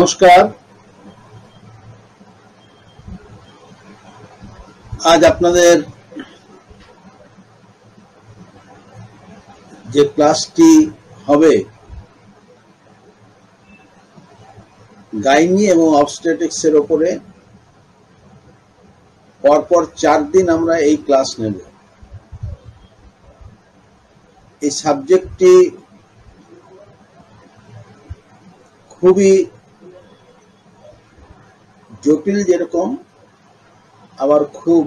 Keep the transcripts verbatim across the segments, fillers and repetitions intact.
নমস্কার। আজ আপনাদের যে ক্লাসটি হবে গাইনি এবং অবস্টেট্রিক্স এর উপরে, পরপর চার দিন আমরা এই ক্লাস নেব। এই সাবজেক্টটি খুবই জটিল, যেরকম আবার খুব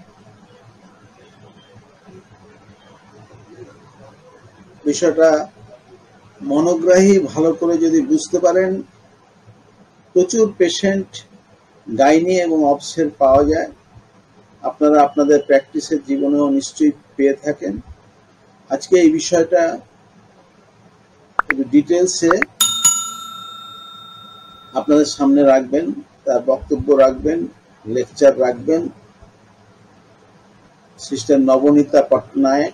বিষয়টা মনোগ্রাহী। ভালো করে যদি বুঝতে পারেন, প্রচুর পেশেন্ট গাইনি এবং অবসের পাওয়া যায়। আপনারা আপনাদের প্র্যাকটিসের জীবনেও নিশ্চয়ই পেয়ে থাকেন। আজকে এই বিষয়টা একটু ডিটেলসে আপনাদের সামনে রাখবেন, তার বক্তব্য রাখবেন, লেকচার রাখবেন sister Nabanita Patnaik,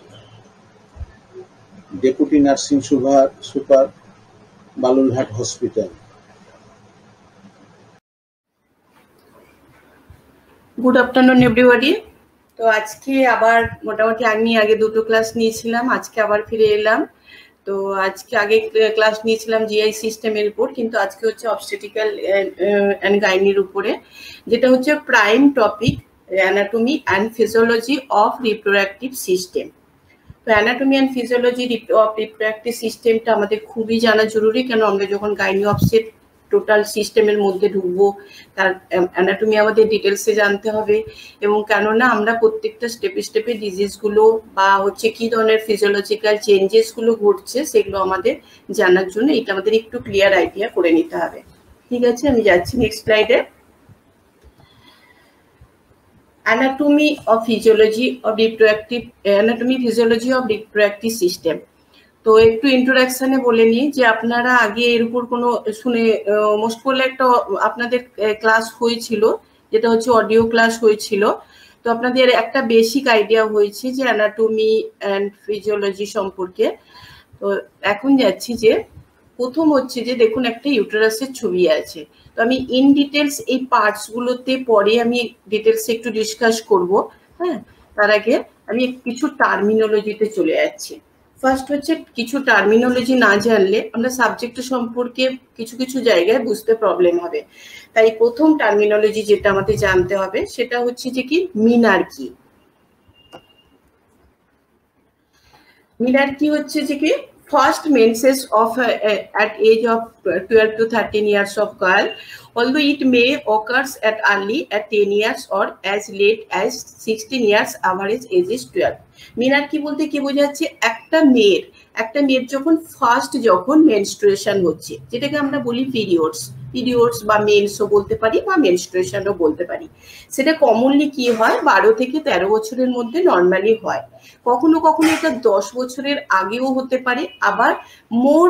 deputy nursing super super Balurghat hospital. Good afternoon everybody. তো আজকে আবার মোটামুটি আমি আগে দুটো ক্লাস নিয়েছিলাম, আজকে আবার ফিরে এলাম। তো আজকে আগে ক্লাস নিয়েছিলাম জিআই সিস্টেমের উপর, কিন্তু আজকে হচ্ছে অবস্টেট্রিক্যাল অ্যান্ড গাইনির উপরে, যেটা হচ্ছে prime topic anatomy and physiology of reproductive system. তো anatomy and physiology of reproductive সিস্টেমটা আমাদের খুবই জানা জরুরি, কেন আমরা যখন গাইনি অবসেট টোটাল সিস্টেমের মধ্যে ঢুকবো, তার অ্যানাটমি আমাদের ডিটেলসে জানতে হবে। এবং কেননা আমরা প্রত্যেকটা স্টেপে স্টেপে ডিজিজগুলো বা হচ্ছে কি ধরনের ফিজিওলজিক্যাল চেঞ্জেসগুলো ঘটছে সেগুলো আমাদের জানার জন্য এটা আমাদের একটু ক্লিয়ার আইডিয়া করে নিতে হবে। ঠিক আছে, আমি যাচ্ছি নেক্সট স্লাইডে। Anatomy of physiology of reproductive anatomy physiology of reproductive system. তো একটু ইন্ট্রোডাকশনে বলে নিই যে আপনারা আগে এর উপর কোনো শুনে মোস্ট করলে একটা আপনাদের ক্লাস হয়েছিল, যেটা হচ্ছে অডিও ক্লাস হয়েছিল। তো আপনাদের একটা বেসিক আইডিয়া হয়েছে যে অ্যানাটমি অ্যান্ড ফিজিওলজি সম্পর্কে। তো এখন যাচ্ছি যে প্রথম হচ্ছে যে দেখুন একটা ইউটেরাসের ছবি আছে। তো আমি ইন ডিটেলস এই পার্টসগুলোতে পরে আমি ডিটেলসে একটু ডিসকাস করব। হ্যাঁ, তার আগে আমি কিছু টার্মিনোলজিতে চলে যাচ্ছি। ফার্স্ট হচ্ছে কিছু টার্মিনোলজি না জানলে আমরা সাবজেক্ট সম্পর্কে কিছু কিছু জায়গায় বুঝতে প্রবলেম হবে। তাই প্রথম টার্মিনোলজি যেটা আমাদের জানতে হবে সেটা হচ্ছে যে কি মিনার্কি। মিনার্কি হচ্ছে যে কি first menses of uh, at age of twelve to thirteen years of girl, although it may occurs at early at ten years or as late as sixteen years, average age is twelve. মিনার্কি বলতে কি বোঝাচ্ছে, একটা মেয়ের একটা মেয়ের যখন first যখন menstruation হচ্ছে, যেটাকে আমরা বলি পিরিয়ডস পিরিয়ডস বা মেন্সও বলতে পারি বা মেনস্ট্রুয়েশনও বলতে পারি, সেটা কমনলি কি হয় বারো থেকে তেরো বছরের মধ্যে নর্মালি হয়। কখনো কখনো এটা দশ বছরের আগেও হতে পারে, আবার মোর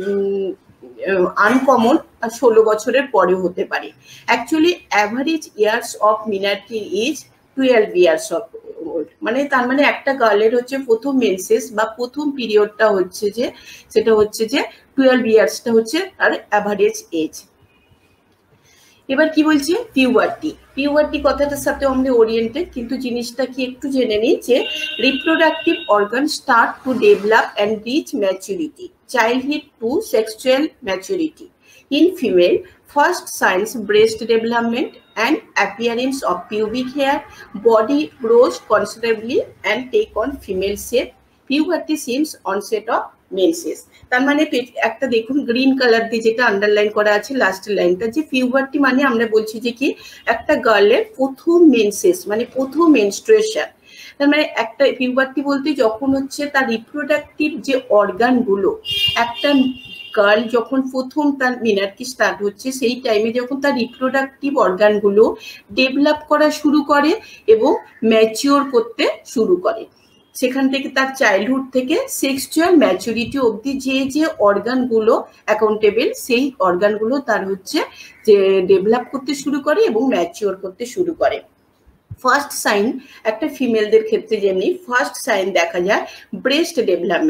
আনকমন ষোলো বছরের পরেও হতে পারে। Actually average years of menarche is twelve years of old. মানে তার মানে একটা গার্লের হচ্ছে প্রথম মেন্সেস বা প্রথম পিরিয়ডটা হচ্ছে যে সেটা হচ্ছে যে টুয়েলভ ইয়ার্সটা হচ্ছে তার অ্যাভারেজ এজ। এবার কি বলছি, পিউবার্টি। পিউবার্টি কথাটার সাথে আমরা ওরিয়েন্টেড, কিন্তু জিনিসটা কি একটু জেনে নিই যে reproductive organ start to develop and reach maturity, childhood to sexual maturity. In female, first signs breast development and appearance of pubic hair, body grows considerably and take on female shape. Puberty seems onset of menses. তার মানে একটা দেখুন green colour দিয়ে যেটা underline করা আছে লাস্টের লাইনটা, যে পিউবার্টি মানে আমরা বলছি যে কি একটা গার্লের প্রথম মেনসেস মানে প্রথম মেনস্ট্রুয়েশন। তার মানে একটা পিউবার্টি বলতে যখন হচ্ছে তার রিপ্রোডাক্টিভ যে অর্গানগুলো, একটা গার্ল যখন প্রথম তার মিনার্কি স্টার্ট হচ্ছে সেই টাইমে যখন তার রিপ্রোডাক্টিভ অর্গানগুলো ডেভেলপ করা শুরু করে এবং ম্যাচিওর করতে শুরু করে, সেখান থেকে তার চাইল্ডহুড থেকে সেক্সুয়াল ম্যাচুরিটি অবধি যে যে অর্গানগুলো অ্যাকাউন্টেবল, সেই অর্গানগুলো তার হচ্ছে যে ডেভেলপ করতে শুরু করে এবং ম্যাচিওর করতে শুরু করে। ফার্স্ট সাইন একটা ফিমেলদের ক্ষেত্রে যেমনি ফার্স্ট সাইন দেখা যায় ব্রেস্ট ডেভেলপমেন্ট,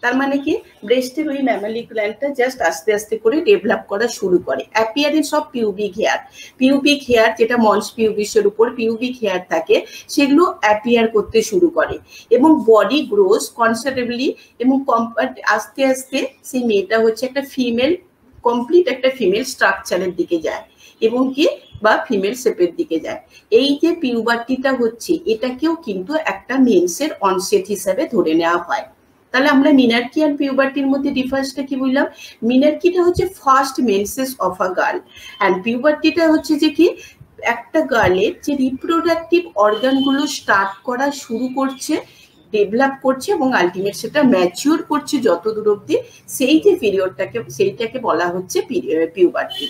তার মানে কি ব্রেস্টের ওই ম্যামালি গ্ল্যান্ডটা জাস্ট আস্তে আস্তে করে ডেভেলপ করা শুরু করে। Appearance of pubic hair, pubic hair যেটা মন্স পিউবিসের উপর পিউবিক হেয়ার থাকে সেগুলো অ্যাপিয়ার করতে শুরু করে এবং বডি গ্রোস কনসিডারেবলি এবং আস্তে আস্তে সেই মেয়েটা হচ্ছে একটা ফিমেল কমপ্লিট একটা ফিমেল স্ট্রাকচারের দিকে যায় এবং কি বা ফিমেল শেপের দিকে যায়। এই যে পিউবার্টিটা হচ্ছে এটাকেও কিন্তু একটা মেন্সের অনসেট হিসাবে ধরে নেওয়া হয়। তাহলে আমরা মিনার্কি আর পিউবার্টির মধ্যে ডিফারেন্সটা কি বললাম? মিনার্কিটা হচ্ছে first menses of a girl and পিউবার্টিটা হচ্ছে যে কি একটা গার্লের যে রিপ্রোডাক্টিভ অর্গানগুলো স্টার্ট করা শুরু করছে, ডেভেলপ করছে এবং আলটিমেট সেটা ম্যাচিওর করছে যত দূর অব্দি, সেই যে পিরিয়ডটাকে সেইটাকে বলা হচ্ছে পিউবার্টি।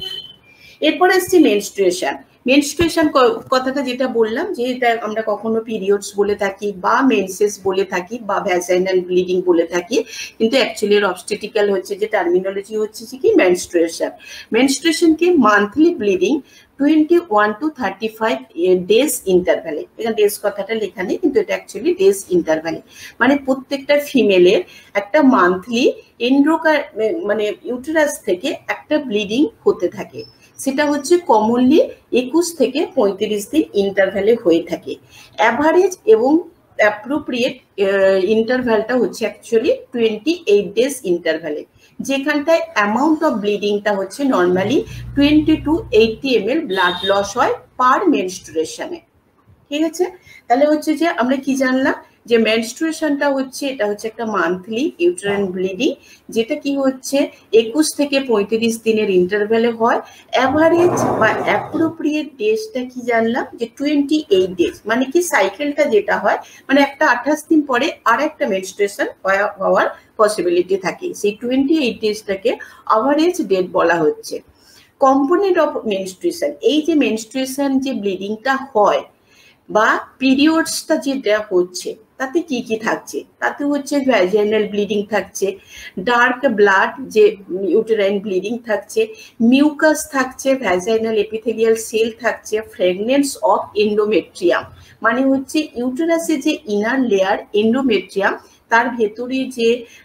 এরপর আসছে মেনস্ট্রুয়েশন। মেনস্ট্রুয়েশন কথাটা যেটা বললাম যে এটা আমরা কখনো পিরিয়ডস বলে থাকি বা মেন্সেস বলে থাকি বা ভ্যাজাইনাল ব্লিডিং বলে থাকি, কিন্তু অ্যাকচুয়ালি এর অবস্টেটিক্যাল হচ্ছে যে টার্মিনোলজি হচ্ছে কি মেনস্ট্রুয়েশন। মেনস্ট্রুয়েশনকে monthly bleeding twenty one to thirty five days ইন্টারভ্যালে, এখানে ডেজ কথাটা লেখা নেই কিন্তু এটা অ্যাকচুয়ালি ডেজ ইন্টারভ্যালে, মানে প্রত্যেকটা ফিমেলের একটা মান্থলি এন্ড্রোকার মানে ইউটেরাস থেকে একটা ব্লিডিং হতে থাকে, সেটা হচ্ছে কমনলি একুশ থেকে পঁয়ত্রিশ দিন ইন্টারভ্যালে হয়ে থাকে। অ্যাভারেজ এবং অ্যাপ্রোপ্রিয়েট ইন্টারভ্যালটা হচ্ছে অ্যাকচুয়ালি টোয়েন্টি এইট ডেজ ইন্টারভ্যালে, যেখানটায় অ্যামাউন্ট অফ ব্লিডিংটা হচ্ছে normally twenty to eighty M L blood loss হয় পার মেনস্ট্রুয়েশনে। ঠিক আছে, তাহলে হচ্ছে যে আমরা কি জানলাম যে মেনস্ট্রুয়েশনটা হচ্ছে এটা হচ্ছে একটা মান্থলি ইউটেরাইন ব্লিডিং, যেটা কি হচ্ছে একুশ থেকে পঁয়ত্রিশ দিনের ইন্টারভ্যালে হয়। অ্যাভারেজ বা অ্যাপ্রোপ্রিয়েট ডেজটা কি জানলাম যে টোয়েন্টি এইট ডেজ, মানে কি সাইকেলটা যেটা হয় মানে একটা আঠাশ দিন পরে আর একটা মেনস্ট্রুয়েশন হওয়ার পসিবিলিটি থাকে, সেই টোয়েন্টি এইট ডেজটাকে অ্যাভারেজ ডেট বলা হচ্ছে। কম্পোনেন্ট অফ মেনস্ট্রুয়েশন, এই যে মেনস্ট্রুয়েশন যে ব্লিডিংটা হয় বা পিরিয়ডসটা যেটা হচ্ছে তাতে কি কি থাকছে? তাতে হচ্ছে ভ্যাজাইনাল ব্লিডিং থাকছে, ডার্ক ব্লাড যে ইউটেরাইন ব্লিডিং থাকছে, মিউকাস থাকছে, ভ্যাজাইনাল এপিথেলিয়াল সেল থাকছে, ফ্র্যাগনেন্স অফ এন্ডোমেট্রিয়াম, মানে হচ্ছে ইউটেরাসে যে ইনার লেয়ার এন্ডোমেট্রিয়াম তার ভেতরে যে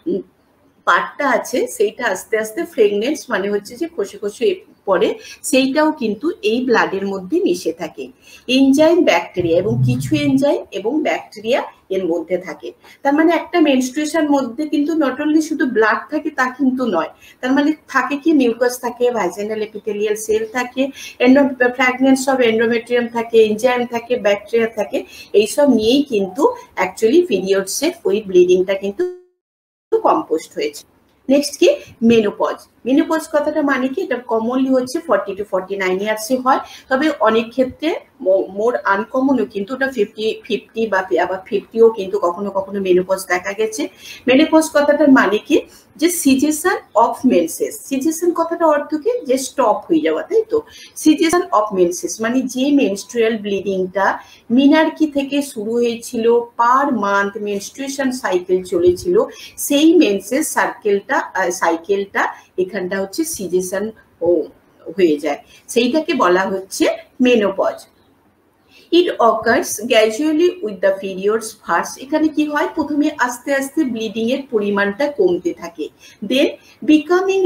পার্টটা আছে সেইটা আস্তে আস্তে ফ্রেগনেন্স মানে হচ্ছে যে খসে খসে পড়ে, সেইটাও কিন্তু এই ব্লাডের মধ্যে মিশে থাকে। এনজাইম ব্যাকটেরিয়া এবং কিছু এনজাইম এবং ব্যাকটেরিয়া এর মধ্যে থাকে। তার মানে একটা মেনস্ট্রুয়েশন মধ্যে কিন্তু নট অনলি শুধু ব্লাড থাকে তা কিন্তু নয়, তার মানে থাকে কি মিউকাস থাকে, ভাইজাইনাল এপিথেলিয়াল সেল থাকে, ফ্র্যাগনেন্স অফ এন্ডোমেট্রিয়াম থাকে, এনজাইম থাকে, ব্যাকটেরিয়া থাকে, এইসব নিয়েই কিন্তু অ্যাকচুয়ালি পিরিয়ডসের ওই ব্লিডিংটা কিন্তু কম্পোস্ট হয়েছে। নেক্সট কি মেনোপজ। মেনোপজ কথাটা মানে কি এটা কমনলি হচ্ছে ফর্টি টু ফর্টি নাইন ইয়ার্সে হয়, তবে অনেক ক্ষেত্রে মোর আনকমনও কিন্তু ওটা ফিফটি ফিফটি বা আবার ফিফটিও কিন্তু কখনো কখনো মেনোপজ দেখা গেছে। মেনোপজ কথাটার মানে কি যে সিজেশন অফ মেন্সেস। সিজেশন কথাটা অর্থ কি যে স্টপ হয়ে যাওয়া, তাই তো? সিজেশন অফ মেন্সেস মানে যে মেনস্ট্রুয়াল ব্লিডিংটা মিনার্কি থেকে শুরু হয়েছিল, পার মান্থ মেনস্ট্রুয়েশন সাইকেল চলেছিল, সেই মেন্সেস সার্কেলটা সাইকেলটা এখানটা হচ্ছে সিজেশন হয়ে যায়, সেইটাকে বলা হচ্ছে menopause. It occurs gradually with the periods first, এখানে কি হয় প্রথমে আস্তে আস্তে ব্লিডিং এর পরিমাণটা কমতে থাকে, then becoming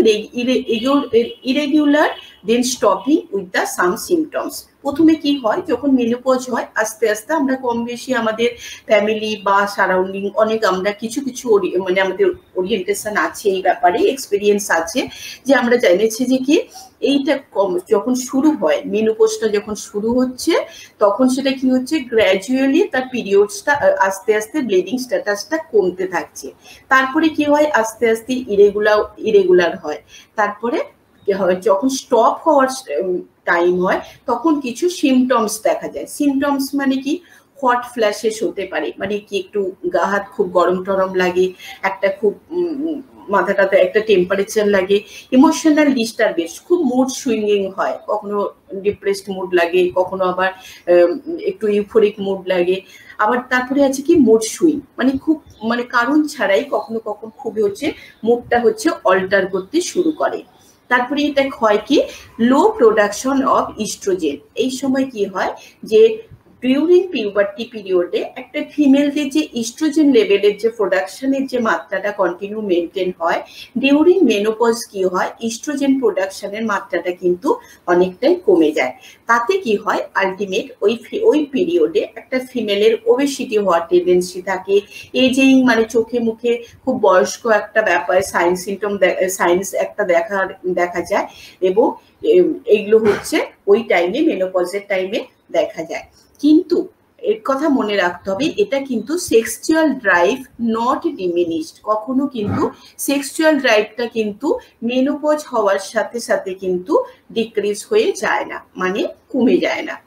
irregular, then stopping with the some symptoms. প্রথমে কি হয় যখন মেনোপজ হয় আস্তে আস্তে আমরা কম বেশি আমাদের ফ্যামিলি বা সারাউন্ডিং অনেক আমরা কিছু কিছু মানে আমাদের ওরিয়েন্টেশন আছে এই ব্যাপারে, এক্সপিরিয়েন্স আছে যে আমরা জেনেছি যে কি এইটা যখন শুরু হয় মেনোপজটা যখন শুরু হচ্ছে তখন সেটা কি হচ্ছে গ্র্যাজুয়ালি তার পিরিয়ডসটা আস্তে আস্তে ব্লিডিং স্ট্যাটাসটা কমতে থাকছে, তারপরে কি হয় আস্তে আস্তে ইরেগুলার ইরেগুলার হয়, তারপরে যখন স্টপ হওয়ার টাইম হয় তখন কিছু সিমটমস দেখা যায়। সিমটমস মানে কি হট ফ্ল্যাশেস হতে পারে, মানে কি একটু গা হাত খুব গরম টরম লাগে, একটা খুব মাথাটাতে একটা টেম্পারেচার লাগে, ইমোশনাল ডিস্টারবেন্স, খুব মুড সুইঙ্গিং হয়, কখনো ডিপ্রেসড মুড লাগে, কখনো আবার একটু ইউফোরিক মুড লাগে, আবার তারপরে আছে কি মুড সুইং মানে খুব মানে কারণ ছাড়াই কখনো কখনো খুবই হচ্ছে মুডটা হচ্ছে অল্টার করতে শুরু করে। তারপরে এটা হয় কি লো প্রোডাকশন অফ ইস্ট্রোজেন, এই সময় কি হয় যে ডিউরিং পিউবার্টি পিরিয়ডে একটা ফিমেলদের যে ইস্ট্রোজেন লেভেলের যে প্রোডাকশনের যে মাত্রাটা কন্টিনিউ মেনটেন হয়, ডিউরিং মেনোপজ কি হয়, ইস্ট্রোজেন প্রোডাকশনের মাত্রাটা কিন্তু অনেকটাই কমে যায়। তাতে কি হয়, আলটিমেট ওই ওই পিরিয়ডে একটা ফিমেলের ওবেসিটি হওয়ার টেন্ডেন্সি থাকে, এজিং মানে চোখে মুখে খুব বয়স্ক একটা ব্যাপার সাইন সিমটম সাইন্স একটা দেখা দেখা যায়, এবং এইগুলো হচ্ছে ওই টাইমে মেনোপজের টাইমে দেখা যায়। কিন্তু এর কথা মনে রাখতে হবে, এটা কিন্তু সেক্সুয়াল ড্রাইভ নট ডিমিনিশড, কখনো কিন্তু সেক্সুয়াল ড্রাইভটা কিন্তু মেনোপজ হওয়ার সাথে সাথে কিন্তু ডিক্রিজ হয়ে যায় না, মানে কমে যায় না।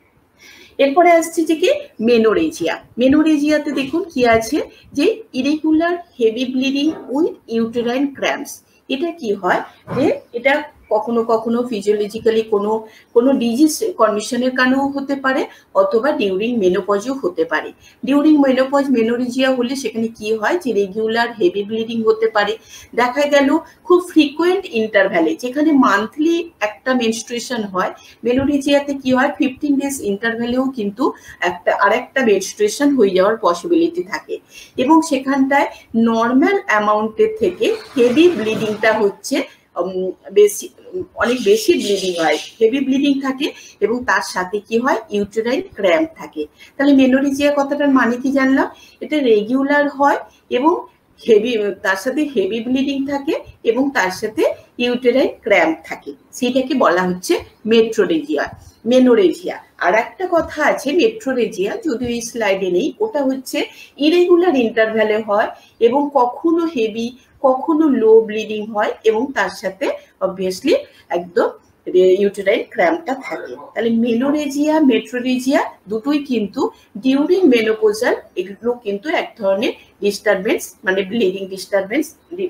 এরপরে আসছে যে কি মেনোরেজিয়া। মেনোরেজিয়াতে দেখুন কি আছে, যে irregular heavy bleeding with uterine cramps. এটা কি হয়, যে এটা কখনো কখনো ফিজিওলজিক্যালি কোনো কোনো ডিজিজ কন্ডিশনের কারণেও হতে পারে, অথবা ডিউরিং মেনোপজও হতে পারে। ডিউরিং মেনোপজ মেনোরেজিয়া হলে সেখানে কি হয়, যে রেগুলার হেভি ব্লিডিং হতে পারে। দেখা গেল খুব ফ্রিকোয়েন্ট ইন্টারভ্যালে, যেখানে মান্থলি একটা মেনস্ট্রুয়েশন হয়, মেনোরেজিয়াতে কি হয়, ফিফটিন ডেজ ইন্টারভ্যালেও কিন্তু একটা আরেকটা মেনস্ট্রুয়েশন হয়ে যাওয়ার পসিবিলিটি থাকে, এবং সেখানটায় নর্মাল অ্যামাউন্টের থেকে হেভি ব্লিডিংটা হচ্ছে বেশি, অনেক বেশি ব্লিডিং হয়, হেভি ব্লিডিং থাকে, এবং তার সাথে কি হয়, ইউটেরাইন ক্র্যাম্প থাকে। তাহলে মেনোরেজিয়া কথাটার মানে কি জানলাম, এটা রেগুলার হয় এবং হেভি, তার সাথে হেভি ব্লিডিং থাকে, এবং তার সাথে ইউটেরাইন ক্র্যাম্প থাকে, সেটাকে বলা হচ্ছে মেট্রোরেজিয়া মেনোরেজিয়া। আর একটা কথা আছে মেট্রোরেজিয়া, যদিও এই স্লাইডে নেই, ওটা হচ্ছে ইরেগুলার ইন্টারভ্যালে হয়, এবং কখনো হেভি কখনো লো ব্লিডিং হয়, এবং তার সাথে অবভিয়াসলি একদম ইউটেরাইন ক্র্যাম্পটা থাকে। তাহলে মেনোরেজিয়া মেট্রোরেজিয়া দুটোই কিন্তু ডিউরিং মেনোপোজাল, এগুলো কিন্তু এক ধরনের ডিস্টারবেন্স, মানে ব্লিডিং ডিস্টারবেন্স।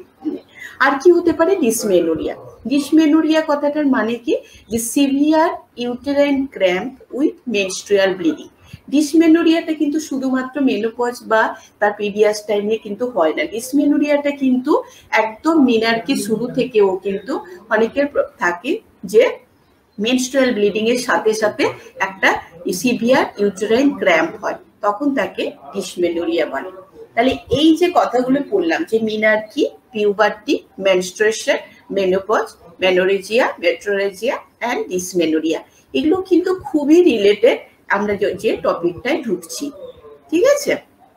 আর কি হতে পারে, ডিসমেনোরিয়া। ডিসমেনোরিয়া কথাটার মানে কি, যে severe uterine cramp with menstrual bleeding. ডিসমেনোরিয়াটা কিন্তু শুধুমাত্র মেনোপজ বা তার পিরিয়ড টাইমে কিন্তু হয় না, ডিসমেনোরিয়াটা কিন্তু একদম মিনারকি শুরু থেকেও কিন্তু অনেকের থাকে, যে মেনস্ট্রুয়াল ব্লিডিং এর সাথে সাথে একটা সিভিয়ার ইউটেরাইন ক্র্যাম্প হয়, তখন তাকে ডিসমেনোরিয়া বলে। তাহলে এই যে কথাগুলো পড়লাম, যে menarche, puberty, menstruation, menopause, menorrhagia, metrorrhagia and dysmenorrhoea, এগুলো কিন্তু খুবই রিলেটেড আমরা যে টপিকটায় ঢুকছি, ঠিক আছে।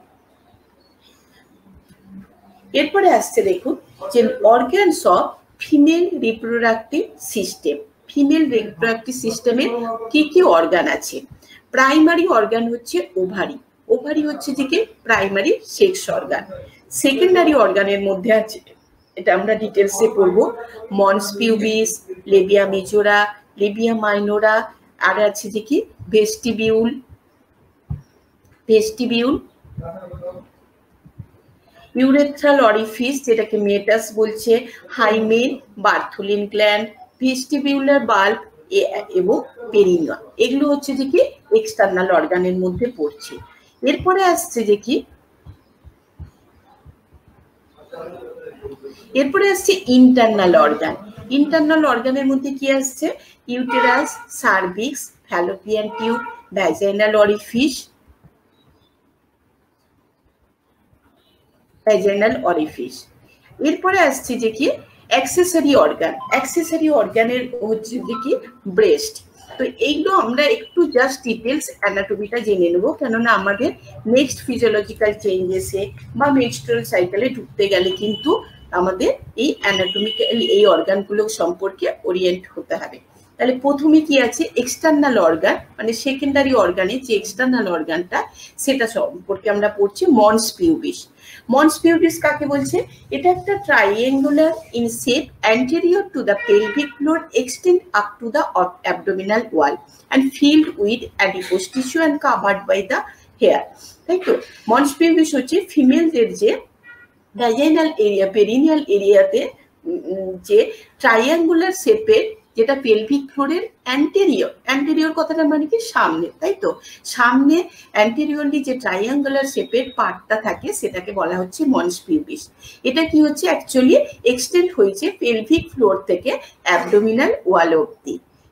এরপরে আসছে দেখুন, যে organs of female reproductive system. Female reproductive সিস্টেমে কি কি অর্গান আছে? প্রাইমারি অর্গান হচ্ছে ওভারি। ওভারি হচ্ছে যে কি প্রাইমারি সেক্স অর্গান। সেকেন্ডারি অর্গানের মধ্যে আছে, এটা আমরা ডিটেলসে পড়বো, mons pubis, labia majora, labia minora, আর আছে যে কি ভেস্টিবিউল, ভেস্টিবিউল, ইউরেথ্রাল অরিফিস যেটাকে মেটাস বলছে, hymen, Bartholin gland, vestibular bulb এবং পেরিনিয়ম, এগুলো হচ্ছে যে কি এক্সটার্নাল অর্গানের মধ্যে পড়ছে। এরপরে আসছে যে কি এরপরে আসছে ইন্টারনাল অর্গান। ইন্টারনাল অর্গানের মধ্যে কি আসছে? Uterus, cervix, fallopian tube, vaginal orifice, vaginal orifice. এরপরে আসছে যে কি অ্যাক্সেসরি অর্গান। অ্যাক্সেসরি অর্গানের হচ্ছে যে কি ব্রেস্ট। তো এইগুলো আমরা একটু জাস্ট ডিটেলস অ্যানাটমিটা জেনে নেবো, কেননা আমাদের নেক্সট ফিজিওলজিক্যাল চেঞ্জেসে বা মেনস্ট্রুয়াল সাইকেলে ঢুকতে গেলে কিন্তু আমাদের এই অ্যানাটমিক্যাল এই অর্গানগুলো সম্পর্কে ওরিয়েন্ট হতে হবে। তাহলে প্রথমে কি আছে? এক্সটার্নাল অর্গান, মানে সেকেন্ডারি অর্গানের যে এক্সটার্নাল অর্গানটা সেটা সম্পর্কে আমরা পড়ছি মন্স পিউবিস। মন্স পিউবিস কাকে বলছে? এটা একটা triangular in shape, anterior to the pelvic floor, extend up to the abdominal wall and filled with adipose tissue and covered by the hair. তাই তো মন্স পিউবিস হচ্ছে ফিমেলদের যে ভ্যাজাইনাল এরিয়া, পেরিনিয়াল এরিয়াতে যে ট্রাইঅ্যাঙ্গুলার শেপের, যেটা পেলভিক ফ্লোরের অ্যান্টেরিয়র, অ্যান্টেরিয়র কথাটা মানে কি সামনে, তাই তো সামনে অ্যান্টেরিয়রলি যে ট্রাইঅ্যাঙ্গুলার শেপের পার্টটা থাকে সেটাকে বলা হচ্ছে মন্স পিউবিস। এটা কি হচ্ছে? অ্যাকচুয়ালি এক্সটেন্ড হয়েছে পেলভিক ফ্লোর থেকে অ্যাবডোমিনাল ওয়াল অবধি,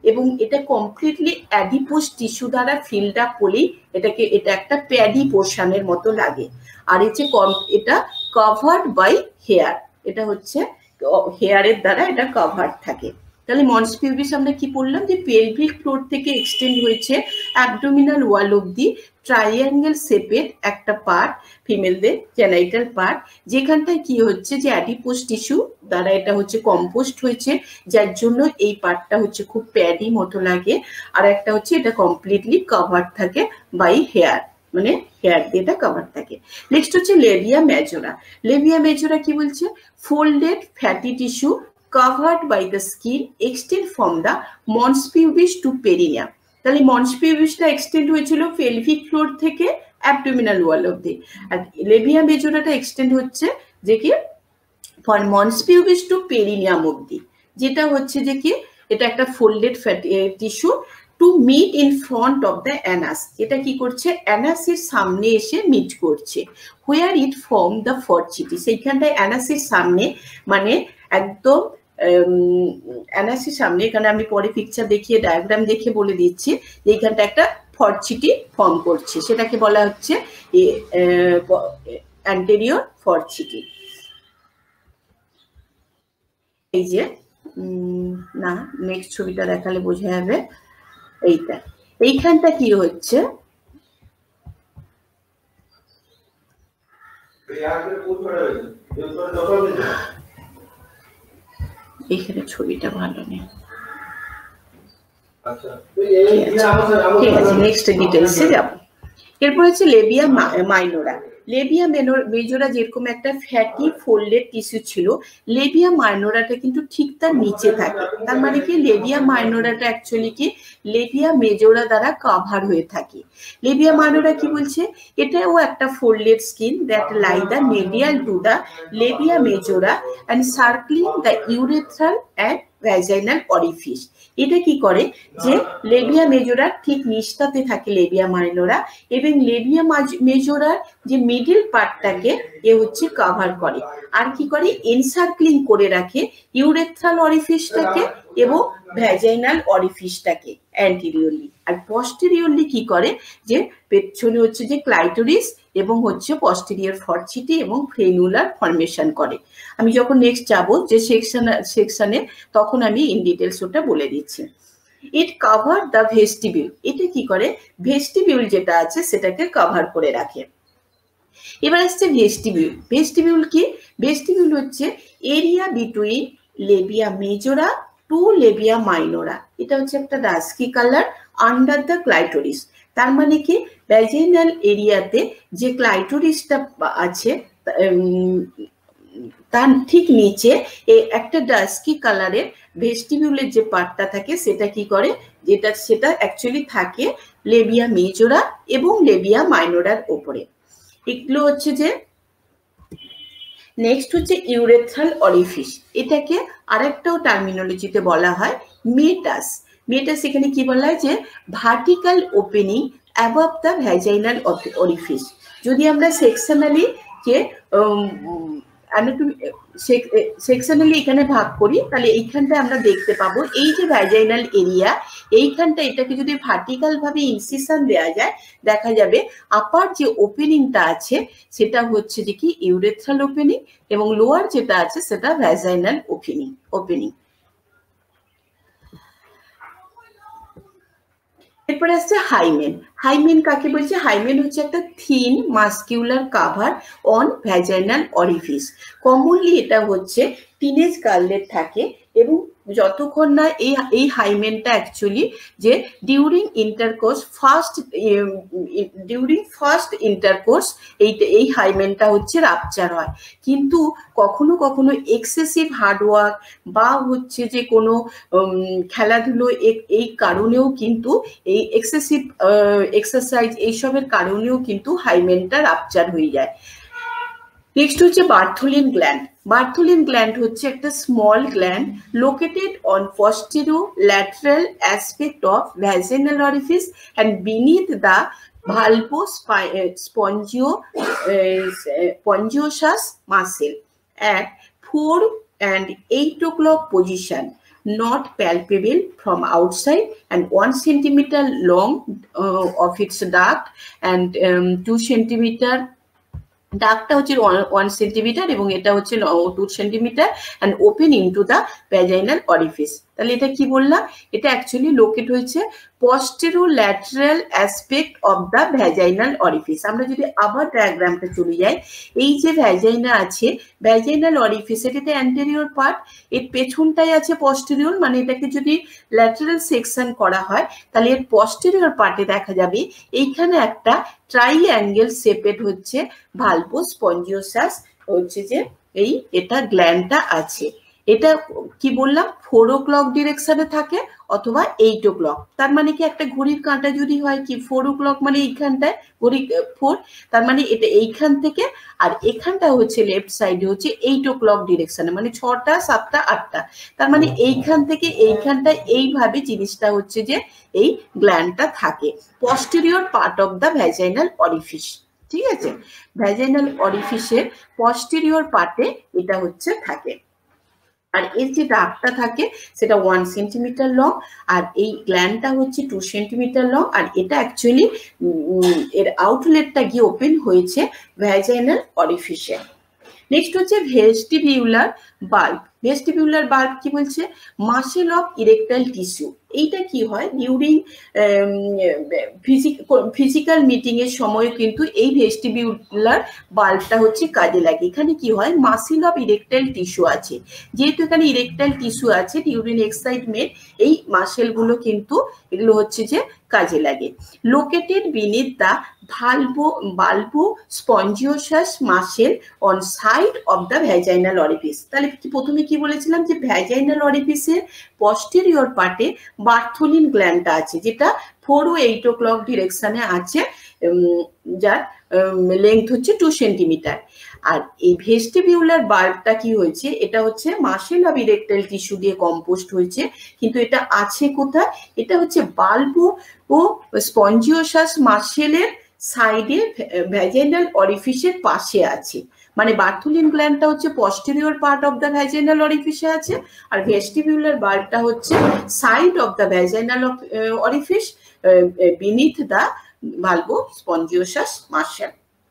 এবং এটা কমপ্লিটলি অ্যাডিপোজ টিস্যু দ্বারা ফিল্ড আপ বলেই এটাকে এটা একটা প্যাডি পোর্শনের মতো লাগে। আর এই যে এটা কভার্ড বাই হেয়ার, এটা হচ্ছে হেয়ারের দ্বারা এটা কভার্ড থাকে। তাহলে মন্স পিউবিস আমরা কি বললাম যে পেলভিক ফ্লোর থেকে এক্সটেন্ড হয়েছে অ্যাবডোমিনাল ওয়াল অবধি ট্রাইঅ্যাঙ্গেল শেপের একটা পার্ট, ফিমেলদের জেনাইটাল পার্ট, যেখানটায় কি হচ্ছে যে অ্যাডিপোজ টিস্যু দ্বারা এটা হচ্ছে কম্পোস্ট হয়েছে, যার জন্য এই পার্টটা হচ্ছে খুব প্যাডি মতো লাগে। আর একটা হচ্ছে এটা কমপ্লিটলি কভার থাকে বাই হেয়ার, মানে হেয়ার দিয়ে এটা কভার থাকে। নেক্সট হচ্ছে লেবিয়া মেজোরা। লেবিয়া মেজোরা কি বলছে? Folded fatty tissue covered by the skin extend from the mons pubis to perineum. তাহলে মন্স পিউবিসটা এক্সটেন্ড হয়েছিল পেলভিক ফ্লোর থেকে অ্যাবডোমিনাল ওয়াল অবধি, আর লেবিয়া মেজোরাটা এক্সটেন্ড হচ্ছে যে কি for mons pubis to perineum অবধি, যেটা হচ্ছে যে কি এটা একটা folded fatty tissue to meet in front of the anus. এটা কি করছে? অ্যানাসের সামনে এসে মিট করছে। হোয়ার ইট ফর্ম দ্য ফরচিটি, সেইখানটায় অ্যানাসের সামনে, মানে একদম অ্যানাসের সামনে, এখানে আমি পরে পিকচার দেখিয়ে ডায়াগ্রাম দেখে বলে দিচ্ছি, এইখানটা একটা ফরচিটি ফর্ম করছে, সেটাকে বলা হচ্ছে অ্যান্টেরিয়র ফরচিটি। এই যে না, নেক্সট ছবিটা দেখালে বোঝা যাবে। এইটা এইখানটা কি হচ্ছে, এখানে ছবিটা ভালো নেই। ঠিক আছে, নেক্সট ডিটেলসে যাব। এরপর হচ্ছে লেবিয়া মাইনোরা। লেবিয়া মেজোরা যেরকম একটা ফ্যাটি ফোল্ডেড টিস্যু ছিল, লেবিয়া মাইনোরাটা কিন্তু ঠিক তার নিচে থাকে। তার মানে কি লেবিয়া মাইনোরাটা অ্যাকচুয়ালি কি লেবিয়া মেজোরা দ্বারা কভার হয়ে থাকে। লেবিয়া মাইনোরা কি বলছে? এটাও একটা folded skin that lie the medial to the labia majora and circling the urethral and vaginal orifice. এটা কি করে যে লেবিয়া মেজোরা ঠিক নিচটাতে থাকে লেবিয়া মাইনোরা, এবং লেবিয়া মেজোরার যে মিডল পার্টটাকে এ হচ্ছে কভার করে। আর কি করে? এনসার্কলিং করে রাখে ইউরেথ্রাল অরিফিসটাকে এবং ভ্যাজাইনাল অরিফিসটাকে অ্যান্টিরিয়রলি। আর পস্টেরিয়রলি কি করে যে পেছনে হচ্ছে যে ক্লাইটোরিস এবং হচ্ছে পস্টেরিয়র ফরচিটি এবং ফ্রেনুলার ফর্মেশন করে। আমি যখন নেক্সট যাব যে সেকশন সেকশনে তখন আমি ইন ডিটেলস ওটা বলে দিচ্ছি। It cover the vestibule. এটা কি করে? ভেস্টিবিউল যেটা আছে সেটাকে কভার করে রাখে। এবার আসছে ভেস্টিবিউল। ভেস্টিবিউল কি? ভেস্টিবিউল হচ্ছে area between labia majora to labia minora. এটা হচ্ছে একটা dusky colour under the clitoris. তার মানে কি ভ্যাজাইনাল এরিয়াতে যে ক্লাইটোরিসটা আছে তার ঠিক নিচে একটা ডাস্কি কালারের ভেস্টিবিউলের যে পার্টটা থাকে সেটা কি করে, যেটা সেটা অ্যাকচুয়ালি থাকে লেবিয়া মেজোরা এবং লেবিয়া মাইনোরার ওপরে। এগুলো হচ্ছে যে নেক্সট হচ্ছে ইউরেথ্রাল অরিফিস। এটাকে আরেকটাও টার্মিনোলজিতে বলা হয় মেটাস। মেটাস এখানে কি বলা হয় যে vertical opening above the vaginal orifice. যদি আমরা সেকশনালি যে সেকশনালি এখানে ভাগ করি তাহলে এইখানটা আমরা দেখতে পাবো এই যে ভ্যাজাইনাল এরিয়া, এইখানটা এটাকে যদি ভার্টিক্যাল ভাবে ইনসিশন দেওয়া যায় দেখা যাবে আপার যে ওপেনিংটা আছে সেটা হচ্ছে যে কি ইউরেথ্রাল ওপেনিং এবং লোয়ার যেটা আছে সেটা ভ্যাজাইনাল ওপেনিং ওপেনিং এরপরে আসছে হাইমেন। হাইমেন কাকে বলছে? হাইমেন হচ্ছে একটা thin muscular cover on vaginal orifice. Commonly এটা হচ্ছে টিনেজ গার্লদের থাকে এবং যতক্ষণ না এই এই হাইমেনটা অ্যাকচুয়ালি যে during intercourse first during first intercourse এই এই হাইমেনটা হচ্ছে রাপচার হয়। কিন্তু কখনো কখনো এক্সেসিভ হার্ডওয়ার্ক বা হচ্ছে যে কোনো খেলাধুলো এই কারণেও কিন্তু এই এক্সেসিভ এক্সারসাইজ এইসবের কারণেও কিন্তু হাইমেনটা রাপচার হয়ে যায়। নেক্সট হচ্ছে বার্থোলিন গ্ল্যান্ড। বার্থোলিন গ্ল্যান্ড হচ্ছে একটা small gland located on posterior lateral aspect of vaginal orifice and beneath the valvo-spongiosous muscle at four and eight o'clock position. not palpable from outside, and one centimeter long uh, of its duct, and um, two centimeter ডাকটা হচ্ছে one centimetre এবং এটা হচ্ছে two centimetre and open into the vaginal orifice. তাহলে এটা কি বললাম, এটা অ্যাকচুয়ালি লোকেট হয়েছে posterolateral aspect of the vaginal orifice. আমরা যদি আবার ডায়াগ্রামটা চলে যাই, এই যে ভ্যাজাইনা আছে, ভ্যাজাইনাল অরিফিস এটা অ্যান্টেরিয়র পার্ট, এর পেছনটাই আছে পস্টেরিয়র, মানে এটাকে যদি ল্যাটারাল সেকশন করা হয় তাহলে এর পস্টেরিয়র পার্টে দেখা যাবে এইখানে একটা ট্রাইঅ্যাঙ্গেল শেপেড হচ্ছে ভালভো স্পঞ্জিওসাস হচ্ছে যে এই এটা গ্ল্যান্ডটা আছে। এটা কি বললাম, ফোর ও ক্লক ডিরেকশনে থাকে অথবা এইট ও ক্লক। তার মানে কি একটা ঘড়ির কাঁটা যদি হয় কি ফোর ও ক্লক মানে এইখানটায় ঘড়ি ফোর, তার মানে এটা এইখান থেকে, আর এখানটা হচ্ছে লেফট সাইডে হচ্ছে এইট ও ক্লক ডিরেকশনে, মানে ছটা সাতটা আটটা, তার মানে এইখান থেকে এইখানটা এইভাবে জিনিসটা হচ্ছে যে এই গ্ল্যান্ডটা থাকে posterior part of the vaginal orifice. ঠিক আছে, ভ্যাজাইনাল অরিফিসের পস্টেরিয়র পার্টে এটা হচ্ছে থাকে। আর এর যে ডাকটা থাকে সেটা ওয়ান সেন্টিমিটার লং, আর এই গ্ল্যান্ডটা হচ্ছে টু সেন্টিমিটার লং, আর এটা অ্যাকচুয়ালি এর আউটলেটটা গিয়ে ওপেন হয়েছে ভ্যাজাইনাল অরিফিসে। নেক্সট হচ্ছে ভেস্টিবিউলার বাল্ব। ভেস্টিবিউলার বাল্ব কি বলছে, মাসেল অফ ইরেকটাইল টিস্যু। এইটা কি হয়, ডিউরিং ফিজিক্যাল মিটিং এর সময় কিন্তু এই ভেস্টিবিউলার বাল্বটা হচ্ছে কাজে লাগে। এখানে কি হয়, মাসেল অফ ইরেকটাইল টিস্যু আছে, যেহেতু এখানে ইরেকটাইল টিস্যু আছে ডিউরিং এক্সাইটমেন্ট এই মাসেলগুলো কিন্তু এগুলো হচ্ছে যে কাজে লাগে। Located beneath the vulva bulbospongiosus muscle on side of the vaginal orifice. তাহলে প্রথমে কি বলেছিলাম যে ভ্যাজাইনাল অরিফিসের পস্টেরিয়র পার্টে বার্থোলিন গ্ল্যান্ডটা আছে, যেটা ফোর ও এইট ও ক্লক ডিরেকশনে আছে, যার লেন্থ হচ্ছে টু সেন্টিমিটার। আর এই ভেস্টিবিউলার বাল্বটা কি হয়েছে, এটা হচ্ছে মাসেল অফ ইরেকটাইল টিস্যু দিয়ে কম্পোস্ট হয়েছে, কিন্তু এটা আছে কোথায়, এটা হচ্ছে বাল্বো ও স্পঞ্জিওসাস মাসেলের সাইডে ভ্যাজাইনাল অরিফিসের পাশে আছে। মানে বার্থোলিন গ্ল্যান্ডটা হচ্ছে posterior part of the vaginal অরিফিসে আছে, আর ভেস্টিবিউলার বাল্বটা হচ্ছে side of the vaginal orifice beneath the bulbospongiosus muscle.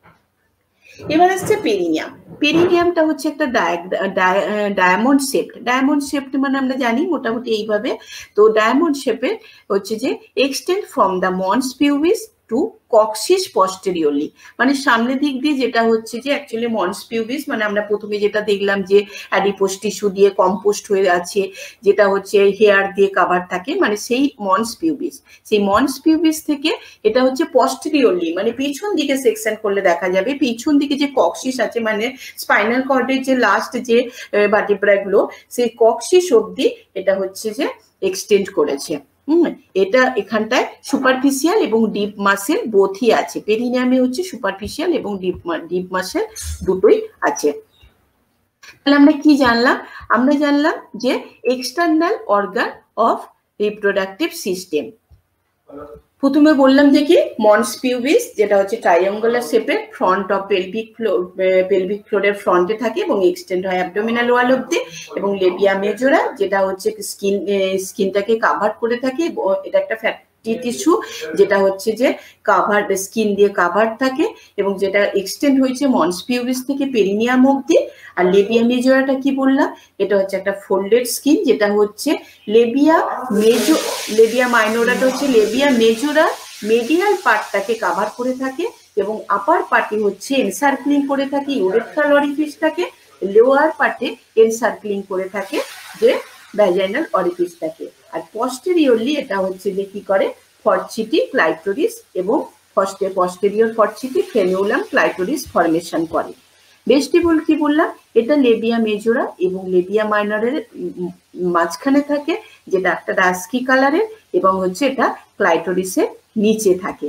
এবার আসছে পেরিনিয়াম। পেরিনিয়ামটা হচ্ছে একটা ডায়মন্ড শেপ। ডায়মন্ড শেপ মানে আমরা জানি মোটামুটি এইভাবে, তো ডায়মন্ড শেপের হচ্ছে যে extend from the mons pubis to coccyx posteriorly, মানে সামনের দিক দিয়ে যেটা হচ্ছে যে অ্যাকচুয়ালি মন্স পিউবিস, মানে আমরা প্রথমে যেটা দেখলাম যে অ্যাডিপোস টিস্যু দিয়ে কম্পোস্ট হয়ে আছে, যেটা হচ্ছে হেয়ার দিয়ে কাভার থাকে, মানে সেই মন্স পিউবিস, সেই মন্স পিউবিস থেকে এটা হচ্ছে পস্টেরিয়রলি, মানে পিছন দিকে সেকশন করলে দেখা যাবে পিছন দিকে যে কক্সিস আছে, মানে স্পাইনাল কর্ডের যে লাস্ট যে ভার্টিব্রাগুলো, সেই কক্সিস অবধি এটা হচ্ছে যে এক্সটেন্ড করেছে। হুম, এটা এখানটায় সুপারফিশিয়াল এবং ডিপ মাসেল বোথই আছে। পেরিনিয়ামে হচ্ছে সুপারফিশিয়াল এবং ডিপ ডিপ মাসেল দুটোই আছে। তাহলে আমরা কি জানলাম, আমরা জানলাম যে external organ of reproductive system. প্রথমে বললাম যে কি মন্স পিউবিস, যেটা হচ্ছে ট্রাইঅ্যাঙ্গুলার শেপের, front of pelvic floor pelvic ফ্লোরের ফ্রন্টে থাকে এবং এক্সটেন্ড হয় অ্যাবডোমিনাল ওয়াল অবধি, এবং লেবিয়া মেজোরা যেটা হচ্ছে স্কিন স্কিনটাকে কাভার করে থাকে, এটা একটা ফ্যাটি টিস্যু যেটা হচ্ছে যে কাভার স্কিন দিয়ে কাভার থাকে এবং যেটা এক্সটেন্ড হয়েছে মন্স পিউবিস থেকে পেরিনিয়াম অবধি। আর লেবিয়া মেজোরাটা কি বললাম, এটা হচ্ছে একটা ফোল্ডেড স্কিন, যেটা হচ্ছে লেবিয়া মেজো লেবিয়া মাইনোরাটা হচ্ছে লেবিয়া মেজোরা মেডিয়াল পার্টটাকে কাভার করে থাকে, এবং আপার পার্টে হচ্ছে এনসার্কলিং করে থাকে ইউরেথ্রাল অরিফিসটাকে, লোয়ার পার্টে এনসার্কলিং করে থাকে যে ভ্যাজাইনাল অরিফিসটাকে। আর পস্টেরিয়রলি এটা হচ্ছে যে কি করে ফরচিটি ক্লাইটোরিস এবং ফস্টে posterior fourchette frenulum clitoris formation করে। ভেস্টিবুল কি বললাম, এটা লেবিয়া মেজোরা এবং লেবিয়া মাইনরের মাঝখানে থাকে, যেটা একটা ডাস্কি কালারের, এবং হচ্ছে এটা ক্লাইটোরিসের নিচে থাকে।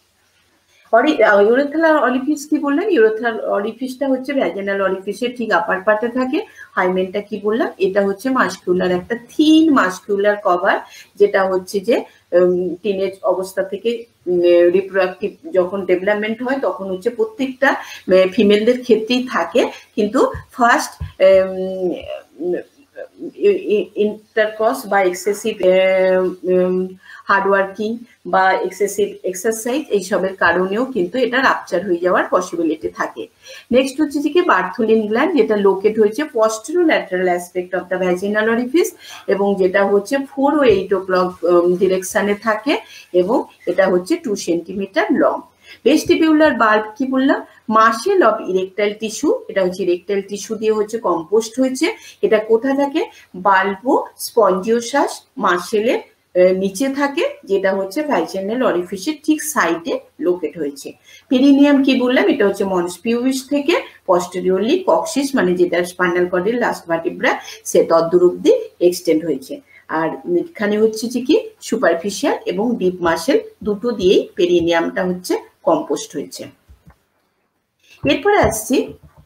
ইউরেথ্রাল অরিফিস কি বললাম, ইউরেথ্রাল অরিফিসটা হচ্ছে ভ্যাজাইনাল অরিফিসের ঠিক আপার পার্টে থাকে। হাইমেনটা কি বললাম, এটা হচ্ছে মাস্কুলার একটা থিন মাস্কুলার কভার, যেটা হচ্ছে যে টিনেজ অবস্থা থেকে রিপ্রোডাক্টিভ যখন ডেভেলপমেন্ট হয় তখন হচ্ছে প্রত্যেকটা ফিমেলদের ক্ষেত্রেই থাকে, কিন্তু ফার্স্ট ইন্টারকর্স বা এক্সেসিভ হার্ডওয়ার্কিং বা এক্সেসিভ এক্সারসাইজ এইসবের কারণেও কিন্তু এটা রাপচার হয়ে যাওয়ার পসিবিলিটি থাকে। নেক্সট হচ্ছে যে কি বার্থোলিন গ্ল্যান্ড, যেটা লোকেট হয়েছে posterolateral aspect of the vaginal orifice এবং যেটা হচ্ছে ফোর ও এইট ও ক্লক ডিরেকশনে থাকে এবং এটা হচ্ছে two centimetre long. Vestibular bulb কি বললাম, মাসেল অফ ইরেকটাইল টিস্যু, এটা হচ্ছে ইরেকটাইল টিস্যু দিয়ে হচ্ছে কম্পোস্ট হয়েছে। এটা কোথায় থাকে, বাল্বো স্পঞ্জিওসাস মাসেলের নিচে থাকে, যেটা হচ্ছে ভ্যাজিনাল অরিফিসের ঠিক সাইডে লোকেট হয়েছে। পেরিনিয়াম কি বললাম, এটা হচ্ছে মনস পিউবিস থেকে পস্টেরিয়রলি কক্সিস মানে যেটা স্পাইনাল কর্ডের লাস্ট ভার্টিব্রা সে তদ্দূর অব্দি এক্সটেন্ড হয়েছে। আর এখানে হচ্ছে যে কি সুপারফিশিয়াল এবং ডিপ মাসেল দুটো দিয়েই পেরিনিয়ামটা হচ্ছে কম্পোস্ট হয়েছে। এরপরে আসছি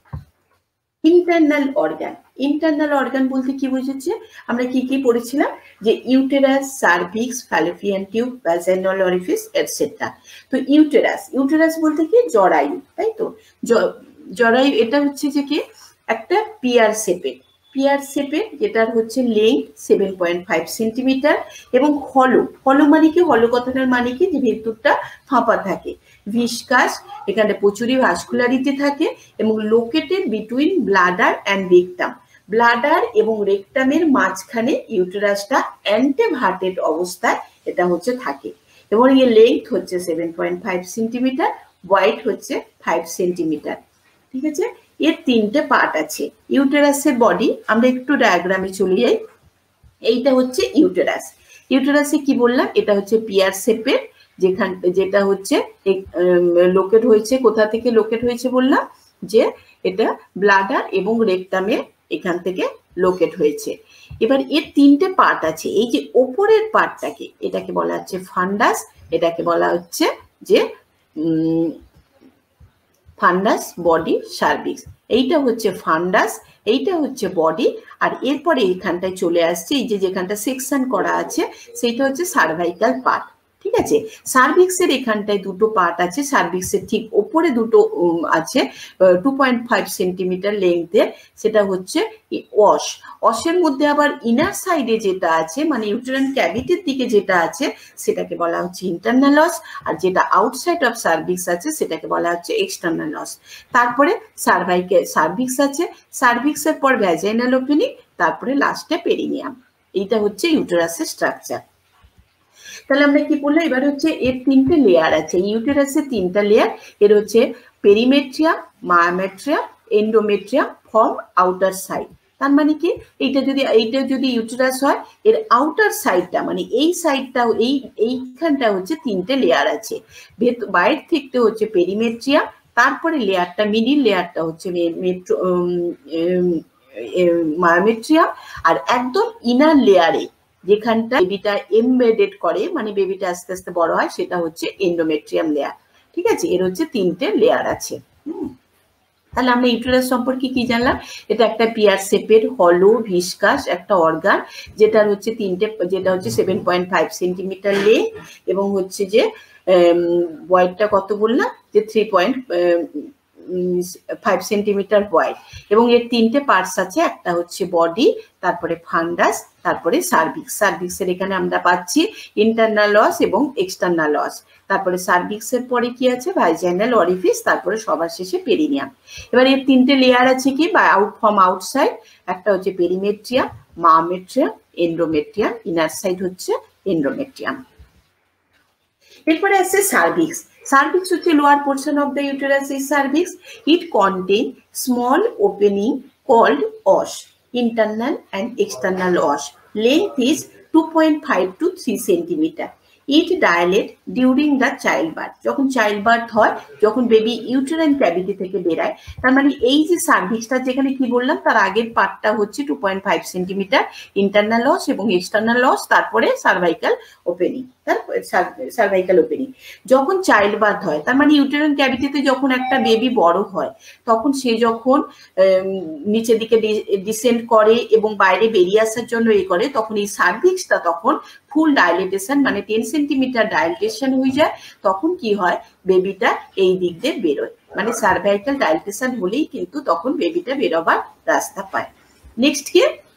ইন্টারনাল অর্গান। ইন্টারনাল অর্গান বলতে কি বুঝেছে, আমরা কি কি পড়েছিলাম যে uterus, cervix, fallopian tube, vaginal orifice etcetera. তো ইউটেরাস, ইউটেরাস বলতে কি জরায়ু, তাই তো। জরায়ু এটা হচ্ছে যে কি একটা পিয়ার শেপের, পিয়ার শেপের যেটার হচ্ছে length seven point five centimetre এবং হলো, হলো মানে কি, হলো কথাটার মানে কি যে ভেতরটা ফাঁপা থাকে। ভিসকাস, এখানে প্রচুরই ভাস্কুলারিটি থাকে এবং located between bladder and rectum. Bladder এবং রেকটামের মাঝখানে ইউটেরাসটা অ্যান্টেভার্টেড অবস্থায় এটা হচ্ছে থাকে এবং এর লেন্থ হচ্ছে seven point five centimetre, wide হচ্ছে ফাইভ সেন্টিমিটার। ঠিক আছে, এর তিনটে পার্ট আছে। ইউটেরাসের বডি আমরা একটু ডায়াগ্রামে চলে যাই। এইটা হচ্ছে ইউটেরাস। ইউটেরাসে কি বললাম, এটা হচ্ছে পিয়ার শেপের, যেখান যেটা হচ্ছে লোকেট হয়েছে, কোথা থেকে লোকেট হয়েছে বললাম যে এটা ব্লাডার এবং রেকটামে এখান থেকে লোকেট হয়েছে। এবার এর তিনটে পার্ট আছে। এই যে ওপরের পার্টটাকে এটাকে বলা হচ্ছে ফান্ডাস, এটাকে বলা হচ্ছে যে ফান্ডাস, বডি, সার্ভিক্স। এইটা হচ্ছে ফান্ডাস, এইটা হচ্ছে বডি, আর এরপরে এইখানটায় চলে আসছে এই যে যেখানটা সেকশন করা আছে সেটা হচ্ছে সার্ভাইকাল পার্ট। ঠিক আছে, সার্ভিক্সের এখানটায় দুটো পার্ট আছে, সার্ভিক্সের ঠিক ওপরে দুটো আছে টু পয়েন্ট ফাইভ সেন্টিমিটার লেন্থের, সেটা হচ্ছে ওয়াশ। ওয়াশের মধ্যে আবার ইনার সাইডে যেটা আছে মানে ইউটেরাইন ক্যাভিটির দিকে যেটা আছে সেটাকে বলা হচ্ছে ইন্টারনাল ওয়াশ, আর যেটা আউটসাইড অফ সার্ভিক্স আছে সেটাকে বলা হচ্ছে এক্সটার্নাল ওয়াশ। তারপরে সার্ভাইকে সার্ভিক্স আছে, সার্ভিক্সের পর ভ্যাজাইনাল ওপেনিং, তারপরে লাস্টে পেরিনিয়াম। এইটা হচ্ছে ইউটেরাসের স্ট্রাকচার। তাহলে আমরা কি বললাম, এবার হচ্ছে এর তিনটে লেয়ার আছে, ইউটেরাসের তিনটা লেয়ার। এর হচ্ছে perimetrium, myometrium, endometrium from outer side. তার মানে কি, এইটা যদি এইটা যদি ইউটেরাস হয়, এর আউটার সাইডটা মানে এই সাইডটা এই এইখানটা হচ্ছে তিনটে লেয়ার আছে। বাইরে থেকে হচ্ছে পেরিমেট্রিয়াম, তারপরে লেয়ারটা মিডিল লেয়ারটা হচ্ছে মেট্রো মায়োমেট্রিয়াম, আর একদম ইনার লেয়ারে যেখানটা বেবিটা এমবেডেড করে মানে বেবিটা আস্তে আস্তে বড় হয় সেটা হচ্ছে এন্ডোমেট্রিয়াম লেয়ার। ঠিক আছে, এর হচ্ছে তিনটে লেয়ার আছে। তাহলে আমরা ইউটেরাস সম্পর্কে কি জানলাম, এটা একটা পিয়ার শেপের হলো ভিসকাস একটা অর্গান, যেটার হচ্ছে তিনটে, যেটা হচ্ছে seven point five centimetre length এবং হচ্ছে যে ওয়াইডটা কত বললাম যে three point five centimetre wide এবং এর তিনটে পার্টস আছে, একটা হচ্ছে বডি, তারপরে ফান্ডাস, তারপরে সার্ভিক্স। সার্ভিক্সের এখানে আমরা পাচ্ছি ইন্টারনাল ওয়াশ এবং এক্সটার্নাল ওয়াশ, তারপরে সার্ভিক্সের পরে কি আছে ভাইজাইনাল অরিফিস, তারপরে সবার শেষে পেরিনিয়াম। এবার এর তিনটে লেয়ার আছে কি বা আউট ফ্রম আউটসাইড, একটা হচ্ছে perimetrium, myometrium, endometrium, inner side হচ্ছে এন্ডোমেট্রিয়াম। এরপরে আছে সার্ভিক্স। Cervix হচ্ছে lower portion of the uterus is cervix. It contain small opening called os, internal and external os. Length is two point five to three centimeter. It dilate during the childbirth. যখন childbirth হয়, যখন baby uterine cavity থেকে বেরায়, তার মানে এই যে সার্ভিক্সটা যেখানে কি বললাম তার আগের পার্টটা হচ্ছে two point five centimetre internal os এবং এক্সটার্নাল লস, তারপরে সার্ভাইকাল ওপেনিং, তারপরে সার্ভাইকাল ওপেনিং। যখন চাইল্ড বার্থ হয় তার মানে ইউটেরাইন ক্যাভিটিতে যখন একটা বেবি বড় হয় তখন সে যখন নিচের দিকে ডিসেন্ড করে এবং বাইরে বেরিয়ে আসার জন্য এ করে, তখন এই সার্ভিক্সটা তখন ফুল ডাইলেটেশন মানে টেন সেন্টিমিটার ডাইলেটেশন হয়ে যায়। তখন কি হয়, বেবিটা এই দিক দিয়ে বেরোয়, মানে সার্ভাইকাল ডাইলেটেশন হলেই কিন্তু তখন বেবিটা বেরোবার রাস্তা পায়। নেক্সট কি,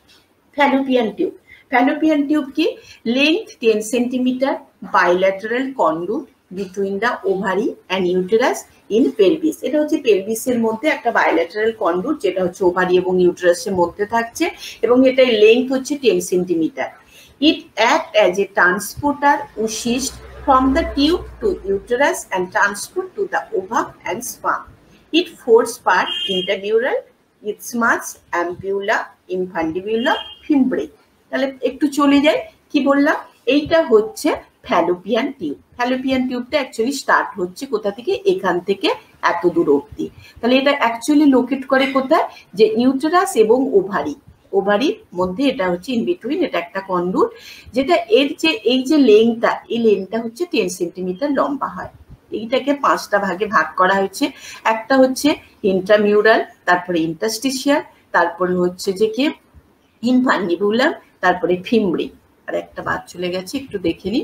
ফ্যালোপিয়ান টিউব, ফ্যালোপিয়ান টিউব কি? Length ten centimetre, bilateral conduit between the ovary and uterus in pelvis. এটা হচ্ছে পেলভিসের মধ্যে একটা বাইল্যাটারাল কন্ডুট, যেটা হচ্ছে ওভারি এবং ইউটেরাসের মধ্যে থাকছে, এবং এটার লেন্থ হচ্ছে ten centimetre. It act as a transporter উশিস্ট from the tube to uterus and transport to the ovum and sperm. It force part intramural, isthmus, ampulla, infundibulum, fimbriae. তাহলে একটু চলে যাই, কি বললাম? এইটা হচ্ছে ফ্যালোপিয়ান টিউব। ফ্যালোপিয়ান টিউবটা অ্যাকচুয়ালি স্টার্ট হচ্ছে কোথা থেকে? এখান থেকে এত দূর অবধি। তাহলে এটা অ্যাকচুয়ালি লোকেট করে কোথায়? যে ইউটেরাস এবং ওভারি, ওভারির মধ্যে এটা হচ্ছে ইন বিটুইন, এটা একটা কন্ডুট, যেটা এর যে এই যে লেন্থটা, এই লেন্থটা হচ্ছে টেন সেন্টিমিটার লম্বা হয়। এইটাকে পাঁচটা ভাগে ভাগ করা হয়েছে। একটা হচ্ছে ইন্ট্রামিউরাল, তারপরে ইন্টারস্টিশিয়াল, তারপরে হচ্ছে যে কি ইনফান্ডিবুলাম, তারপরে ফিমব্রি। আর একটা বাদ চলে গেছে, একটু দেখে নি।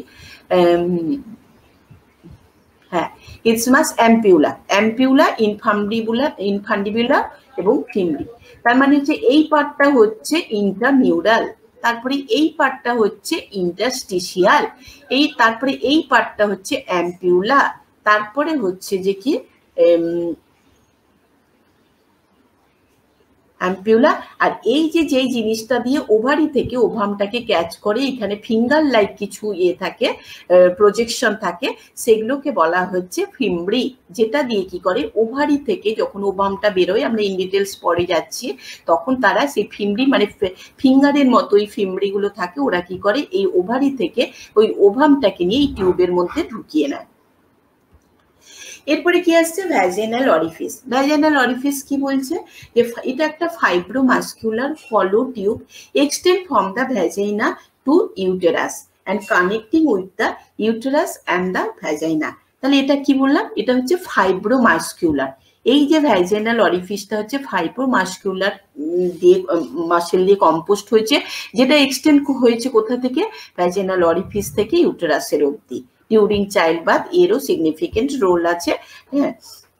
হ্যাঁ, ইসমাস, অ্যাম্পিউলা, অ্যাম্পিউলা, ইনফান্ডিবুলা, ইনফান্ডিবুলা এবং ফিমব্রি। তার মানে হচ্ছে এই পার্টটা হচ্ছে ইন্ট্রামিউরাল, তারপরে এই পার্টটা হচ্ছে ইন্টারস্টিশিয়াল, এই তারপরে এই পার্টটা হচ্ছে অ্যাম্পিউলা, তারপরে হচ্ছে যে কি অ্যাম্পিউলা। আর এই যে যেই জিনিসটা দিয়ে ওভারি থেকে ওভামটাকে ক্যাচ করে, এখানে ফিঙ্গার লাইক কিছু ইয়ে থাকে, প্রজেকশন থাকে, সেগুলোকে বলা হচ্ছে ফিমব্রি, যেটা দিয়ে কি করে ওভারি থেকে যখন ওভামটা বেরোয়, আমরা ইন ডিটেলস পরে যাচ্ছি, তখন তারা সেই ফিমব্রি মানে ফিঙ্গারের মতো ওই ফিমব্রিগুলো থাকে, ওরা কি করে এই ওভারি থেকে ওই ওভামটাকে নিয়ে এই টিউবের মধ্যে ঢুকিয়ে নেয়। এরপরে কি আসছে? Vaginal orifice. ভ্যাজাইনাল অরিফিস কি বলছে? যে এটা একটা ফাইব্রোমাস্কুলার হলো tube extend from the vagina to uterus and connecting with the uterus and the vagina. তাহলে এটা কি বললাম? এটা হচ্ছে ফাইব্রোমাস্কুলার। এই যে ভ্যাজাইনাল অরিফিসটা হচ্ছে ফাইব্রোমাস্কুলার দিয়ে মাসেল দিয়ে কম্পোস্ট হয়েছে, যেটা এক্সটেন্ড হয়েছে কোথা থেকে? ভ্যাজাইনাল অরিফিস থেকে ইউটেরাসের অবধি। ডিউরিং চাইল্ড বার্থ এরও সিগনিফিকেন্ট রোল আছে। হ্যাঁ,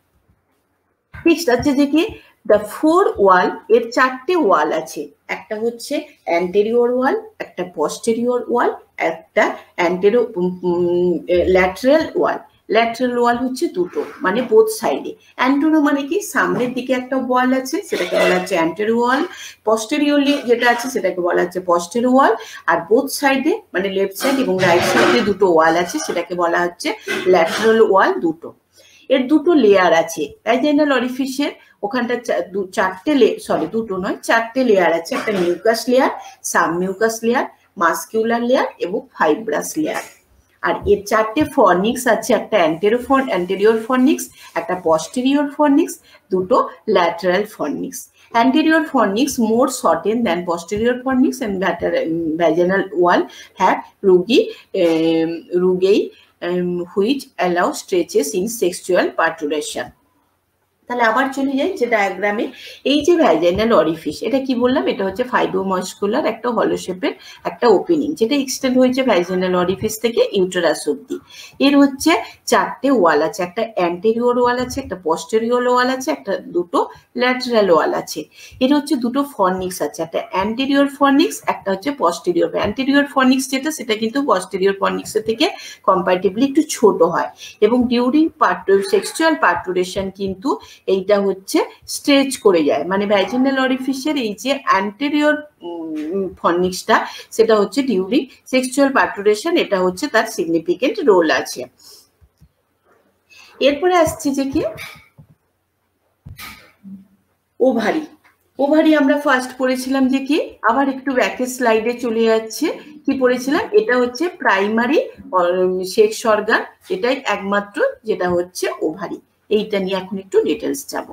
নেক্সট আছে যে কি দ্য ফোর ওয়াল, এর চারটে ওয়াল আছে, একটা হচ্ছে অ্যান্টেরিয়র ওয়াল, একটা পস্টেরিয়র ওয়াল, একটা anterior lateral wall. Lateral wall হচ্ছে দুটো, মানে বোথ সাইডে। অ্যান্টেরিয়র মানে কি? সামনের দিকে একটা ওয়াল আছে, সেটাকে বলা হচ্ছে অ্যান্টেরিয়র ওয়াল। পস্টেরিয়রলি যেটা আছে সেটাকে বলা হচ্ছে পস্টেরিয়র ওয়াল। আর বোথ সাইডে মানে লেফট সাইড এবং রাইট সাইডে দুটো ওয়াল আছে, সেটাকে বলা হচ্ছে ল্যাটারাল ওয়াল দুটো। এর দুটো লেয়ার আছে ভ্যাজাইনাল অরিফিসের, ওখানটা চারটে সরি দুটো নয় চারটে লেয়ার আছে। একটা mucous layer, sub mucous layer, muscular layer এবং ফাইব্রাস লেয়ার। আর এর চারটে ফর্নিক্স আছে, একটা অ্যান্টেরো অ্যান্টেরিয়র ফর্নিক্স, একটা পস্টেরিয়র ফর্নিক্স, দুটো lateral fornix. Anterior fornix more shortened than posterior fornix and vaginal wall have rugae, um, rugae um, which allow stretches in sexual parturition. তাহলে আবার চলে যাই যে ডায়াগ্রামে, এই যে ভ্যাজাইনাল অরিফিস, এটা কি বললাম? এটা হচ্ছে ফাইব্রোমাস্কুলার একটা হলো শেপের একটা ওপেনিং, যেটা এক্সটেন্ড হয়েছে ভ্যাজাইনাল অরিফিস থেকে ইউটেরাস অবধি। এর হচ্ছে চারটে ওয়াল আছে, একটা অ্যান্টেরিয়র ওয়াল আছে, একটা পস্টেরিয়র ওয়াল আছে, একটা দুটো ল্যাটারাল ওয়াল আছে। এর হচ্ছে দুটো ফর্নিক্স আছে, একটা অ্যান্টেরিয়র ফর্নিক্স, একটা হচ্ছে পস্টেরিয়র। অ্যান্টেরিয়র ফর্নিক্স যেটা, সেটা কিন্তু পস্টেরিয়র ফর্নিক্সের থেকে কম্পারেটিভলি একটু ছোট হয়, এবং ডিউরিং পার্ট সেক্সুয়াল পার্টুরেশন কিন্তু এইটা হচ্ছে স্ট্রেচ করে যায়। মানে ভ্যাজিনাল অরিফিসের এই যে অ্যান্টেরিয়র ফর্নিক্সটা, সেটা হচ্ছে ডিউরিং সেক্সুয়াল পার্টুরেশন, এটা হচ্ছে তার সিগনিফিকেন্ট রোল আছে। এরপরে আসছে যে কি ওভারি। ওভারি আমরা ফার্স্ট পড়েছিলাম যে কি, আবার একটু ব্যাকের স্লাইডে চলে যাচ্ছে, কি পড়েছিলাম? এটা হচ্ছে প্রাইমারি সেক্স অর্গান, এটাই একমাত্র যেটা হচ্ছে ওভারি। এইটা নিয়ে এখন একটু ডিটেলস যাব।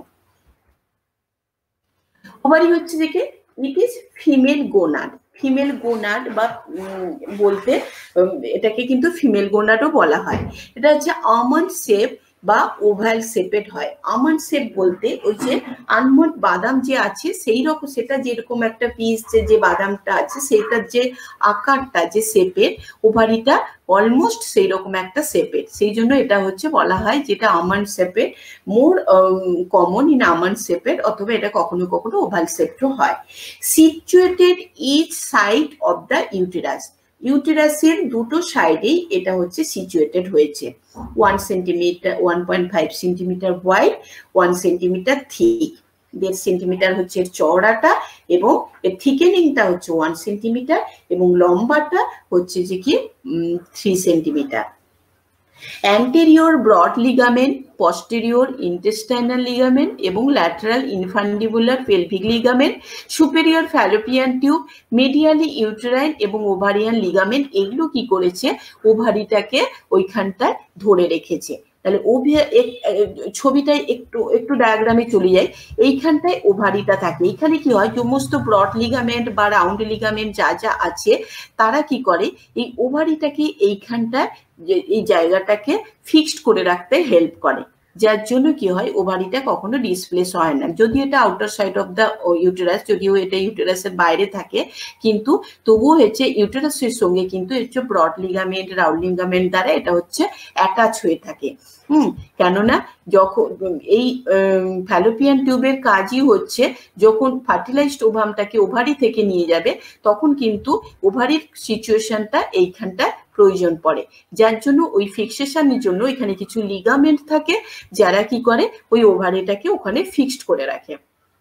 ওভারি হচ্ছে যে কি, it is female gonad. Female gonad বা বলতে এটাকে কিন্তু ফিমেল গোনাডও বলা হয়। এটা হচ্ছে আমন্ড শেপ বা ওভাল শেপেড হয়। আমন্ড শেপ বলতে ওই যে আলমন্ড বাদাম যে আছে সেই রকম, সেটা যেরকম একটা পিস যে বাদামটা আছে সেটার যে আকারটা যে শেপের, ওভারিটা অলমোস্ট সেই রকম একটা শেপের, সেই জন্য এটা হচ্ছে বলা হয় যেটা আমন্ড শেপের, মোর কমন ইন আমন্ড শেপের, অথবা এটা কখনো কখনো ওভাল শেপও হয়। Situated each side of the uterus, ইউটেরাসের দুটো সাইডেই এটা হচ্ছে সিচুয়েটেড হয়েছে। One centimetre one point five centimetre wide, one centimetre thick, দেড় সেন্টিমিটার হচ্ছে চওড়াটা, এবং এর থিকেনিংটা হচ্ছে ওয়ান সেন্টিমিটার, এবং লম্বাটা হচ্ছে যে কি three centimetre. Anterior broad ligament, posterior intestinal ligament এবং lateral infundibular pelvic ligament, superior fallopian tube, medially uterine এবং ovarian ligament, এগুলো কি করেছে ওভারিটাকে ওইখানটায় ধরে রেখেছে। তাহলে ছবিটায় একটু একটু ডায়াগ্রামে চলে যায়, এইখানটায় ওভারিটা থাকে, এইখানে কি হয় সমস্ত ব্রড লিগামেন্ট বা রাউন্ড লিগামেন্ট যা যা আছে তারা কি করে এই ওভারিটাকে এইখানটায় এই জায়গাটাকে ফিক্সড করে রাখতে হেল্প করে, যার জন্য কি হয় ওভারিটা কখনো ডিসপ্লেস হয় না। যদি এটা outer side of the uterus, যদিও এটা ইউটেরাসের বাইরে থাকে, কিন্তু তবুও হচ্ছে ইউটেরাসের সঙ্গে কিন্তু হচ্ছে ব্রড লিগামেন্ট রাউন্ড লিগামেন্ট দ্বারা এটা হচ্ছে অ্যাটাচ হয়ে থাকে। হুম কেননা যখন এই ফ্যালোপিয়ান টিউবের কাজই হচ্ছে যখন ফার্টিলাইজড ওভামটাকে ওভারি থেকে নিয়ে যাবে তখন কিন্তু ওভারির সিচুয়েশনটা এইখানটা প্রয়োজন পড়ে, যার জন্য ওই ফিক্সেশনের জন্য এখানে কিছু লিগামেন্ট থাকে যারা কি করে ওই ওভারিটাকে ওখানে ফিক্সড করে রাখে।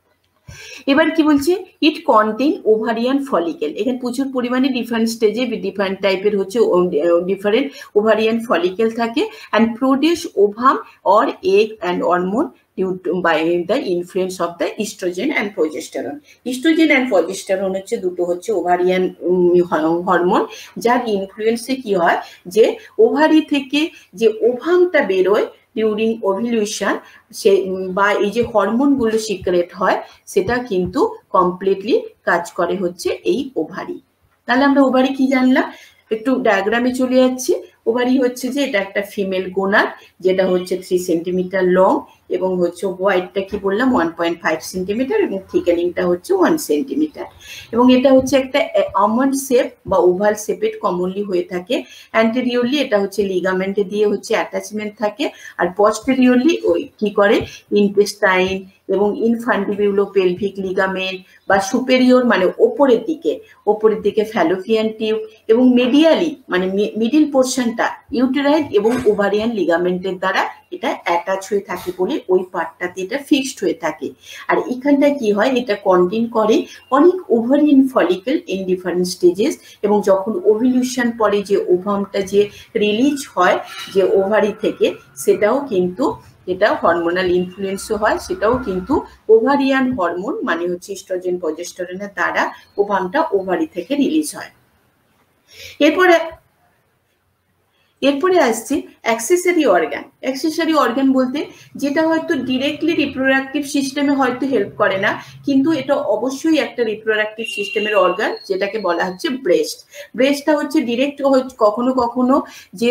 এবার কি বলছে ইট কন্টেইন ওভারিয়ান ফলিকেল, এখানে প্রচুর পরিমাণে ডিফারেন্ট স্টেজে ডিফারেন্ট টাইপের হচ্ছে ডিফারেন্ট ওভারিয়ান ফলিকেল থাকে and produce ovum or egg and hormone due to by the influence of the estrogen and progesterone. Estrogen and progesterone হচ্ছে দুটো হচ্ছে ওভারিয়ান হরমোন, যার ইনফ্লুয়েন্সে কি হয় যে ওভারি থেকে যে ওভামটা বেরোয় ডিউরিং ওভিলিউশন সে বা এই যে হরমোনগুলো সিক্রেট হয় সেটা কিন্তু কমপ্লিটলি কাজ করে হচ্ছে এই ওভারি। তাহলে আমরা ওভারি কি জানলাম, একটু ডায়াগ্রামে চলে যাচ্ছি। ওভারি হচ্ছে যে এটা একটা ফিমেল গোনাড যেটা হচ্ছে থ্রি সেন্টিমিটার লং এবং হচ্ছে ওয়াইডটা কি বললাম ওয়ান পয়েন্ট ফাইভ সেন্টিমিটার এবং থিকেনিংটা হচ্ছে ওয়ান সেন্টিমিটার, এবং এটা হচ্ছে একটা আমন্ড শেপ বা ওভাল শেপের কমনলি হয়ে থাকে। অ্যান্টেরিয়রলি এটা হচ্ছে লিগামেন্টে দিয়ে হচ্ছে অ্যাটাচমেন্ট থাকে, আর পস্টেরিয়রলি ওই কি করে ইন্টেস্টাইন এবং ইনফান্ডিবিউলো পেলভিক লিগামেন্ট বা সুপেরিয়র মানে ওপরের দিকে ওপরের দিকে ফ্যালোপিয়ান টিউব এবং মিডিয়ালি মানে মিডিল পোর্শনটা ইউটেরাইন এবং ওভারিয়ান লিগামেন্টের দ্বারা এটা অ্যাটাচ হয়ে থাকে বলে ওই পার্টটাতে এটা ফিক্সড হয়ে থাকে। আর এখানটা কি হয় এটা কন্টেইন করে অনেক ovarian follicle in different stages, এবং যখন ওভিলিউশন পরে যে ওভামটা যে রিলিজ হয় যে ওভারি থেকে সেটাও কিন্তু এটা হরমোনাল ইনফ্লুয়েন্সও হয়, সেটাও কিন্তু ওভারিয়ান হরমোন মানে হচ্ছে ইস্ট্রোজেন প্রজেস্টেরনের দ্বারা ওভামটা ওভারি থেকে রিলিজ হয়। এরপরে এরপরে আসছে অ্যাক্সেসরি অর্গান। অ্যাক্সেসরি অর্গান বলতে যেটা হয়তো ডিরেক্টলি রিপ্রোডাক্টিভ সিস্টেমে হয়তো হেল্প করে না, কিন্তু এটা অবশ্যই একটা রিপ্রোডাক্টিভ সিস্টেমের অর্গান যেটাকে বলা হচ্ছে ব্রেস্ট। ব্রেস্টটা হচ্ছে ডিরেক্ট কখনো কখনো যে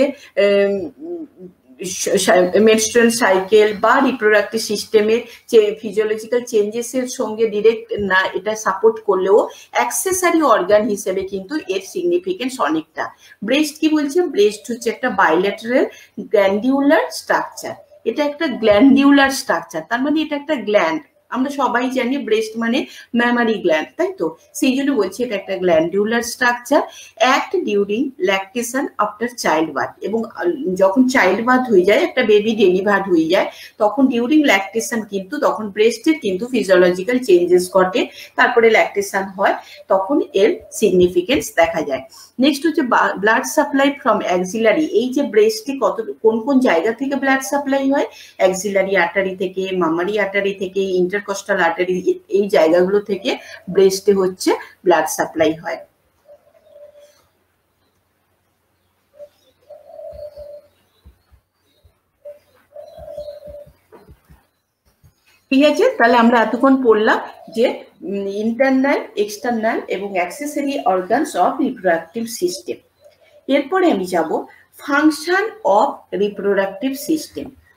মেনস্ট্রুয়াল সাইকেল বা রিপ্রোডাক্টিভ সিস্টেমের যে ফিজিওলজিক্যাল চেঞ্জেসের সঙ্গে ডিরেক্ট না এটা সাপোর্ট করলেও অ্যাক্সেসরি অর্গান হিসেবে কিন্তু এর সিগনিফিকেন্স অনেকটা। ব্রেস্ট কি বলছে, ব্রেস্ট হচ্ছে একটা বাইল্যাটারাল গ্ল্যান্ডিউলার স্ট্রাকচার, এটা একটা গ্ল্যান্ডিউলার স্ট্রাকচার, তার মানে এটা একটা গ্ল্যান্ড। আমরা সবাই জানি ব্রেস্ট মানে ম্যামারি গ্ল্যান্ড, তাই তো, সেই জন্য বলছি এটা একটা glandular structure. Act during lactation after child birth, এবং যখন চাইল্ড বার্থ হয়ে যায় একটা বেবি ডেলিভার্ড হয়ে যায় তখন ডিউরিং ল্যাকটেশন কিন্তু তখন ব্রেস্টের কিন্তু ফিজিওলজিক্যাল চেঞ্জেস ঘটে, তারপরে ল্যাকটেশন হয়, তখন এর সিগনিফিকেন্স দেখা যায়। নেক্সট হচ্ছে ব্লাড সাপ্লাই ফ্রম অ্যাক্সিলারি, এই যে ব্রেস্টে কত কোন কোন জায়গা থেকে ব্লাড সাপ্লাই হয়, অ্যাক্সিলারি আর্টারি থেকে, মামারি আর্টারি থেকে, ইন্টারকস্টাল আর্টারি, এই জায়গাগুলো থেকে ব্রেস্টে হচ্ছে ব্লাড সাপ্লাই হয়। ঠিক আছে, তাহলে আমরা এতক্ষণ পড়লাম যে ইন্টারনাল, এক্সটার্নাল এবং accessory organs of reproductive system. এরপরে আমি যাব function of reproductive system.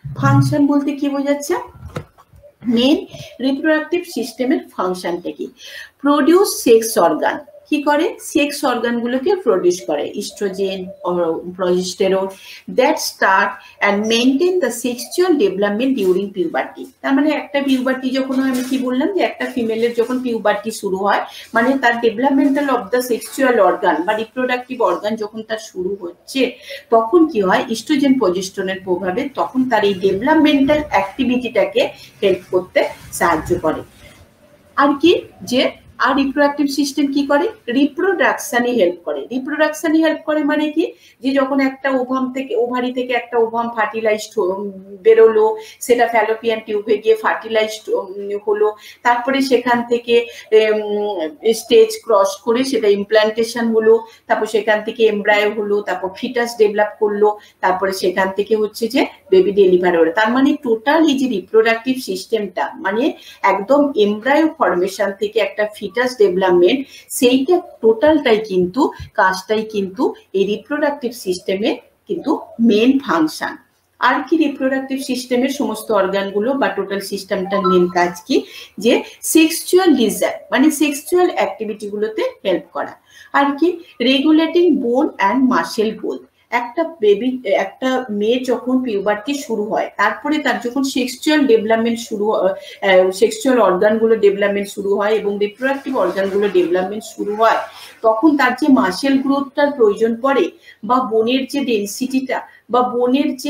Function বলতে কি বোঝাচ্ছে? মেন রিপ্রোডাক্টিভ সিস্টেমের ফাংশনটা কি? Produce sex organ. কি করে? সেক্স অর্গান গুলোকে প্রডিউস করে, oestrogen, progesterone, that start and maintain the sexual development during puberty. তার মানে একটা পিউবার্টি যখন হয়, আমি কি বললাম যে একটা ফিমেলের যখন পিউবার্টি শুরু হয়, মানে তার developmental of the sexual organ বা রিপ্রোডাক্টিভ অর্গান যখন তার শুরু হচ্ছে, তখন কি হয়? ইস্ট্রোজেন প্রজেস্টেরনের প্রভাবে তখন তার এই ডেভেলপমেন্টাল অ্যাক্টিভিটিটাকে হেল্প করতে সাহায্য করে। আর কি যে আর রিপ্রোডাক্টিভ সিস্টেম কি করে? রিপ্রোডাকশনে হেল্প করে। রিপ্রোডাকশনে হেল্প করে মানে কি? যে যখন একটা ওভাম থেকে, ওভারি থেকে একটা ওভাম ফার্টিলাইজড বেরোলো, সেটা ফ্যালোপিয়ান টিউবে গিয়ে ফার্টিলাইজড হলো, তারপরে সেখান থেকে স্টেজ ক্রস করে সেটা ইমপ্লান্টেশন হলো, তারপর সেখান থেকে এমব্রায়ো হলো, তারপর ফিটাস ডেভেলপ করলো, তারপরে সেখান থেকে হচ্ছে যে বেবি ডেলিভারি হলো। তার মানে টোটাল এই যে রিপ্রোডাক্টিভ সিস্টেমটা, মানে একদম এমব্রায়ো ফরমেশন থেকে একটা ফিটাস ডেভেলপমেন্ট, সেইটা টোটালটাই কিন্তু কাজটাই কিন্তু এই রিপ্রোডাক্টিভ সিস্টেমে কিন্তু মেন ফাংশন। আর কি রিপ্রোডাক্টিভ সিস্টেমের সমস্ত অর্গানগুলো বা টোটাল সিস্টেমটার মেন কাজ কি? যে সেক্সুয়াল ডিজায়ার মানে সেক্সুয়াল অ্যাক্টিভিটি গুলোতে হেল্প করা। আর কি regulating bone and muscle growth. একটা বেবি, একটা মেয়ে যখন পিউবার্টি শুরু হয়, তারপরে তার যখন সেক্সুয়াল ডেভেলপমেন্ট শুরু সেক্সুয়াল অর্গানগুলো ডেভেলপমেন্ট শুরু হয় এবং রিপ্রোডাক্টিভ অর্গানগুলো ডেভেলপমেন্ট শুরু হয়, তখন তার যে মাসেল গ্রোথটার প্রয়োজন পড়ে বা বোনের যে ডেনসিটিটা বা বোনের যে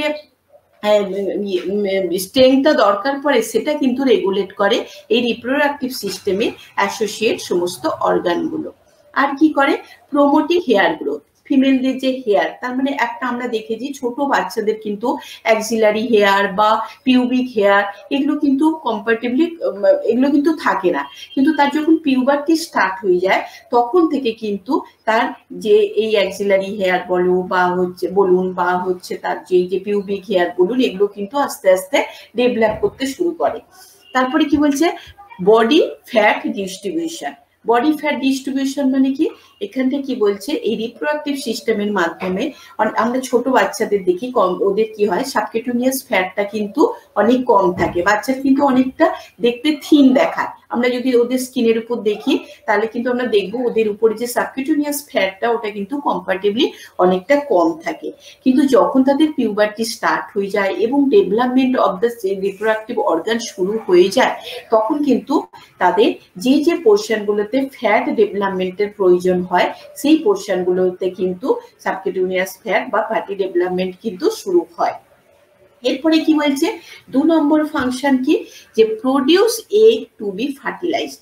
স্ট্রেংথটা দরকার পড়ে, সেটা কিন্তু রেগুলেট করে এই রিপ্রোডাক্টিভ সিস্টেমে অ্যাসোসিয়েট সমস্ত অর্গানগুলো। আর কি করে? Promoting hair growth. ফিমেলদের যে হেয়ার, তার মানে একটা আমরা দেখেছি ছোট বাচ্চাদের কিন্তু অ্যাক্সিলারি হেয়ার বা পিউবিক হেয়ার এগুলো কিন্তু কম্পারেটিভলি এগুলো কিন্তু থাকে না, কিন্তু তার যখন পিউবার্টি স্টার্ট হয়ে যায় তখন থেকে কিন্তু তার যে এই অ্যাক্সিলারি হেয়ার বলো বা হচ্ছে বলুন বা হচ্ছে তার যে যে পিউবিক হেয়ার বলুন, এগুলো কিন্তু আস্তে আস্তে ডেভেলপ করতে শুরু করে। তারপরে কি বলছে? Body fat distribution. Body fat distribution মানে কি? এখান থেকে কি বলছে? এই রিপ্রোডাক্টিভ সিস্টেমের মাধ্যমে আমরা ছোট বাচ্চাদের দেখি, কম ওদের কি হয়, সাবকিউটেনিয়াস ফ্যাটটা কিন্তু অনেক কম থাকে, বাচ্চার কিন্তু অনেকটা দেখতে থিন দেখায়। আমরা যদি ওদের স্কিনের উপর দেখি তাহলে কিন্তু আমরা দেখবো ওদের উপরে যে সাবকিউটেনিয়াস ফ্যাটটা ওটা কিন্তু কম্পারেটিভলি অনেকটা কম থাকে। কিন্তু যখন তাদের পিউবার্টি স্টার্ট হয়ে যায় এবং development of the reproductive organ শুরু হয়ে যায়, তখন কিন্তু তাদের যে যে পোর্শনগুলোতে ফ্যাট ডেভেলপমেন্টের প্রয়োজন হয়, সেই পোর্শনগুলোতে কিন্তু সাবকিউটেনিয়াস ফ্যাট বা ফ্যাটি ডেভেলপমেন্ট কিন্তু শুরু হয়। এরপরে কি বলছে? দু নম্বর ফাংশন কি? যে produce egg to be fertilised.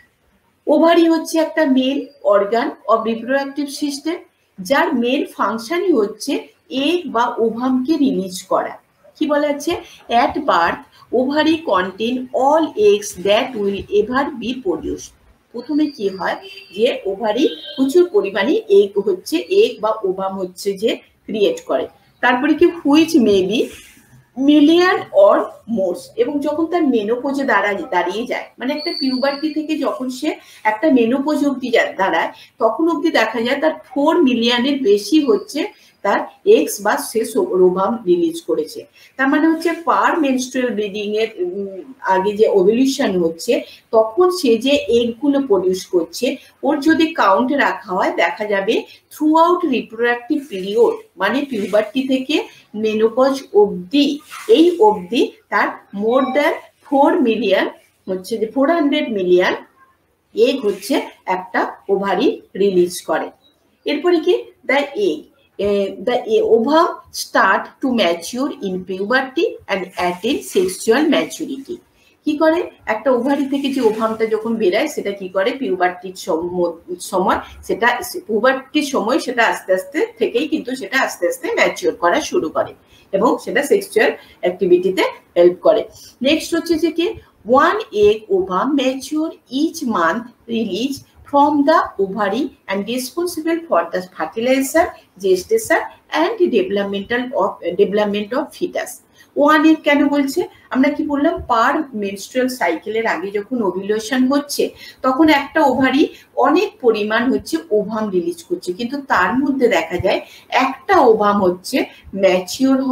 Ovary হচ্ছে একটা main organ of reproductive system, যার মেন ফাংশনই হচ্ছে এগ বা ওভামকে রিলিজ করা। কি বলা আছে? At birth ovary contain all eggs that will ever be produced. প্রথমে কি হয়? যে ওভারি প্রচুর পরিমাণে এগ হচ্ছে এগ বা ওভাম হচ্ছে যে ক্রিয়েট করে। তারপরে কি? Which may be million or more. এবং যখন তার মেনোপোজে দাঁড়ায় দাঁড়িয়ে যায়, মানে একটা পিউবার্টি থেকে যখন সে একটা মেনোপোজ অব্দি দাঁড়ায়, তখন অব্দি দেখা যায় তার ফোর মিলিয়নের বেশি হচ্ছে তার এক্স বা সে ওভাম রিলিজ করেছে। তার মানে হচ্ছে পার মেনস্ট্রুয়াল ব্লিডিং এর আগে যে ওভুলেশন হচ্ছে, তখন সে যে এগ গুলো প্রডিউস করছে, ওর যদি কাউন্ট রাখা হয় দেখা যাবে থ্রু আউট রিপ্রোডাক্টিভ পিরিয়ড, মানে পিউবার্টি থেকে মেনোপজ অবধি, এই অবধি তার মোর দ্যান ফোর মিলিয়ন হচ্ছে যে ফোর হান্ড্রেড মিলিয়ন এগ হচ্ছে একটা ওভারি রিলিজ করে। এরপরে কি? The egg the ovum start to mature in puberty and attain sexual maturity. কি করে? একটা ওভারি থেকে যে ওভামটা যখন বেরায় সেটা কি করে? পিউবার্টির সময় সেটা পিউবার্টির সময় সেটা আস্তে আস্তে থেকেই কিন্তু সেটা আস্তে আস্তে ম্যাচিওর করা শুরু করে এবং সেটা সেক্সুয়াল অ্যাক্টিভিটিতে হেল্প করে। নেক্সট হচ্ছে যে কি? One egg ovum mature each month release from the ovary and responsible for the fertilization, gestation and developmental of development of fetus. One egg কেন বলছে? আমরা কি বললাম? পার মেনস্ট্রুয়াল সাইকেলের আগে যখন ওভুলেশন হচ্ছে, তখন একটা ওভারি অনেক পরিমাণ হচ্ছে ওভাম রিলিজ করছে, কিন্তু তার মধ্যে দেখা যায় একটা ওভাম হচ্ছে ম্যাচিওর হয়,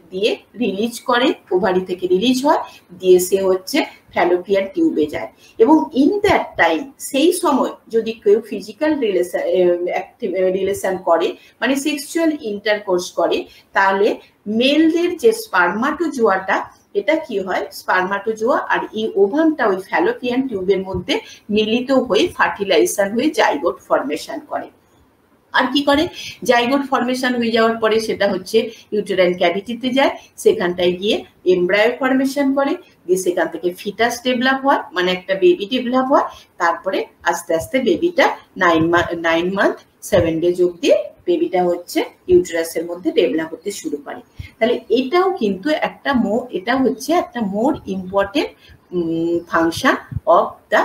দিয়ে রিলিজ করে, ওভারি থেকে রিলিজ হয়, দিয়ে সে হচ্ছে ফ্যালোপিয়ান টিউবে যায়। এবং ইন দ্যাট টাইম সেই সময় যদি কেউ ফিজিক্যাল রিলেশন রিলেশন করে মানে সেক্সুয়াল ইন্টারকোর্স করে, তাহলে মেলদের যে স্পার্মাটোজোয়াটা এটা কি হয়, স্পার্মাটোজোয়া আর এই ওভামটা ওই ফ্যালোপিয়ান টিউবের মধ্যে মিলিত হয়ে ফার্টিলাইজেশন হয়ে জাইগোট ফর্মেশন করে। আর কি করে, জাইগোট ফর্মেশন হয়ে যাওয়ার পরে সেটা হচ্ছে ইউটেরাইন ক্যাভিটিতে যায়, সেখানটায় গিয়ে এমব্রায়ো ফর্মেশন করে, দিয়ে সেখান থেকে ফিটাস ডেভেলপ হয়, মানে একটা বেবি ডেভেলপ হয়। তারপরে আস্তে আস্তে বেবিটা nine nine month seven days অব্দি বেবিটা হচ্ছে ইউটেরাসের মধ্যে ডেভেলপ হতে শুরু করে। তাহলে এটাও কিন্তু একটা মো এটা হচ্ছে একটা more important function of the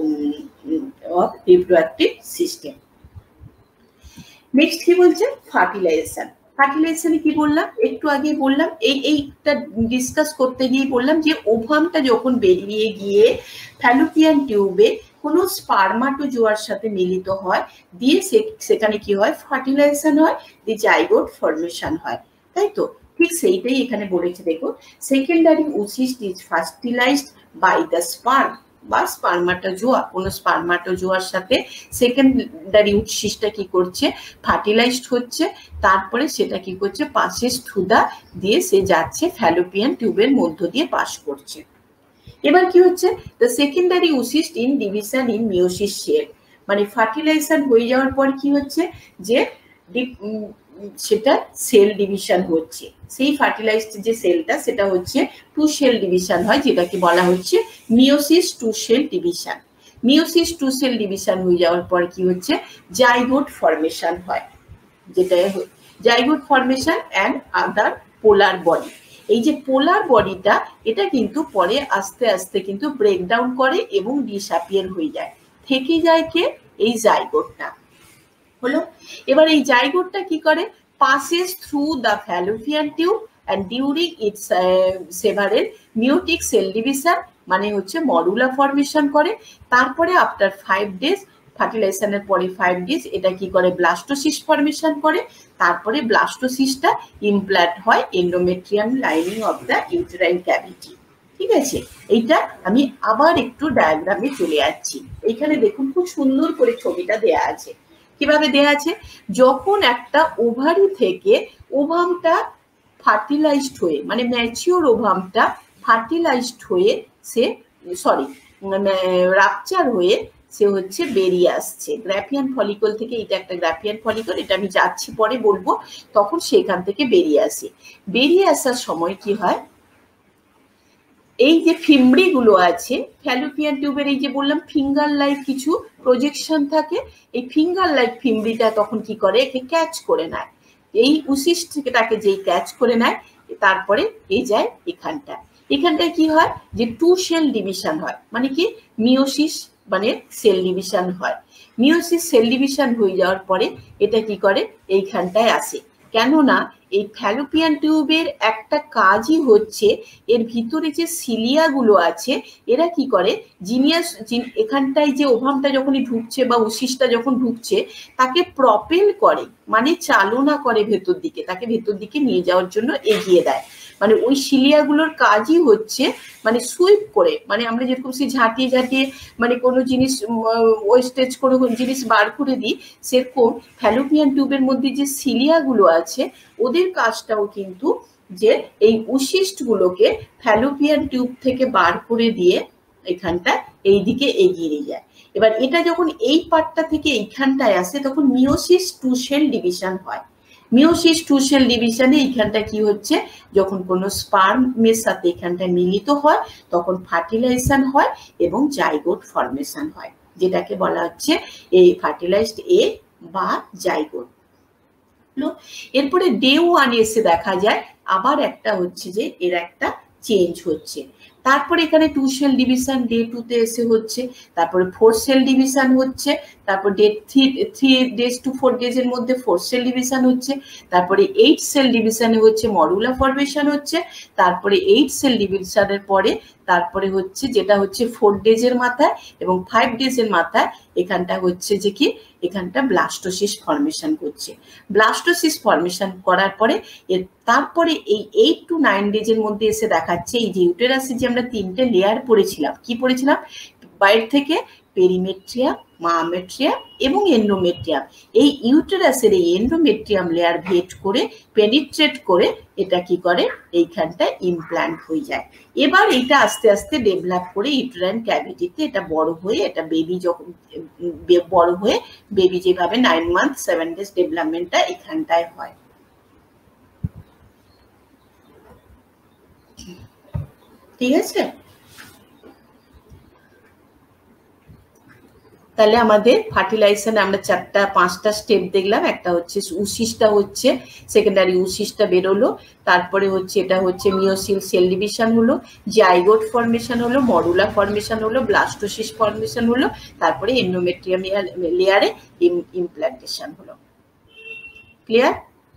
of reproductive system. Next কি বলছে, ফার্টিলাইজেশন। ফার্টিলাইজেশনে কি বললাম, একটু আগে বললাম, এই এইটা ডিসকাস করতে গিয়ে বললাম যে ওভামটা যখন বেরিয়ে গিয়ে ফ্যালোপিয়ান টিউবে কোনো স্পার্মাটোজোয়ার সাথে মিলিত হয়, দিয়ে সেখানে কি হয়, ফার্টিলাইজেশন হয়, দিয়ে জাইগোট ফর্মেশন হয়, তাই তো? ঠিক সেইটাই এখানে বলেছে, দেখো, secondary oocyte is fertilised by the sperm বা স্পার্মাটোজোয়া, কোন স্পার্মাটোজোয়ার সাথে সেকেন্ডারি উৎসিসটা কি করছে, ফার্টিলাইজড হচ্ছে, তারপরে সেটা কি করছে, পাসেস থ্রু দা দিয়ে সে যাচ্ছে ফ্যালোপিয়ান টিউবের মধ্য দিয়ে পাস করছে। এবার কি হচ্ছে, the secondary oocyte in division in meiosis cell, মানে ফার্টিলাইজেশন হয়ে যাওয়ার পর কি হচ্ছে যে সেটা সেল ডিভিশন হচ্ছে, সেই ফার্টিলাইজড যে সেলটা সেটা হচ্ছে টু সেল ডিভিশন হয়, যেটাকে বলা হচ্ছে meiosis two cell division. Meiosis two cell division হয়ে যাওয়ার পর কি হচ্ছে, জাইগোট ফর্মেশন হয়, যেটা zygote formation and other polar body. এই যে পোলার বডিটা এটা কিন্তু পরে আস্তে আস্তে কিন্তু ব্রেকডাউন করে এবং ডিসঅ্যাপিয়ার হয়ে যায়, থেকে যায় কে, এই জাইগোটটা হলো। এবার এই জাইগোটটা কি করে, passes through the fallopian tube and during its uh, several meiotic cell division মানে হচ্ছে মডুলা ফর্মেশন করে। তারপরে আফটার ফাইভ ডেজ ফার্টিলাইজেশনের পরে ফাইভ ডেজ এটা কি করে, ব্লাস্টোসিস ফর্মেশন করে। তারপরে ব্লাস্টোসিসটা ইমপ্ল্যান্ট হয় endometrium lining of the uterine cavity. ঠিক আছে, এইটা আমি আবার একটু ডায়াগ্রামে চলে যাচ্ছি। এইখানে দেখুন খুব সুন্দর করে ছবিটা দেয়া আছে। কিভাবে দেয়া আছে, যখন একটা ওভারি থেকে ওভামটা ফার্টিলাইজড হয়ে মানে ম্যাচিওর ওভামটা ফার্টিলাইজড হয়ে সে সরি রাপচার হয়ে সে হচ্ছে বেরিয়ে আসছে গ্র্যাফিয়ান ফলিকল থেকে। এটা একটা গ্র্যাফিয়ান ফলিকল, এটা আমি যাচ্ছি পরে বলবো। তখন সেখান থেকে বেরিয়ে আসে, বেরিয়ে আসার সময় কি হয়, এই যে ফিমব্রি গুলো আছে ফ্যালোপিয়ান টিউবের, এই যে বললাম ফিঙ্গার লাইক কিছু প্রজেকশন থাকে, এই ফিঙ্গার লাইক ফিমব্রিটা তখন কি করে, একে ক্যাচ করে নেয়। এই উসিসটাকে যেই ক্যাচ করে নেয়, তারপরে এই যায় এখানটা। এখানটায় কি হয় যে টু সেল ডিভিশন হয়, মানে কি মিওসিস মানে সেল ডিভিশন হয়। মিওসিস সেল ডিভিশন হয়ে যাওয়ার পরে এটা কি করে, এইখানটায় আসে। কেননা এই ফ্যালোপিয়ান টিউবের একটা কাজই হচ্ছে এর ভিতরে যে সিলিয়াগুলো আছে এরা কি করে, জিনিয়াস এখানটায় যে ওভামটা যখনই ঢুকছে বা উসিসটা যখন ঢুকছে তাকে প্রপেল করে, মানে চালনা করে ভেতর দিকে, তাকে ভেতর দিকে নিয়ে যাওয়ার জন্য এগিয়ে দেয়। মানে ওই সিলিয়াগুলোর কাজই হচ্ছে মানে সুইপ করে, মানে আমরা যেরকম সে ঝাঁটিয়ে ঝাঁটিয়ে মানে কোনো জিনিস ওয়েস্টেজ কোনো জিনিস বার করে দিই, সেরকম ফ্যালোপিয়ান টিউবের মধ্যে যে সিলিয়াগুলো আছে ওদের কাজটাও কিন্তু যে এই উশিষ্টগুলোকে ফ্যালোপিয়ান টিউব থেকে বার করে দিয়ে এখানটা এইদিকে এগিয়ে নিয়ে যায়। এবার এটা যখন এই পার্টটা থেকে এইখানটায় আসে তখন মিওসিস টু সেল ডিভিশন হয়। মিওসিস টু সেল ডিভিশনে এইখানটা কি হচ্ছে, যখন কোনো স্পার্মের সাথে এখানটা মিলিত হয় তখন ফার্টিলাইজেশন হয় এবং জাইগোট ফর্মেশন হয়, যেটাকে বলা হচ্ছে এই ফার্টিলাইজড এগ বা জাইগোট। এরপরে ডে ওয়ান এসে দেখা যায় আবার একটা হচ্ছে যে এর একটা চেঞ্জ হচ্ছে। তারপরে এখানে two cell division day two তে এসে হচ্ছে, তারপরে ফোর সেল ডিভিশন হচ্ছে, তারপর day three three days to four days এর মধ্যে ফোর সেল ডিভিশন হচ্ছে, তারপরে এইট সেল ডিভিশনে হচ্ছে মডুলা ফর্মেশন হচ্ছে, তারপরে এইট সেল ডিভিশনের পরে তারপরে হচ্ছে যেটা হচ্ছে ফোর ডেজের মাথায় এবং ফাইভ ডেজের মাথায় এখানটা হচ্ছে যে কি এখানটা ব্লাস্টোসিস ফর্মেশন করছে। ব্লাস্টোসিস ফর্মেশন করার পরে এর তারপরে এই এইট টু নাইন ডেজের মধ্যে এসে দেখাচ্ছে এই যে ইউটেরাসে যে আমরা তিনটে লেয়ার পড়েছিলাম, কি পড়েছিলাম, বাইরে থেকে পেরিমেট্রিয়াম, মামেট্রিয়াম এবং এন্ডোমেট্রিয়াম, এই ইউটেরাসের এই এন্ডোমেট্রিয়াম লেয়ার ভেদ করে পেনিট্রেট করে এটা কি করে এইখানটায় ইমপ্ল্যান্ট হয়ে যায়। এবার এটা আস্তে আস্তে ডেভেলপ করে ইউটেরাইন ক্যাভিটিতে এটা বড় হয়ে এটা বেবি যখন বড় হয়ে বেবি যেভাবে নাইন মান্থ সেভেন ডেজ ডেভেলপমেন্টটা এখানটায় হয়। ঠিক আছে, তাহলে আমাদের ফার্টিলাইজেশনে আমরা চারটা পাঁচটা স্টেপ দেখলাম। একটা হচ্ছে উসিসটা হচ্ছে সেকেন্ডারি উসিসটা বেরোলো, তারপরে হচ্ছে এটা হচ্ছে মিওসিল সেল ডিভিশন হলো, জাইগোট ফর্মেশন হলো, মডুলা ফর্মেশন হলো, ব্লাস্টোসিস ফর্মেশন হলো, তারপরে এন্ডোমেট্রিয়াম লেয়ারে ইমপ্ল্যান্টেশন হলো। ক্লিয়ার?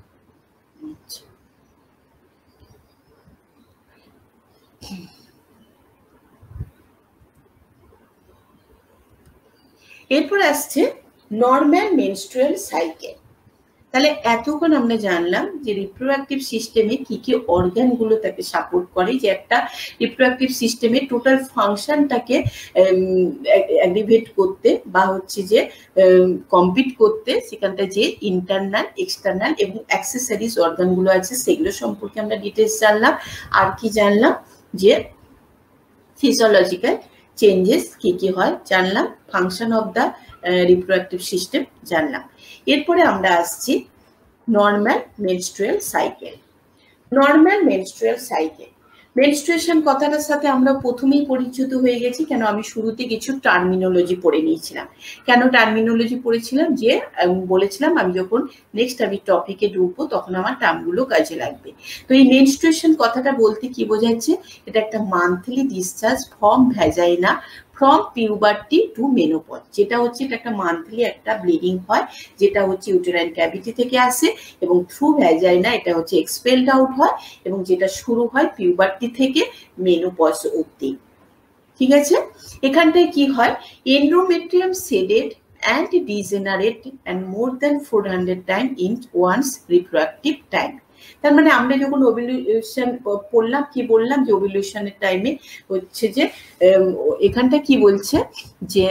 এরপর আসছে নর্মাল মেনস্ট্রুয়াল সাইকেল। তাহলে এতক্ষণ আমরা জানলাম যে রিপ্রোডাক্টিভ সিস্টেমে কি কি অর্গানগুলো তাকে সাপোর্ট করে, যে একটা রিপ্রোডাক্টিভ সিস্টেমে টোটাল ফাংশনটাকে অ্যাক্টিভেট করতে বা হচ্ছে যে কমপ্লিট করতে সেখানটা যে ইন্টারনাল, এক্সটার্নাল এবং অ্যাক্সেসরিজ অর্গানগুলো আছে সেগুলো সম্পর্কে আমরা ডিটেলস জানলাম। আর কি জানলাম, যে ফিজিওলজিক্যাল চেঞ্জেস কি কি হয় জানলাম, function of the reproductive system জানলাম। এরপরে আমরা আসছি normal menstrual cycle. Normal menstrual cycle, menstruation কথাটার সাথে আমরা প্রথমেই পরিচিত হয়ে গেছি, কেন আমি শুরুতে কিছু টার্মিনোলজি পড়ে নিয়েছিলাম। কেন টার্মিনোলজি পড়েছিলাম, যে বলেছিলাম আমি যখন নেক্সট আমি টপিকে ঢুকবো তখন আমার টার্মগুলো কাজে লাগবে। তো এই মেনস্ট্রুয়েশন কথাটা বলতে কি বোঝাচ্ছে, এটা একটা monthly discharge from vagina from puberty to menopause, যেটা হচ্ছে এটা একটা মান্থলি একটা ব্লিডিং হয়, যেটা হচ্ছে ইউটেরাইন ক্যাভিটি থেকে আসে এবং থ্রু ভ্যাজাইনা এটা হচ্ছে এক্সপেলড আউট হয় এবং যেটা শুরু হয় পিউবার্টি থেকে মেনোপজ অবধি। ঠিক আছে, এখানটায় কি হয়, endometrium shedded and degenerate and more than four hundred times in one's reproductive time। তার মানে আমরা যখন ওভুলেশন পড়লাম কি বললাম, যে ওভুলেশনের টাইমে হচ্ছে যে এখানটা কি বলছে, যে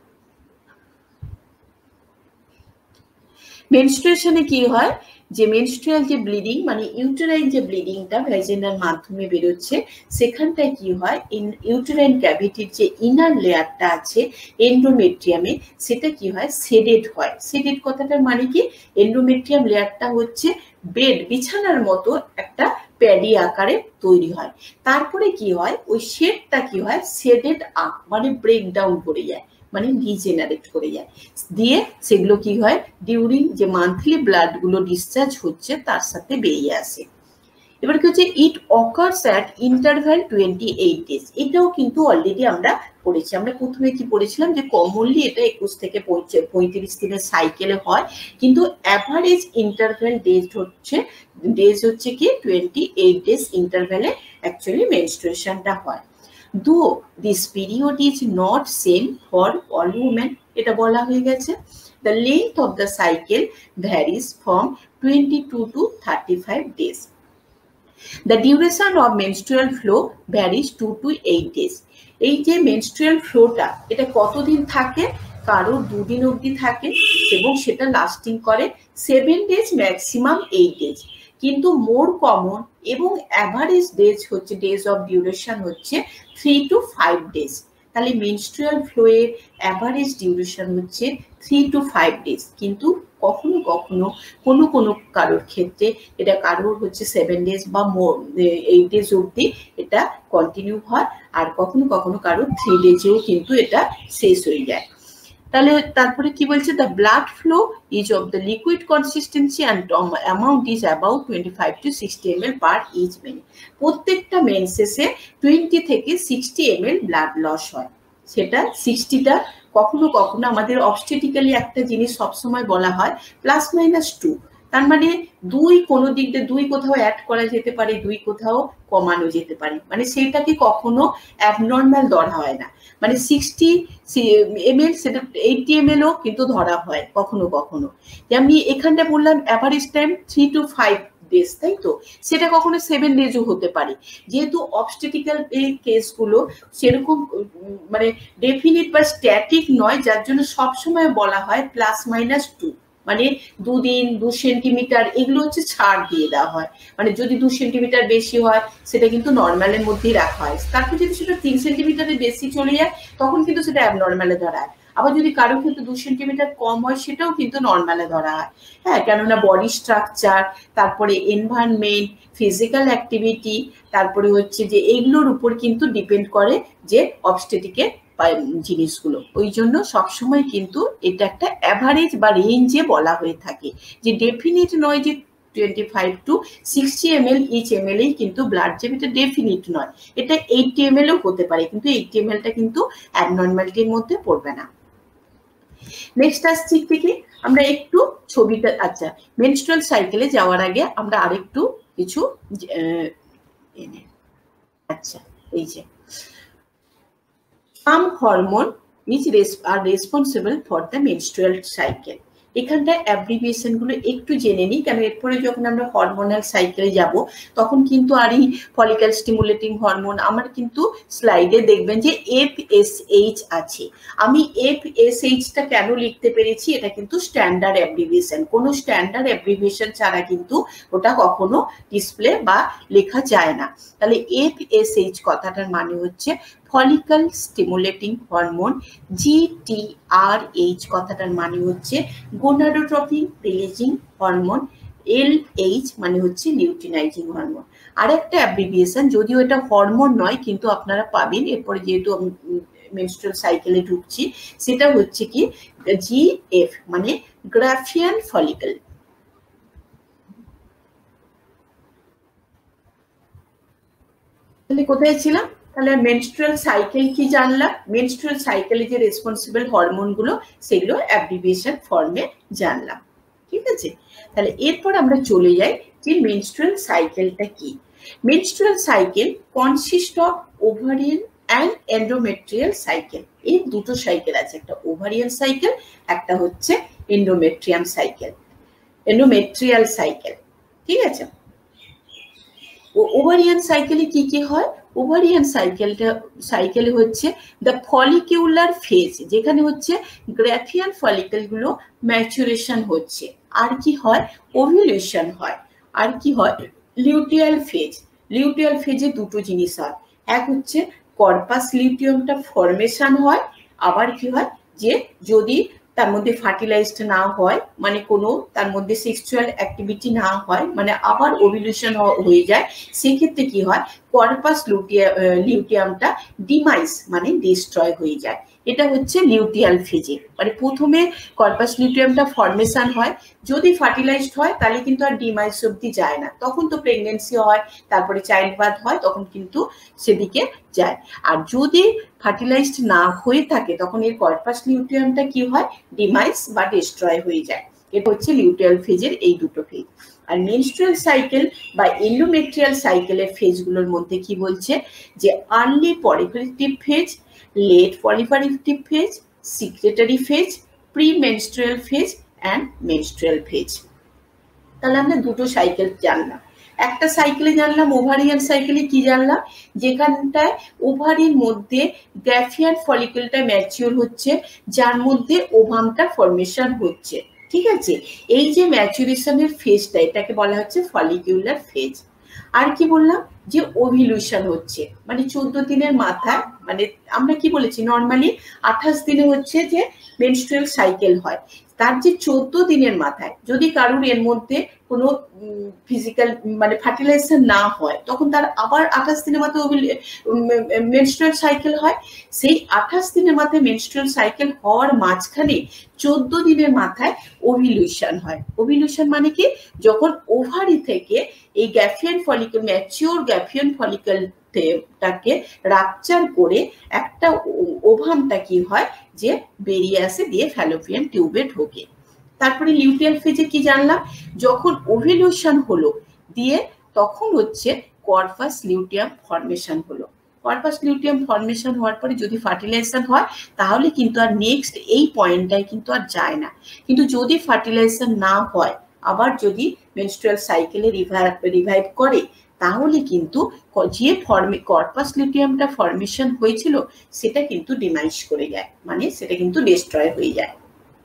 মেনস্ট্রুয়েশনে কি হয়, যে মেনস্ট্রুয়াল যে ব্লিডিং মানে ইউটেরাইন যে ব্লিডিংটা ভ্যাজিনার মাধ্যমে বেরোচ্ছে, সেখানটায় কি হয়, ইউটেরাইন ক্যাভিটির যে ইনার লেয়ারটা আছে এন্ডোমেট্রিয়ামে, সেটা কি হয়, সেডেড হয়। সেডেড কথাটার মানে কি, এন্ডোমেট্রিয়াম লেয়ারটা হচ্ছে বেড বিছানার মতো একটা প্যাডি আকারে তৈরি হয়। তারপরে কি হয়, ওই শেডটা কি হয়, সেডেড আপ মানে ব্রেক ডাউন করে যায়, মানে ডিজেনারেট করে যায়, দিয়ে সেগুলো কি হয়, ডিউরিং যে মান্থলি ব্লাড গুলো ডিসচার্জ হচ্ছে তার সাথে বেরিয়ে আসে। এবার কি হচ্ছে, it occurs at interval twenty eight days. এটাও কিন্তু অলরেডি আমরা পড়েছি। আমরা প্রথমে কি পড়েছিলাম, যে কমনলি এটা একুশ থেকে পঁয়ত্রিশ দিনের সাইকেলে হয়, কিন্তু অ্যাভারেজ ইন্টারভ্যাল ডেজ হচ্ছে ডেজ হচ্ছে কি টোয়েন্টি এইট ডেজ ইন্টারভ্যালে অ্যাকচুয়ালি মেনস্ট্রুয়েশনটা হয়। Though this period is not same for all women, এটা বলা হয়ে গেছে। The length of the cycle varies from twenty-two to thirty-five days. The duration of menstrual flow varies two to eight days. এই যে menstrual flowটা এটা কতদিন থাকে, কারো দুদিন অবধি থাকে এবং সেটা লাস্টিং করে seven days maximum eight days, কিন্তু মোর কমন এবং অ্যাভারেজ ডেজ হচ্ছে ডেজ অফ ডিউরেশন হচ্ছে থ্রি টু ফাইভ ডেজ। তাহলে মেনস্ট্রুয়াল ফ্লোয়ের অ্যাভারেজ ডিউরেশন হচ্ছে থ্রি টু ফাইভ ডেজ, কিন্তু কখনো কখনো কোনো কোনো কারোর ক্ষেত্রে এটা কারোর হচ্ছে সেভেন ডেজ বা মোর এইট ডেজ অবধি এটা কন্টিনিউ হয়, আর কখনো কখনো কারোর থ্রি ডেজেও কিন্তু এটা শেষ হয়ে যায়। তাহলে তারপরে কি বলছে, the blood flow is of the liquid consistency and amount is about twenty five to sixty M L per each minute. প্রত্যেকটা মেন্সেসে টোয়েন্টি থেকে sixty M L blood loss হয়, সেটা সিক্সটিটা কখনো কখনো আমাদের অবস্টেটিক্যালি একটা জিনিস সবসময় বলা হয় প্লাস মাইনাস টু, তার মানে দুই কোনো দিক দিয়ে দুই কোথাও অ্যাড করা যেতে পারে, দুই কোথাও কমানো যেতে পারে, মানে সেটাকে কখনো অ্যাবনর্মাল ধরা হয় না। মানে সিক্সটি এমএল সেটা এইটি এমএলও কিন্তু ধরা হয় কখনো কখনো। যে আমি এখানটা বললাম average time three to five days, তাই তো, সেটা কখনো সেভেন ডেজও হতে পারে। যেহেতু অবস্টেটিক্যাল এই কেসগুলো সেরকম মানে ডেফিনিট বা স্ট্যাটিক নয়, যার জন্য সবসময় বলা হয় প্লাস মাইনাস টু, মানে দুদিন দু সেন্টিমিটার এগুলো হচ্ছে ছাড় দিয়ে দেওয়া হয়। মানে যদি দু সেন্টিমিটার বেশি হয় সেটা কিন্তু নর্মালের মধ্যেই রাখা হয়, তারপর যদি সেটা তিন সেন্টিমিটারের বেশি চলে যায় তখন কিন্তু সেটা অ্যাবনর্মালে ধরা হয়। আবার যদি কারোর ক্ষেত্রে দু সেন্টিমিটার কম হয় সেটাও কিন্তু নর্মালে ধরা হয়। হ্যাঁ, কেননা বডি স্ট্রাকচার, তারপরে এনভায়রনমেন্ট, ফিজিক্যাল অ্যাক্টিভিটি, তারপরে হচ্ছে যে এইগুলোর উপর কিন্তু ডিপেন্ড করে যে অবস্টেটিকের জিনিসগুলো। ওই জন্য সবসময় কিন্তু এটা একটা অ্যাভারেজ বা রেঞ্জে বলা হয়ে থাকে, যে ডেফিনিট নয় যে twenty five to sixty ML each ML এই কিন্তু ব্লাড যাবে, এটা ডেফিনিট নয়। এটা এইটি এমএলও হতে পারে, কিন্তু এইটি এমএলটা কিন্তু অ্যাবনর্মালিটির মধ্যে পড়বে না। নেক্সট আসছি থেকে আমরা একটু ছবিটা, আচ্ছা মেনস্ট্রুয়াল সাইকেলে যাওয়ার আগে আমরা আরেকটু কিছু আচ্ছা এই যে some hormone which are responsible for the menstrual cycle, এখানটা অ্যাব্রিভিয়েশন গুলো একটু জেনে নিই, কারণ এরপরে যখন আমরা হরমোনাল সাইকেলে যাব তখন কিন্তু আর এই ফলিক্যাল স্টিমুলেটিং হরমোন আমার কিন্তু স্লাইডে দেখবেন যে এফ এস এইচ আছে। আমি এফ এস এইচটা কেন লিখতে পেরেছি, এটা কিন্তু স্ট্যান্ডার্ড অ্যাব্রিভিয়েশন, কোনো স্ট্যান্ডার্ড অ্যাব্রিভিয়েশন ছাড়া কিন্তু ওটা কখনো ডিসপ্লে বা লেখা যায় না। তাহলে এফ এস এইচ কথাটার মানে হচ্ছে follicle stimulating hormone, G T R H কথাটার মানে হচ্ছে gonadotropin releasing hormone, L H মানে হচ্ছে লিউটিনাইজিং হরমোন। আর একটা অ্যাব্রিভিয়েশন, যদিও এটা হরমোন নয় কিন্তু আপনারা পাবেন এরপরে, যেহেতু আমি মেনস্ট্রুয়াল সাইকেলে ঢুকছি, সেটা হচ্ছে কি জি এফ মানে গ্রাফিয়ান ফলিকল। তাহলে কোথায় ছিলাম? তাহলে মেনস্ট্রুয়াল সাইকেল কি জানলাম, মেনস্ট্রুয়াল সাইকেলে যে রেসপন্সিবল হরমোন গুলো সেগুলো অ্যাব্রিভিয়েশন ফর্মে জানলাম, ঠিক আছে। তাহলে এরপর আমরা চলে যাই যে মেনস্ট্রুয়াল সাইকেলটা কি। Menstrual cycle consist of ovarian and endometrial cycle, এই দুটো সাইকেল আছে, একটা ওভারিয়ান সাইকেল, একটা হচ্ছে এন্ডোমেট্রিয়াম সাইকেল, এন্ডোমেট্রিয়াল সাইকেল, ঠিক আছে। ওভারিয়ান সাইকেলে কি কি হয়? ওভারিয়ান সাইকেলটা সাইকেলে হচ্ছে দ্য ফলিকিউলার ফেজ, যেখানে হচ্ছে গ্রাফিয়ান ফলিকল গুলো ম্যাচুরেশন হচ্ছে, আর কি হয় ওভিউলেশন হয়, আর কি হয় লিউটিয়াল ফেজ। লিউটিয়াল ফেজে দুটো জিনিস হয়, এক হচ্ছে কর্পাস লিউটিয়ামটা ফরমেশন হয়, আবার কি হয় যে যদি তার মধ্যে ফার্টিলাইজড না হয়, মানে কোনো তার মধ্যে সেক্সুয়াল অ্যাক্টিভিটি না হয়, মানে আবার ওভিউলেশন হয়ে যায়, সেক্ষেত্রে কি হয় কর্পাস লিউটিয়া লিউটিয়ামটা ডিমাইস মানে ডিস্ট্রয় হয়ে যায়। এটা হচ্ছে লিউটিয়াল ফেজে, মানে প্রথমে কর্পাস লিউটিয়ামটা ফরমেশন হয়, যদি ফার্টিলাইজড হয় তাহলে কিন্তু আর ডিমাইস অব্দি যায় না, তখন তো প্রেগনেন্সি হয়, তারপরে চাইল্ড বার্থ হয়, তখন কিন্তু সেদিকে যায়। আর যদি ফার্টিলাইজড না হয়ে থাকে তখন এর কর্পাস লিউটিয়ামটা কি হয় ডিমাইস বা ডিস্ট্রয় হয়ে যায়। এটা হচ্ছে লিউটিয়াল ফেজের এই দুটো ফেজ। আর মেনস্ট্রুয়াল সাইকেল বা এন্ডোমেট্রিয়াল সাইকেলের ফেজগুলোর মধ্যে কি বলছে যে early proliferative phase, late proliferative phase, secretory phase, pre menstrual phase and menstrual phase. তাহলে আমরা দুটো সাইকেল জানলাম। একটা সাইকেলে জানলাম ওভারিয়ান সাইকেলে কি জানলাম, যেখানটায় ওভারির মধ্যে গ্রাফিয়ান ফলিকলটা ম্যাচিওর হচ্ছে, যার মধ্যে ওভামটা ফরমেশন হচ্ছে, ঠিক আছে। এই যে ম্যাচুরেশনের ফেজটা এটাকে বলা হচ্ছে ফলিকিউলার ফেজ। আর কি বললাম যে ওভিউলেশন হচ্ছে, মানে চোদ্দ দিনের মাথায়, মানে আমরা কি বলেছি নর্মালি আঠাশ দিনে হচ্ছে যে মেনস্ট্রুয়াল সাইকেল হয়, তার যে চোদ্দ দিনের মাথায় যদি কারোর এর মধ্যে কোনো ফিজিক্যাল মানে ফার্টিলাইজেশন না হয় তখন তার আবার আঠাশ দিনের মাথায় মেনস্ট্রুয়াল সাইকেল হয়। সেই আঠাশ দিনের মাথায় মেনস্ট্রুয়াল সাইকেল হওয়ার মাঝখানে চোদ্দ দিনের মাথায় ওভিউলেশন হয়। ওভিউলেশন মানে কি, যখন ওভারি থেকে এই Graafian follicle mature Graafian follicle টাকে রাপচার করে একটা ওভামটা কি হয় যে বেরিয়ে আসে দিয়ে ফ্যালোপিয়ান টিউবে ঢোকে। তারপরে লিউটিয়াল ফেজে কি জানলাম, যখন ওভ্যুলেশন হলো দিয়ে তখন হচ্ছে কর্পাস লিউটিয়াম ফর্মেশন হলো। কর্পাস লিউটিয়াম ফর্মেশন হওয়ার পরে যদি ফার্টিলাইজেশন হয় তাহলে কিন্তু আর নেক্সট এই পয়েন্টটায় কিন্তু আর যায় না। কিন্তু যদি ফার্টিলাইজেশন না হয়, আবার যদি মেনস্ট্রুয়াল সাইকেলে রিভাইভ করে, তাহলে কিন্তু যে ফর্মে কর্পাস লিউটিয়ামটা ফর্মেশন হয়েছিল সেটা কিন্তু ডিমাইজ করে যায়, মানে সেটা কিন্তু ডিস্ট্রয় হয়ে যায়।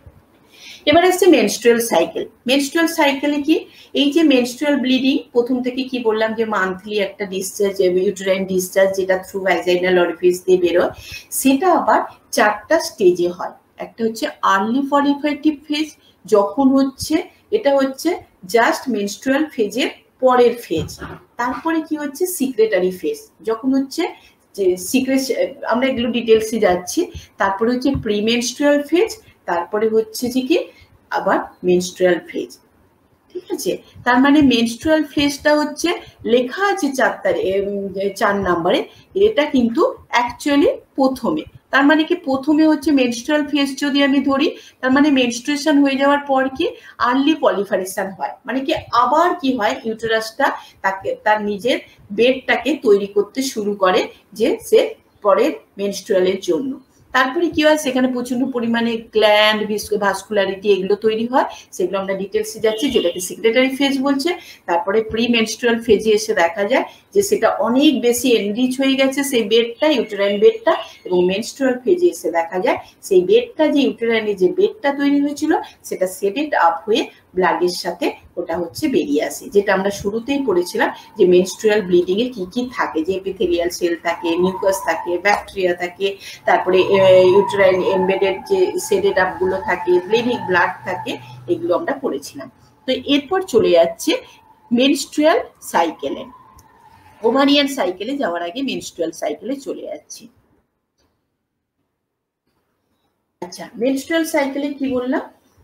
এবার আসছে মেনস্ট্রুয়াল সাইকেল। মেনস্ট্রুয়াল সাইকেলে কি, এই যে মেনস্ট্রুয়াল ব্লিডিং প্রথম থেকে কি বললাম যে মান্থলি একটা ডিসচার্জ, ইউটেরাইন ডিসচার্জ যেটা থ্রু ভ্যাজাইনাল অরিফিস দিয়ে বেরোয়, সেটা আবার চারটা স্টেজে হয়। একটা হচ্ছে আর্লি পলিফেটিভ ফেজ, যখন হচ্ছে এটা হচ্ছে জাস্ট মেনস্ট্রুয়াল ফেজের পরের ফেজ। তারপরে কি হচ্ছে সিক্রেটারি ফেজ, যখন হচ্ছে যে সিক্রেট, আমরা এগুলো ডিটেলসে যাচ্ছি। তারপরে হচ্ছে প্রি মেনস্ট্রুয়াল ফেজ, তারপরে হচ্ছে যে কি আবার মেনস্ট্রুয়াল ফেজ। ঠিক আছে, তার মানে মেনস্ট্রুয়াল ফেজটা হচ্ছে লেখা আছে চার চার নাম্বারে, এটা কিন্তু অ্যাকচুয়ালি প্রথমে। তার মানে কি প্রথমে হচ্ছে মেনস্ট্রুয়াল ফেজ যদি আমি ধরি, তার মানে মেনস্ট্রুয়েশন হয়ে যাওয়ার পর কি আর্লি পলিফারেশন হয়, মানে কি আবার কি হয় ইউটেরাসটা তাকে তার নিজের বেডটাকে তৈরি করতে শুরু করে যে সে পরের মেনস্ট্রুয়ালের জন্য। তারপরে কি হয়, সেখানে প্রচন্ড পরিমাণে গ্ল্যান্ড, ভাস্কুলারিটি এগুলো তৈরি হয়, সেগুলো আমরা ডিটেলসে যাচ্ছি, যেটাকে সিক্রেটারি ফেজ বলছে। তারপরে প্রি মেনস্ট্রুয়াল ফেজে এসে দেখা যায় যে সেটা অনেক বেশি এনরিচ হয়ে গেছে সেই বেডটা, ইউটেরাইন বেডটা, এবং মেনস্ট্রুয়াল ফেজে এসে দেখা যায় সেই বেডটা, যে ইউটেরাইনে যে বেডটা তৈরি হয়েছিল সেটা সেটেড আপ হয়ে ব্লাডের সাথে ওটা হচ্ছে বেরিয়ে আসে। যেটা আমরা শুরুতেই পড়েছিলাম যে মেনস্ট্রুয়াল ব্লিডিং এ কি কি থাকে, যে এপিথেলিয়াল সেল থাকে, মিউকাস থাকে, ব্যাকটেরিয়া থাকে, তারপরে ইউটেরাইন এমবেডেড যে সেটেড আপ গুলো থাকে, ব্লিডিং ব্লাড থাকে, এগুলো আমরা পড়েছিলাম। তো এরপর চলে যাচ্ছে মেনস্ট্রুয়াল সাইকেলে। ওভারিয়ান সাইকেলে যাওয়ার আগে মেনস্ট্রুয়াল সাইকেলে চলে যাচ্ছি। আচ্ছা, মেনস্ট্রুয়াল সাইকেলে কি বললাম,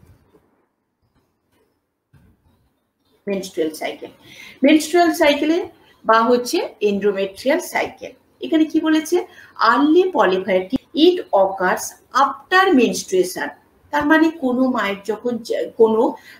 মেনস্ট্রুয়াল সাইকেল মেনস্ট্রুয়াল সাইকেলে বা হচ্ছে এন্ডোমেট্রিয়াল সাইকেল। এখানে কি বলেছে, early proliferative it occurs after menstruation. তার মানে কোনো মায়ের যখন, কোনো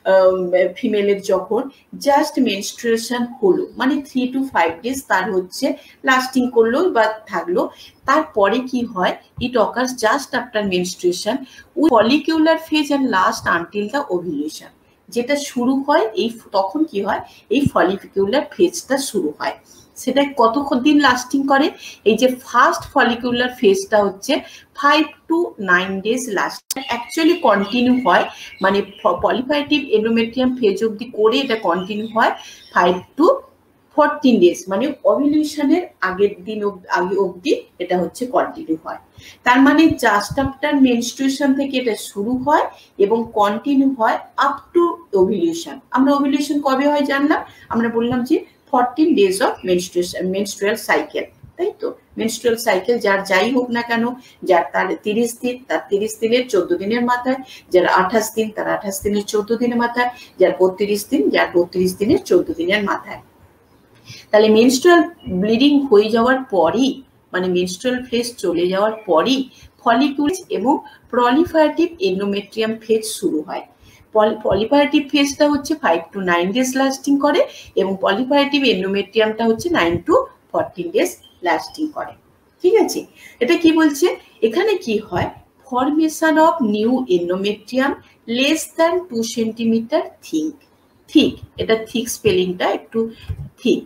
ফিমেলের যখন জাস্ট মেনস্ট্রুয়েশন হলো, মানে থ্রি টু ফাইভ ডেজ তার হচ্ছে লাস্টিং করলো বা থাকলো, তারপরে কি হয়, it occurs just after menstruation with follicular phase and last until the ovulation. যেটা শুরু হয় এই তখন কি হয়, এই ফলিকিউলার ফেজটা শুরু হয়। সেটা কতক্ষণ দিন লাস্টিং করে, এই যে ফার্স্ট ফলিকিউলার ফেজটা হচ্ছে five to nine days last, actually continue হয়, মানে পলিফারেটিভ এন্ডোমেট্রিয়াম ফেজ অবধি করে এটা কন্টিনিউ হয় ফাইভ টু ফোরটিন ডেজ, মানে ওভ্যুলেশনের আগের দিন আগে অবধি এটা হচ্ছে কন্টিনিউ হয়। তার মানে জাস্ট আফটার মেনস্ট্রুয়েশন থেকে এটা শুরু হয় এবং কন্টিনিউ হয় আপ টু ওভ্যুলেশন। আমরা ওভ্যুলেশন কবে হয় জানলাম, আমরা বললাম যে fourteen days of menstruation, menstrual cycle, তাই তো। মেনস্ট্রুয়াল সাইকেল যার যাই হোক না কেন, যার তার তিরিশ দিন, তার তিরিশ দিনের চোদ্দ দিনের মাথায়, যার আঠাশ দিন, তার আঠাশ দিনের চোদ্দ দিনের মাথায়, যার বত্রিশ দিন, যার বত্রিশ দিনের চোদ্দ দিনের মাথায়। তাহলে মেনস্ট্রুয়াল ব্লিডিং হয়ে যাওয়ার পরই, মানে মেনস্ট্রুয়াল ফেজ চলে যাওয়ার পরই ফলিকুলস এবং প্রলিফারেটিভ এন্ডোমেট্রিয়াম ফেজ শুরু হয়। পলিফারেটিভ ফেজটা হচ্ছে five to nine days lasting করে এবং পলিফারেটিভ এন্ডোমেট্রিয়ামটা হচ্ছে nine to fourteen days lasting করে। ঠিক আছে, এটা কি বলছে, এখানে কি হয়, formation of new endometrium less than two centimetre thick. Thick, এটা থিক স্পেলিংটা একটু থিক।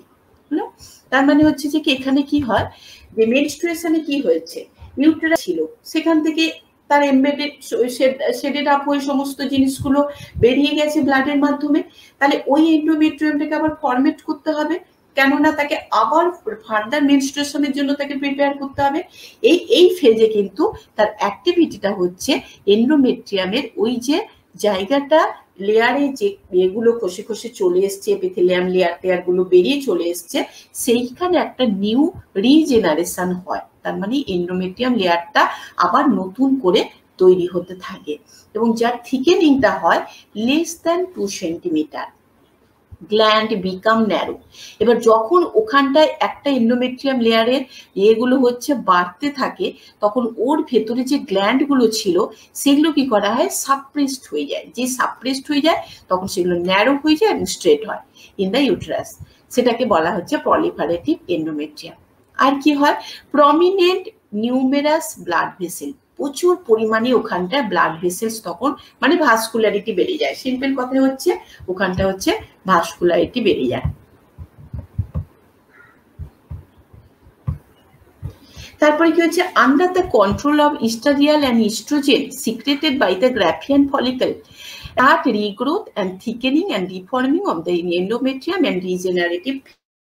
তার মানে হচ্ছে যে কি এখানে কি হয়, যে মেনস্ট্রুয়েশনে কি হয়েছে, ইউটেরাস ছিল, সেখান থেকে তার এমবেডেড শেডেড আপ হয়ে সমস্ত জিনিসগুলো বেরিয়ে গেছে ব্লাডের মাধ্যমে। তাহলে ওই এন্ডোমেট্রিয়ামটাকে আবার ফরমেট করতে হবে, কেননা তাকে আবার ফার্দার মেনস্ট্রুয়েশনের জন্য তাকে প্রিপেয়ার করতে হবে। এই এই ফেজে কিন্তু তার অ্যাক্টিভিটিটা হচ্ছে এন্ডোমেট্রিয়ামের ওই যে জায়গাটা, লেয়ারে যে এগুলো খসে খসে চলে এসছে, এপিথেলিয়াম লেয়ার টেয়ার গুলো বেরিয়ে চলে এসছে, সেইখানে একটা নিউ রিজেনারেশন হয়। তার মানে এন্ডোমেট্রিয়াম লেয়ারটা আবার নতুন করে তৈরি হতে থাকে এবং যার থিকেনিংটা হয় less than two centimetre. Gland become narrow. এবার যখন ওখানটায় একটা এন্ডোমেট্রিয়াম লেয়ারের এগুলো হচ্ছে বাড়তে থাকে, তখন ওর ভেতরে যে গ্ল্যান্ডগুলো ছিল সেগুলো কি করা হয়, সাপ্রেসড হয়ে যায়। যে সাপ্রেসড হয়ে যায় তখন সেগুলো ন্যারো হয়ে যায় এবং স্ট্রেট হয় ইন দ্য ইউটেরাস। সেটাকে বলা হচ্ছে প্রলিফারেটিভ এন্ডোমেট্রিয়াম। আর কি হয়, প্রমিনেন্ট নিউমেরাস ব্লাড ভেসেল, প্রচুর পরিমাণে ওখানটা ব্লাড ভেসেলস তখন মানে ভাস্কুলারিটি বেড়ে যায়। সিম্পল কথা হচ্ছে ওখানটা হচ্ছে ভাস্কুলারিটি বেড়ে যায়। তারপরে কি হচ্ছে, under the control of oestradiol and oestrogen secreted by the Graafian follicle at regrowth and thickening and deforming of the endometrium and regenerative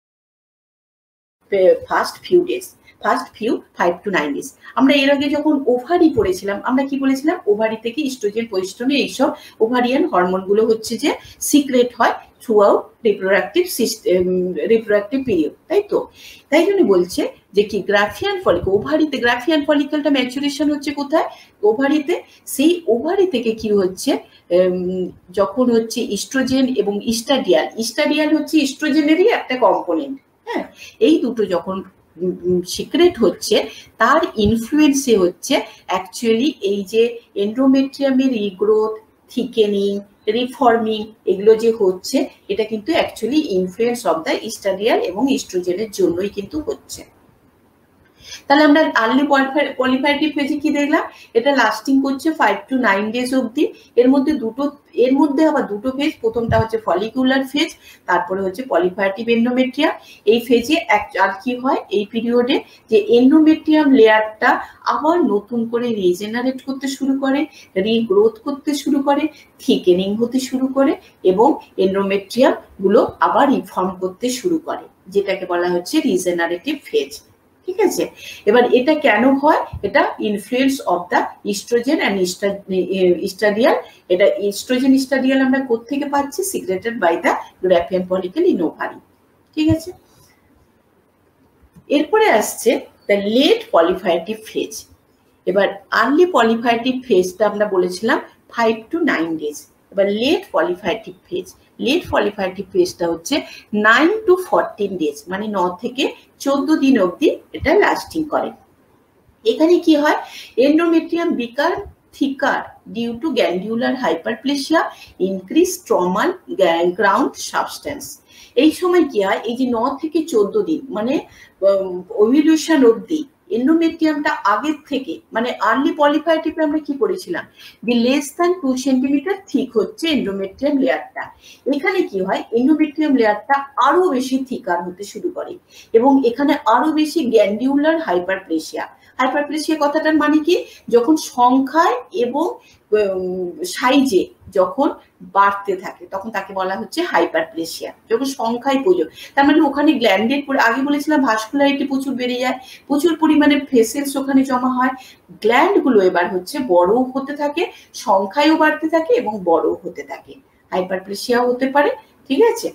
first few days, first few five to nine days. আমরা এর আগে যখন ovary পড়েছিলাম আমরা কি বলেছিলাম, ovary থেকে oestrogen progesterone এইসব ওভারিয়ান হরমোনগুলো হচ্ছে যে সিক্রেট হয় throughout reproductive system reproductive period, তাই তো? তাই জন্য বলছে যে কি গ্রাফিয়ান ফলিকল, ওভারিতে গ্রাফিয়ান ফলিকলটা ম্যাচুরেশন হচ্ছে কোথায়, ওভারিতে। সেই ওভারি থেকে কি হচ্ছে, যখন হচ্ছে ইস্ট্রোজেন এবং ইস্টাডিয়াল, ইস্টাডিয়াল হচ্ছে ইস্ট্রোজেনেরই একটা কম্পোনেন্ট, হ্যাঁ, এই দুটো যখন সিক্রেট হচ্ছে তার ইনফ্লুয়েন্সে হচ্ছে অ্যাকচুয়ালি এই যে এন্ডোমেট্রিয়ামের রিগ্রোথ, থিকেনিং, রিফর্মিং এগুলো যে হচ্ছে, এটা কিন্তু actually influence of the oestradiol এবং ইস্ট্রোজেনের জন্যই কিন্তু হচ্ছে। তাহলে আমরা আর্লি পলিফারেটিভ ফেজে কি দেখলাম, এটা লাস্টিং করছে ফাইভ টু নাইন ডেজ অবধি। এর মধ্যে দুটো এর মধ্যে আবার দুটো ফেজ, প্রথমটা হচ্ছে ফলিকুলার ফেজ, তারপরে হচ্ছে পলিফারেটিভ এন্ডোমেট্রিয়াম। এই ফেজে আর কি হয়, এই পিরিয়ডে যে এন্ডোমেট্রিয়াম লেয়ারটা আবার নতুন করে রিজেনারেট করতে শুরু করে, রিগ্রোথ করতে শুরু করে, থিকেনিং হতে শুরু করে এবং এন্ডোমেট্রিয়াম গুলো আবার রিফর্ম করতে শুরু করে, যেটাকে বলা হচ্ছে রিজেনারেটিভ ফেজ। ঠিক আছে, এবার এটা কেন হয়, এটা influence of the oestrogen and oestradiol. এটা ইস্ট্রোজেন ইস্ট্রাডিয়াল আমরা কোত্থেকে পাচ্ছি, secreted by the Graafian follicle in ovary. ঠিক আছে, এরপরে আসছে দ্য লেট পলিফারেটিভ ফেজ। এবার আর্লি পলিফারেটিভ ফেজটা আমরা বলেছিলাম ফাইভ টু নাইন ডেজ। এবার late proliferative phase, late proliferative ফেজটা হচ্ছে নাইন টু ফোরটিন ডেজ, মানে ন থেকে চোদ্দ দিন অবধি এটা লাস্টিং করে। এখানে কি হয়, endometrium become thicker due to glandular hyperplasia, increase stromal ground substance. এই সময় কি হয়, এই যে ন থেকে চোদ্দ দিন মানে ওভিউলেশন অবধি এন্ডোমেট্রিয়ামটা আগের থেকে মানে আর্লি পলিফারেটিভে আমরা কি করেছিলাম, যে less than two centimetre thick হচ্ছে এন্ডোমেট্রিয়াম লেয়ারটা। এখানে কি হয়, এন্ডোমেট্রিয়াম লেয়ারটা আরো বেশি থিকার হতে শুরু করে এবং এখানে আরো বেশি গ্যান্ডিউলার হাইপারপ্লেসিয়া। হাইপারপ্লেসিয়া কথাটার মানে কি, যখন সংখ্যায় এবং সাইজে যখন বাড়তে থাকে তখন তাকে বলা হচ্ছে হাইপারপ্লেসিয়া, যখন সংখ্যায় প্রয়োজন। তার মানে ওখানে গ্ল্যান্ডের আগে বলেছিলাম ভাস্কুলারিটি প্রচুর বেড়ে যায়, প্রচুর পরিমাণে ভেসেলস ওখানে জমা হয়, গ্ল্যান্ড গুলো এবার হচ্ছে বড় হতে থাকে, সংখ্যায়ও বাড়তে থাকে এবং বড় হতে থাকে, হাইপারপ্লেসিয়াও হতে পারে। ঠিক আছে,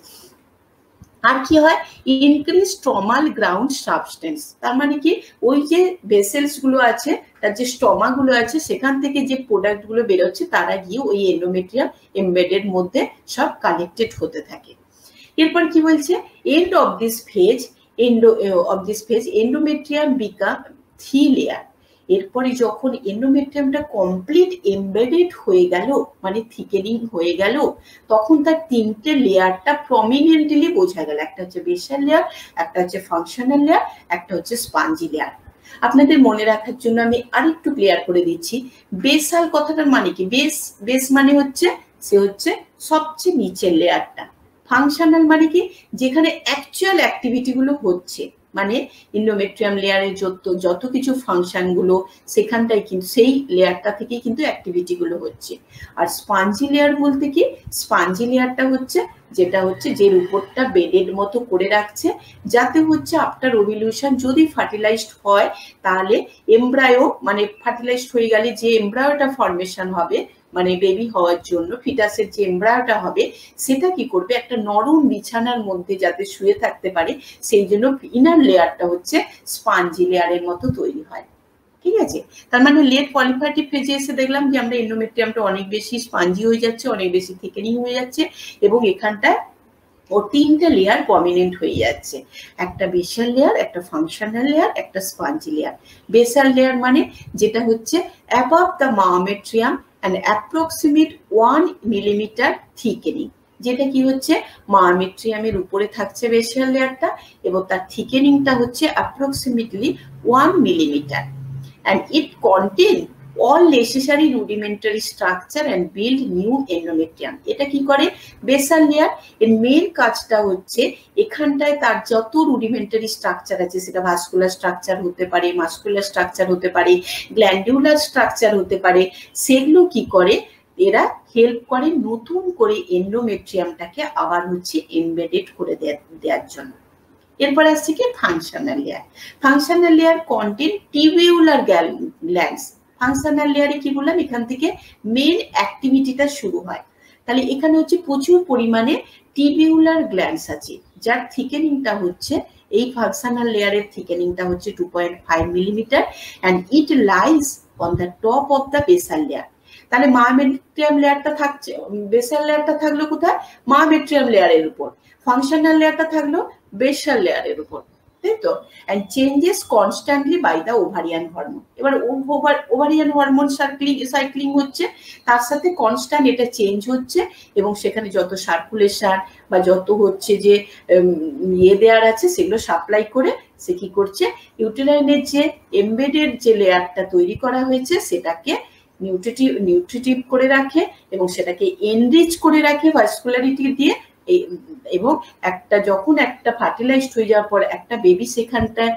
আর কি হয়, ইনক্রিজ স্ট্রমাল গ্রাউন্ড সাবস্টেন্স। তার মানে কি, ওই যে ভেসেলস গুলো আছে, তার যে স্টমা গুলো আছে, সেখান থেকে যে প্রোডাক্ট গুলো বেরোচ্ছে তারা গিয়ে ওই এন্ডোমেট্রিয়াম এমবেডেড মধ্যে সব কানেক্টেড হতে থাকে। এরপর কি বলছে, end of this phase end of this phase endometrium become three layer. এরপরে যখন এন্ডোমেট্রিয়ামটা কমপ্লিট এমবেডেড হয়ে গেল মানে থিকেনিং হয়ে গেল, তখন তার তিনটে লেয়ারটা প্রমিনেন্টলি বোঝা গেল, একটা হচ্ছে বেসাল লেয়ার, একটা হচ্ছে ফাংশনাল লেয়ার, একটা হচ্ছে স্পঞ্জি লেয়ার। আপনাদের মনে রাখার জন্য আমি আরেকটু ক্লিয়ার করে দিচ্ছি, বেসাল কথাটার মানে কি, বেস বেস মানে হচ্ছে সে হচ্ছে সবচেয়ে নিচের লেয়ারটা, ফাংশনাল মানে কি, যেখানে অ্যাকচুয়াল অ্যাক্টিভিটি গুলো হচ্ছে, মানে এন্ডোমেট্রিয়াম লেয়ারের যত যত কিছু ফাংশন গুলো সেখানটাই কিন্তু সেই লেয়ারটা থেকেই কিন্তু অ্যাক্টিভিটি গুলো হচ্ছে। আর স্পঞ্জি লেয়ার বলতে কি, স্পঞ্জি লেয়ারটা হচ্ছে যেটা হচ্ছে যে উপরটা বেডের মতো করে রাখছে, যাতে হচ্ছে আফটার ওভিউলেশন যদি ফার্টিলাইজড হয় তাহলে এমব্রায়ো মানে ফার্টিলাইজড হয়ে গেলে যে এমব্রায়োটা ফর্মেশন হবে মানে বেবি হওয়ার জন্য ফিটাসের যে এমব্রায়োটা হবে সেটা কি করবে, একটা নরম বিছানার মধ্যে যাতে শুয়ে থাকতে পারে, সেই জন্য ইনার লেয়ারটা হচ্ছে স্পঞ্জি লেয়ারের মতো তৈরি হয়। ঠিক আছে, তার মানে লেট পলিফারেটিভ ফেজে এসে দেখলাম যে আমরা এন্ডোমেট্রিয়ামটা অনেক বেশি স্পঞ্জি হয়ে যাচ্ছে, অনেক বেশি থিকেনিং হয়ে যাচ্ছে এবং এখানটায় ও তিনটা লেয়ার প্রমিনেন্ট হয়ে যাচ্ছে, একটা বেসাল লেয়ার, একটা ফাংশনাল লেয়ার, একটা স্পঞ্জি লেয়ার। বেসাল লেয়ার মানে যেটা হচ্ছে above the myometrium and approximate one millimetre thickening, যেটা কি হচ্ছে মায়োমেট্রিয়ামের উপরে থাকছে বেসাল লেয়ারটা এবং তার থিকেনিংটা হচ্ছে approximately one millimetre, and it contain all necessary rudimentary structure and build new endometrium। এটা কি করে বেসাল লেয়ার, এর মেইন কাজটা হচ্ছে এখানটায় তার যত রুডিমেন্টারি স্ট্রাকচার আছে, সেটা ভাস্কুলার স্ট্রাকচার হতে পারে, মাসকুলার স্ট্রাকচার হতে পারে, গ্ল্যান্ডুলার স্ট্রাকচার হতে পারে, সেগুলো কি করে এরা হেল্প করে নতুন করে এন্ডোমেট্রিয়ামটাকে আবার হচ্ছে এমবেডেড করে দেওয়ার জন্য। এরপর আসছে কি functional layer. Functional layer contain tubular glands. Functional লেয়ারে কি বললাম, এখান থেকে মেন অ্যাক্টিভিটিটা শুরু হয়। তাহলে এখানে হচ্ছে প্রচুর পরিমাণে টিবিউলার গ্ল্যান্ডস আছে, যার থিকেনিংটা হচ্ছে, এই ফাংশনাল লেয়ারের থিকেনিংটা হচ্ছে two point five millimetre, and it lies on the top of the basal layer. তাহলে মায়োমেট্রিয়াম লেয়ারটা থাকছে, বেসাল লেয়ারটা থাকলো কোথায়, মায়োমেট্রিয়াম লেয়ারের উপর, ফাংশনাল লেয়ারটা থাকলো বেসাল লেয়ারের উপর, তাই তো। And changes constantly by the ovarian hormone. এবার ওভারিয়ান হরমোন সাইক্লিং সাইক্লিং হচ্ছে, তার সাথে কনস্ট্যান্ট এটা চেঞ্জ হচ্ছে, এবং সেখানে যত সার্কুলেশন বা যত হচ্ছে যে ইয়ে দেওয়ার আছে সেগুলো সাপ্লাই করে সে কি করছে, ইউটেরাইনের যে এমবেডেড যে লেয়ারটা তৈরি করা হয়েছে সেটাকে নিউট্রিটিভ নিউট্রিটিভ করে রাখে এবং সেটাকে এনরিচ করে রাখে ভাস্কুলারিটি দিয়ে। এবং একটা যখন একটা ফার্টিলাইজড হয়ে যাওয়ার পর একটা বেবি সেখানটায়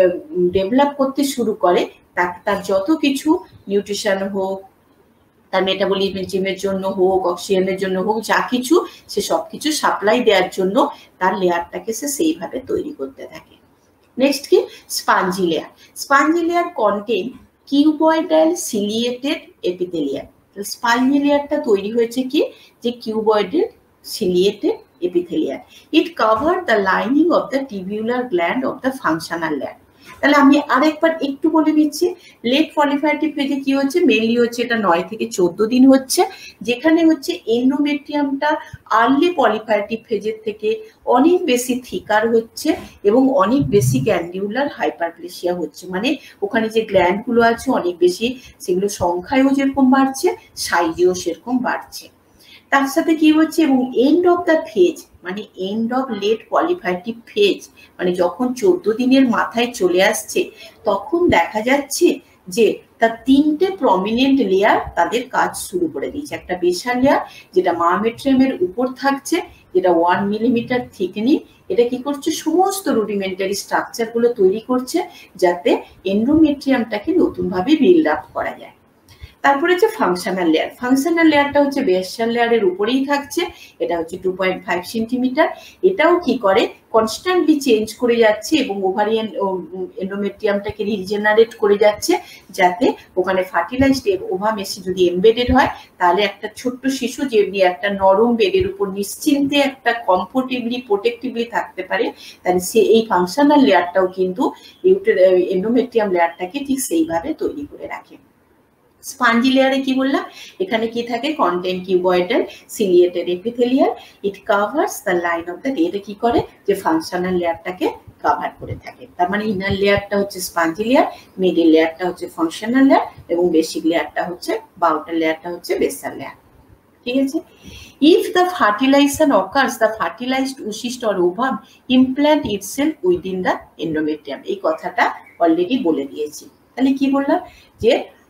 ডেভেলপ করতে শুরু করে, তার যত কিছু নিউট্রিশন হোক, তার মেটাবলিজমের জন্য হোক, অক্সিজেনের জন্য হোক, যা কিছু সে সবকিছু সাপ্লাই দেওয়ার জন্য তার লেয়ারটাকে সে সেইভাবে তৈরি করতে থাকে। নেক্সট কি spongy layer. Spongy layer contain cuboidal ciliated epithelium. Spongy লেয়ারটা তৈরি হয়েছে কি, যে কিউবয়েডেড ciliated epithelium. It covered the lining of the tubular gland of the functional layer. তাহলে আমি আরেকবার একটু বলে দিচ্ছি, লেট পলিফারেটিভ ফেজে কি হচ্ছে, মেইনলি হচ্ছে এটা নয় থেকে চোদ্দ দিন হচ্ছে, যেখানে হচ্ছে এন্ডোমেট্রিয়ামটা আর্লি পলিফারেটিভ ফেজের থেকে অনেক বেশি থিকার হচ্ছে এবং অনেক বেশি গ্ল্যান্ডিউলার হাইপারপ্লেসিয়া হচ্ছে, মানে ওখানে যে গ্ল্যান্ডগুলো আছে অনেক বেশি, সেগুলো সংখ্যায়ও যেরকম বাড়ছে সাইজেও সেরকম বাড়ছে। তার সাথে কি হচ্ছে, এবং এন্ড অফ দ্য ফেজ মানে end of late proliferative phase মানে যখন চোদ্দ দিনের মাথায় চলে আসছে, তখন দেখা যাচ্ছে যে তার তিনটে প্রমিনেন্ট লেয়ার তাদের কাজ শুরু করে দিয়েছে। একটা বেসাল লেয়ার যেটা মায়োমেট্রিয়ামের উপর থাকছে, যেটা ওয়ান মিলিমিটার থিকনিং, এটা কি করছে, সমস্ত রুডিমেন্টারি স্ট্রাকচার গুলো তৈরি করছে যাতে এন্ডোমেট্রিয়ামটাকে নতুনভাবে বিল্ড আপ করা যায়। তারপরে হচ্ছে ফাংশনাল লেয়ার। ফাংশনাল লেয়ারটা হচ্ছে বেসাল লেয়ারের উপরেই থাকছে, এটা হচ্ছে টু পয়েন্ট ফাইভ সেন্টিমিটার। এটাও কি করে, কনস্ট্যান্টলি চেঞ্জ করে যাচ্ছে এবং ওভারিয়ান এন্ডোমেট্রিয়ামটাকে রিজেনারেট করে যাচ্ছে, যাতে ওখানে ফার্টিলাইজড ওভামেসি যদি এমবেডেড হয়, তাহলে একটা ছোট্ট শিশু যেমনি একটা নরম বেডের উপর নিশ্চিন্তে একটা কমফোর্টেবলি প্রোটেক্টিভলি থাকতে পারে, তাহলে সে এই ফাংশনাল লেয়ারটাও কিন্তু এন্ডোমেট্রিয়াম লেয়ারটাকে ঠিক সেইভাবে তৈরি করে রাখে। স্পঞ্জি লেয়ারে কি বললাম, এখানে কি থাকে, content cuboidal ciliated epithelium. It covers the line of the, এটা কি করে, যে ফাংশনাল লেয়ারটাকে কভার করে থাকে। তার মানে ইনার লেয়ারটা হচ্ছে স্পঞ্জি লেয়ার, মিডল লেয়ারটা হচ্ছে ফাংশনাল লেয়ার এবং বেসিক লেয়ারটা হচ্ছে বা আউটার লেয়ারটা হচ্ছে বেসাল লেয়ার। ঠিক আছে। If the fertilisation occurs, the fertilised oocyst or ovum implant itself within the endometrium. এই কথাটা অলরেডি বলে দিয়েছি। তাহলে কি বললাম, যে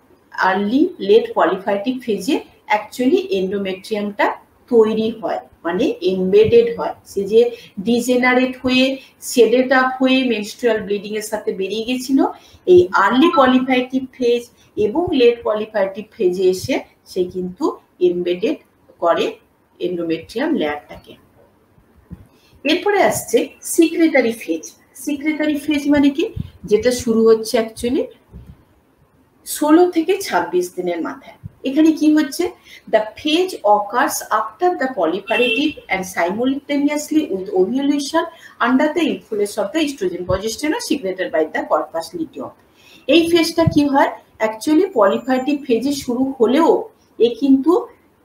আর্লি লেট পলিফারেটিভ ফেজে অ্যাকচুয়ালি এন্ডোমেট্রিয়ামটা তৈরি হয়, মানে এমবেডেড হয়। সে যে ডিজেনারেট হয়ে শেডেড আপ হয়ে মেনস্ট্রুয়াল ব্লিডিং এর সাথে বেরিয়ে গেছিল, এই আর্লি পলিফারেটিভ ফেজ এবং লেট পলিফারেটিভ ফেজে এসে সে কিন্তু এমবেডেড করে এন্ডোমেট্রিয়াম লেয়ারটাকে। এরপরে আসছে সিক্রেটারি ফেজ। সিক্রেটারি ফেজ মানে কি, যেটা শুরু হচ্ছে অ্যাকচুয়ালি ষোলো থেকে ছাব্বিশ দিনের মাথায়। এখানে কি হচ্ছে, the phase occurs after the proliferative and simultaneously with ovulation under the influence of the oestrogen progesterone secreted by the corpus luteum. এই ফেজটা কি হয়, অ্যাকচুয়ালি পলিফারেটিভ ফেজে শুরু হলেও এ কিন্তু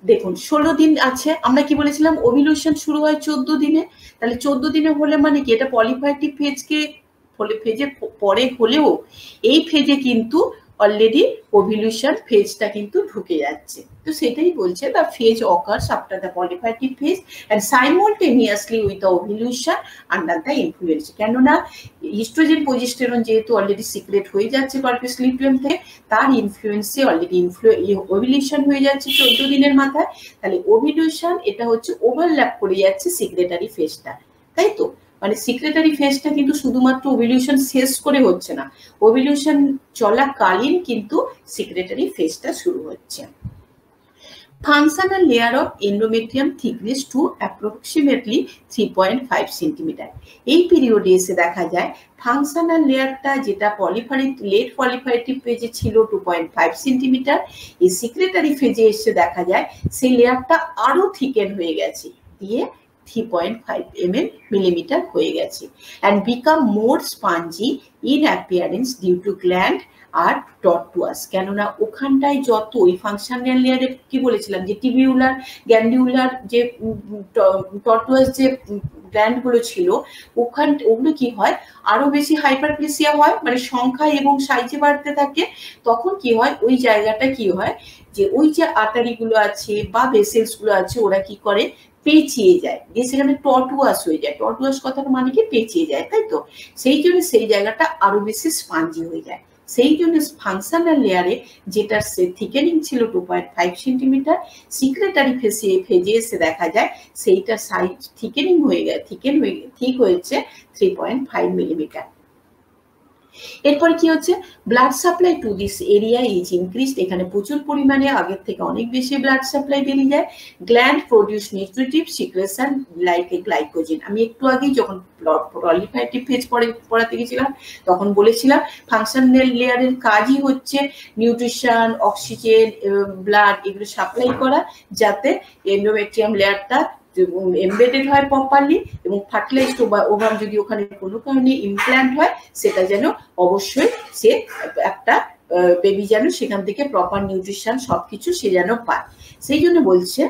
দেখুন ষোলো দিন আছে, আমরা কি বলেছিলাম ওভিউলেশন শুরু হয় চোদ্দ দিনে, তাহলে চোদ্দ দিনে হলে মানে কি এটা পলিফাইটিভ ফেজকে ফেজের পরে হলেও এই ফেজে কিন্তু অলরেডি ওভিউলেশন ফেজটা কিন্তু ঢুকে যাচ্ছে। তো সেটাই বলছে the phase occurs after the proliferative phase and simultaneously with the ovulation under the influence. কেননা ইস্ট্রোজেন প্রোজেস্টেরন যেহেতু অলরেডি সিক্রেট হয়ে যাচ্ছে কর্পাস লিউটিয়াম থেকে, তার ইনফ্লুয়েন্সে অলরেডি ওভিউলেশন হয়ে যাচ্ছে চোদ্দ দিনের মাথায়, তাহলে ওভিউলেশন এটা হচ্ছে ওভারল্যাপ করে যাচ্ছে সিক্রেটারি ফেজটা, তাই তো? মানে সিক্রেটারি ফেজটা কিন্তু শুধুমাত্র ওভিউলেশন শেষ করে হচ্ছে না, ওভিউলেশন চলাকালীন কিন্তু সিক্রেটারি ফেজটা শুরু হচ্ছে। Functional layer of endometrium thickness to approximately three point five centimeter. এই পিরিয়ডে এসে দেখা যায় ফাংশনাল লেয়ারটা যেটা পলিফারিক লেট পলিফারেটিভ ফেজে ছিল টু পয়েন্ট ফাইভ সেন্টিমিটার, এই সিক্রেটারি ফেজে এসে দেখা যায় সেই লেয়ারটা আরো থিকেন হয়ে গেছে, দিয়ে থ্রি পয়েন্ট ফাইভ millimeter হয়ে গেছে, and become more spongy in appearance due to gland আর টর্টুয়াস। কেননা ওখানটায় যত ওই ফাংশনাল লেয়ারে কি বলেছিলাম যে টিবিউলার গ্যান্ডিউলার যে টর্টুয়াস যে গ্ল্যান্ড গুলো ছিল ওখান ওগুলো কি হয় আরো বেশি হাইপারপ্লেসিয়া হয়, মানে সংখ্যা এবং সাইজে বাড়তে থাকে। তখন কি হয় ওই জায়গাটা কি হয় যে ওই যে আর্টারি গুলো আছে বা ভেসেলস গুলো আছে ওরা কি করে পেঁচিয়ে যায়, দিয়ে সেখানে টর্টুয়াস হয়ে যায়। টর্টুয়াস কথাটা মানে কি পেঁচিয়ে যায়, তাই তো? সেই জন্য সেই জায়গাটা আরো বেশি স্পঞ্জি হয়ে যায়। সেই জন্য ফাংশনাল লেয়ারে যেটা থিকেনিং ছিল two point five centimetre, secretory ফেজে ফেজে এসে দেখা যায় সেইটা সাইজ থিকেনিং হয়ে গেছে, থিকেন হয়ে ঠিক হয়েছে থ্রি পয়েন্ট ফাইভ মিলিমিটার। এরপরে কি হচ্ছে blood supply to this area is increased, এখানে প্রচুর পরিমাণে আগের থেকে অনেক বেশি ব্লাড সাপ্লাই বেরিয়ে যায়। Gland produce nutritive secretion like a glycogen. আমি একটু আগেই যখন পলিফারেটিভ ফেজ পড়ে পড়াতে গেছিলাম তখন বলেছিলাম ফাংশনাল লেয়ারের কাজই হচ্ছে নিউট্রিশন, অক্সিজেন, ব্লাড এগুলো সাপ্লাই করা, যাতে এন্ডোমেট্রিয়াম লেয়ারটা এমবেডেড হয় প্রপারলি, এবং ফার্টিলাইজড ওভাম যদি ওখানে কোনো কারণে ইমপ্ল্যান্ট হয় সেটা যেন অবশ্যই সে একটা বেবি যেন সেখান থেকে প্রপার নিউট্রিশন সবকিছু সে যেন পায়। সেই জন্য বলছে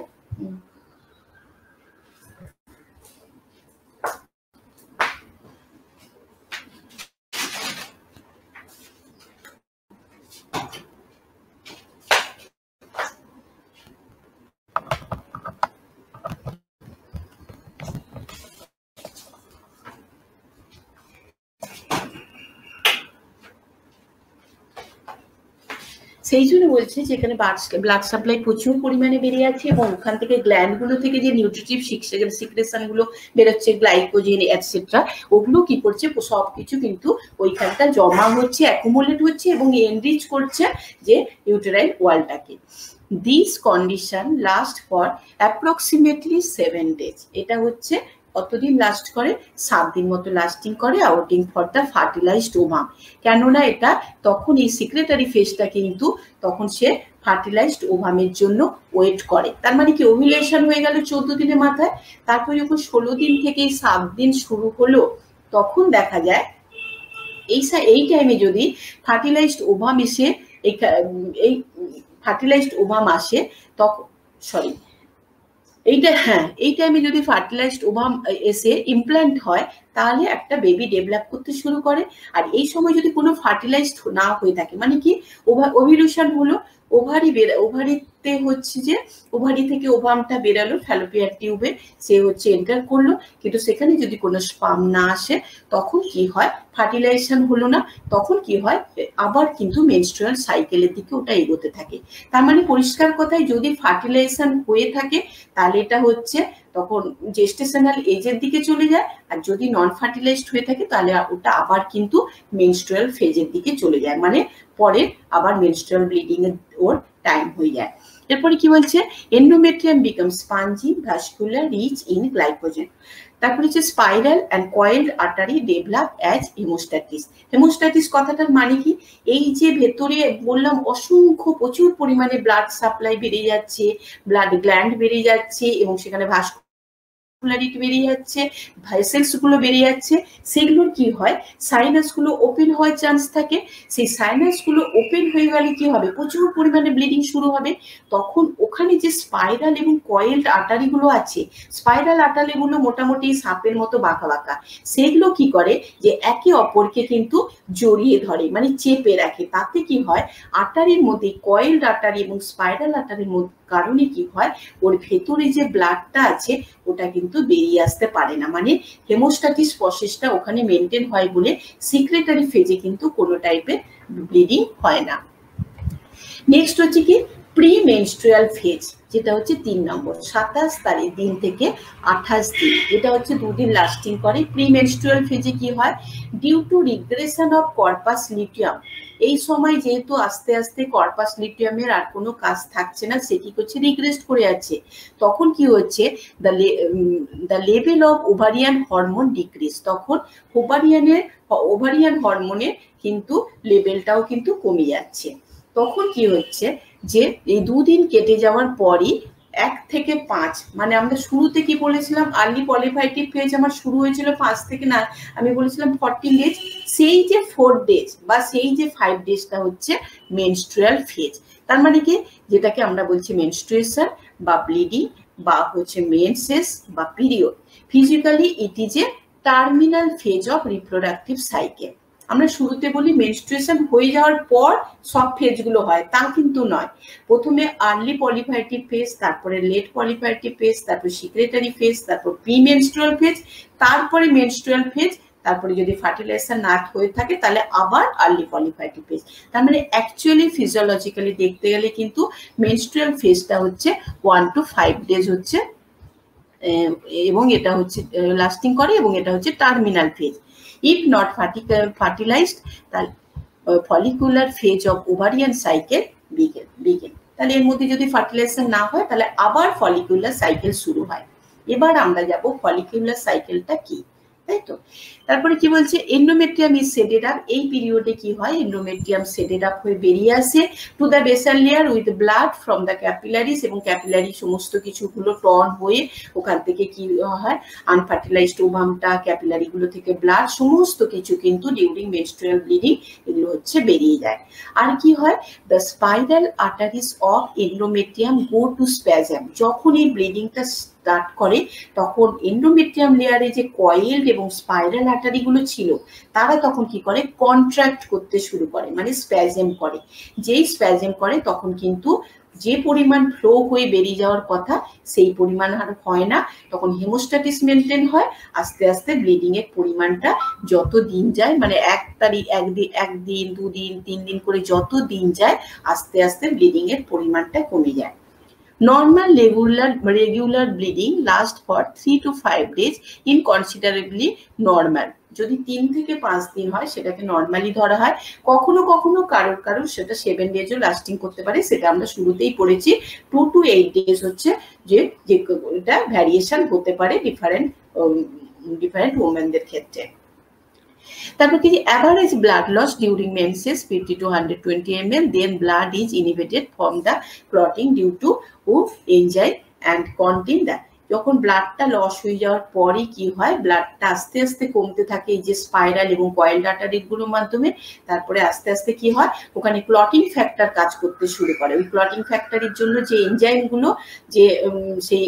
সেই জন্য বলছে যে এখানে ব্লাড সাপ্লাই প্রচুর পরিমাণে বেরিয়ে আছে, এবং ওখান থেকে গ্ল্যান্ড গুলো থেকে যে নিউট্রিটিভ সিক্রেশন গুলো বেরোচ্ছে গ্লাইকোজেন এটসেট্রা, ওগুলো কি করছে সবকিছু কিন্তু ওইখানটা জমা হচ্ছে, অ্যাকুমুলেট হচ্ছে এবং এনরিচ করছে যে ইউটেরাইন ওয়ালটাকে। This condition last for approximately seven days. এটা হচ্ছে কতদিন লাস্ট করে? সাত দিন মতো লাস্টিং করে awaiting for the fertilised ovum. কেননা এটা তখন এই সিক্রেটারি ফেজটা কিন্তু তখন সে ফার্টিলাইজড ওভামের জন্য ওয়েট করে। তার মানে কি ওভিউলেশন হয়ে গেল চোদ্দ দিনের মাথায়, তারপর যখন ষোলো দিন থেকে সাত দিন শুরু হলো তখন দেখা যায় এই এই টাইমে যদি ফার্টিলাইজড ওভাম এসে এই ফার্টিলাইজড ওভাম আসে তখন সরি এইটা হ্যাঁ এই টাইমে যদি ফার্টিলাইজড ওভাম এসে ইমপ্ল্যান্ট হয় তাহলে একটা বেবি ডেভেলপ করতে শুরু করে। আর এই সময় যদি কোনো ফার্টিলাইজড না হয়ে থাকে মানে কি ওভিউলেশন হলো, ওভারি বেরা ওভারিতে হচ্ছে যে ওভারি থেকে ওভামটা বেরালো ফ্যালোপিয়ান টিউবে, সে হচ্ছে এন্টার করলো, কিন্তু সেখানে যদি কোনো স্পার্ম না আসে তখন কি হয় ফার্টিলাইজেশন হলো না, তখন কি হয় আবার কিন্তু মেনস্ট্রুয়াল সাইকেলের দিকে ওটা এগোতে থাকে। তার মানে পরিষ্কার কথায় যদি ফার্টিলাইজেশন হয়ে থাকে তাহলে এটা হচ্ছে তখন জেস্টেশনাল এজের দিকে চলে যায়, আর যদি নন ফার্টিলাইজড হয়ে থাকে তাহলে ওটা আবার কিন্তু মেনস্ট্রুয়াল ফেজের দিকে চলে যায়, মানে পরে আবার মেনস্ট্রুয়াল ব্লিডিং এর ওর টাইম হয়ে যায়। এরপরে কি বলছে endometrium become spongy vascular rich in glycogen. তারপরে হচ্ছে spiral and coiled artery develop as haemostasis. Haemostasis কথাটার মানে কি? এই যে ভেতরে বললাম অসংখ্য প্রচুর পরিমাণে ব্লাড সাপ্লাই বেড়ে যাচ্ছে, ব্লাড গ্ল্যান্ড বেড়ে যাচ্ছে এবং সেখানে ভাস্কুলার ভাস্কুলারিটি বেরিয়ে যাচ্ছে, ভেসেলস গুলো বেরিয়ে যাচ্ছে, সেগুলোর কি হয়, সাইনাস গুলো ওপেন হওয়ার চান্স থাকে। সেই সাইনাস গুলো ওপেন হয়ে গেলে কি হবে, প্রচুর পরিমাণে ব্লিডিং শুরু হবে। তখন ওখানে যে স্পাইরাল এবং কয়েলড আর্টারি গুলো আছে, স্পাইরাল আর্টারি গুলো মোটামুটি সাপের মতো বাঁকা বাঁকা, সেগুলো কি করে যে একে অপরকে কিন্তু জড়িয়ে ধরে, মানে চেপে রাখে। তাতে কি হয়, আর্টারির মধ্যে কয়েলড আর্টারি এবং স্পাইরাল আর্টারির মধ্যে কারণে কি হয়, ওর ভেতরে যে ব্লাডটা আছে ওটা কিন্তু বেরিয়ে আসতে পারে না, মানে হেমোস্ট্যাটিস প্রসেসটা ওখানে মেনটেন হয় বলে সিক্রেটারি ফেজে কিন্তু কোনো টাইপের ব্লিডিং হয় না। নেক্সট হচ্ছে কি প্রি মেনস্ট্রুয়াল ফেজ, যেটা হচ্ছে তিন নম্বর, সাতাশ তারিখ দিন থেকে আঠাশ দিন, এটা হচ্ছে দুদিন লাস্টিং করে। প্রি মেনস্ট্রুয়াল ফেজে কি হয়, due to regression of corpus luteum, এই সময় যেহেতু আস্তে আস্তে কর্পাস লিটিয়ামের আর কোনো কাজ থাকছে না, সে কি করছে, রিগ্রেস করে যাচ্ছে। তখন কি হচ্ছে, the the level of ovarian hormone decrease, তখন ওভারিয়ানের ওভারিয়ান হরমোনের কিন্তু লেভেলটাও কিন্তু কমে যাচ্ছে। তখন কি হচ্ছে যে এই দুদিন কেটে যাওয়ার পরই এক থেকে পাঁচ, মানে আমরা শুরুতে কি বলেছিলাম, আর্লি পলিফাইটিভ ফেজ আমার শুরু হয়েছিল পাঁচ থেকে, না আমি বলেছিলাম ফোরটিন ডেজ, সেই যে ফোর ডেজ বা সেই যে ফাইভ ডেজটা হচ্ছে মেনস্ট্রুয়াল ফেজ। তার মানে কি, যেটাকে আমরা বলছি মেনস্ট্রুয়েশন বা ব্লিডিং বা হচ্ছে মেনসেস বা period, physically it is a terminal phase of reproductive cycle. আমরা শুরুতে বলি মেনস্ট্রুয়েশন হয়ে যাওয়ার পর সব ফেজগুলো হয়, তা কিন্তু নয়। প্রথমে আর্লি পলিফাইটিভ ফেজ, তারপরে লেট পলিফাইটিভ ফেজ, তারপর সিক্রেটারি ফেজ, তারপর প্রি মেনস্ট্রুয়াল ফেজ, তারপরে মেনস্ট্রুয়াল ফেজ, তারপরে যদি ফার্টিলাইজেশন না হয়ে থাকে তাহলে আবার আর্লি পলিফাইটিভ ফেজ। তার মানে অ্যাকচুয়ালি ফিজিওলজিক্যালি দেখতে গেলে কিন্তু মেনস্ট্রুয়াল ফেজটা হচ্ছে ওয়ান টু ফাইভ ডেজ হচ্ছে, এবং এটা হচ্ছে লাস্টিং করে, এবং এটা হচ্ছে terminal phase. If not fertilised, তাহলে follicular phase of ovarian cycle begin begin তাহলে এর মধ্যে যদি ফার্টিলাইজেশন না হয় তাহলে আবার ফলিকুলার সাইকেল শুরু হয়। এবার আমরা যাব ফলিকুলার সাইকেলটা কি, তাই তো। তারপরে কি বলছে, এন্ডোমেট্রিয়াম ইজ সেডেড আপ, এই পিরিয়ডে কি হয়, এন্ডোমেট্রিয়াম সেডেড আপ হয়ে বেরিয়ে আসে to the basal layer with blood from the capillaries, এবং ক্যাপিলারি সমস্ত কিছুগুলো টর্ন হয়ে ওখান থেকে কি হয়, আনফার্টিলাইজড ওভামটা, ক্যাপিলারি গুলো থেকে ব্লাড, সমস্ত কিছু কিন্তু ডিউরিং মেনস্ট্রুয়াল ব্লিডিং এগুলো হচ্ছে বেরিয়ে যায়। আর কি হয়, the spiral arteries of endometrium go to spasm, যখন এই ব্লিডিংটা স্টার্ট করে তখন এন্ডোমেট্রিয়াম লেয়ারে যে কয়েলড এবং স্পাইরাল আর্টারি গুলো ছিল তারা তখন কি করে, কন্ট্রাক্ট করতে শুরু করে, মানে স্প্যাজম করে। যেই স্প্যাজম করে তখন কিন্তু যে পরিমাণ ফ্লো হয়ে বেরিয়ে যাওয়ার কথা সেই পরিমাণ আর হয় না, তখন হেমোস্ট্যাটিস মেনটেন হয়। আস্তে আস্তে ব্লিডিং এর পরিমাণটা যত দিন যায়, মানে এক তারিখ একদিন একদিন দুদিন তিন দিন করে যত দিন যায়, আস্তে আস্তে ব্লিডিং এর পরিমাণটা কমে যায়। Normal regular regular bleeding lasts for three to five days in considerably normal. যদি তিন থেকে পাঁচ দিন হয় সেটাকে নর্মালি ধরা হয়। কখনো কখনো কারোর কারোর সেটা সেভেন ডেজও লাস্টিং করতে পারে, সেটা আমরা শুরুতেই পড়েছি। টু টু এইট ডেজ হচ্ছে যে এটা ভ্যারিয়েশন হতে পারে ডিফারেন্ট ডিফারেন্ট ওমেনদের ক্ষেত্রে। তারপর কি, average blood loss during menses fifty to hundred twenty M L, then blood is inhibited from the clotting due to enzyme and contain the, যখন ব্লাডটা লস হয়ে যাওয়ার পরে কি হয়, ব্লাডটা আস্তে আস্তে কমতে থাকে এই যে স্পাইরাল এবং কয়েলড আর্টারিগুলোর মাধ্যমে। তারপরে আস্তে আস্তে কি হয়, ওখানে ক্লটিং ফ্যাক্টর কাজ করতে শুরু করে। ওই ক্লটিং ফ্যাক্টরের জন্য যে এনজাইমগুলো যে সেই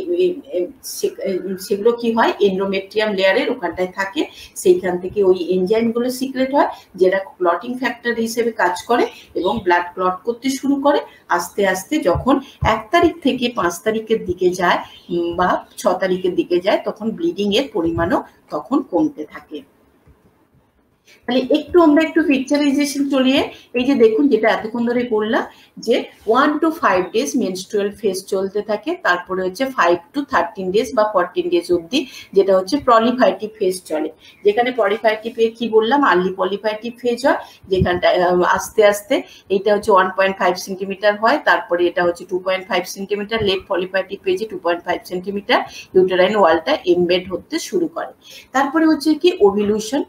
সেগুলো কি হয়, এন্ডোমেট্রিয়াম লেয়ারের ওখানটায় থাকে, সেইখান থেকে ওই এনজাইমগুলো সিক্রেট হয় যেটা ক্লটিং ফ্যাক্টর হিসেবে কাজ করে এবং ব্লাড ক্লট করতে শুরু করে। আস্তে আস্তে যখন এক তারিখ থেকে পাঁচ তারিখের দিকে যায় বা ছ তারিখের দিকে যায় তখন ব্লিডিং এর পরিমাণও তখন কমতে থাকে। তাহলে একটু আমরা একটু পিকচারাইজেশন চলিয়ে, এই যে দেখুন যেটা এতক্ষণ ধরে বললাম যে one to five days menstrual phase চলতে থাকে, তারপরে হচ্ছে ফাইভ টু থার্টিন ডেজ বা ফোরটিন ডেজ অবধি যেটা হচ্ছে পলিফাইটিভ ফেজ চলে। যেখানে পলিফাইটিভ কি বললাম, আর্লি পলিফাইটিভ ফেজ হয়, যেখানটা আস্তে আস্তে এইটা হচ্ছে ওয়ান পয়েন্ট ফাইভ সেন্টিমিটার হয়, তারপরে এটা হচ্ছে two point five centimetre, late proliferative ফেজে two point five centimetre uterine ওয়ালটা এমবেড হতে শুরু করে। তারপরে হচ্ছে কি ওভিলুশন,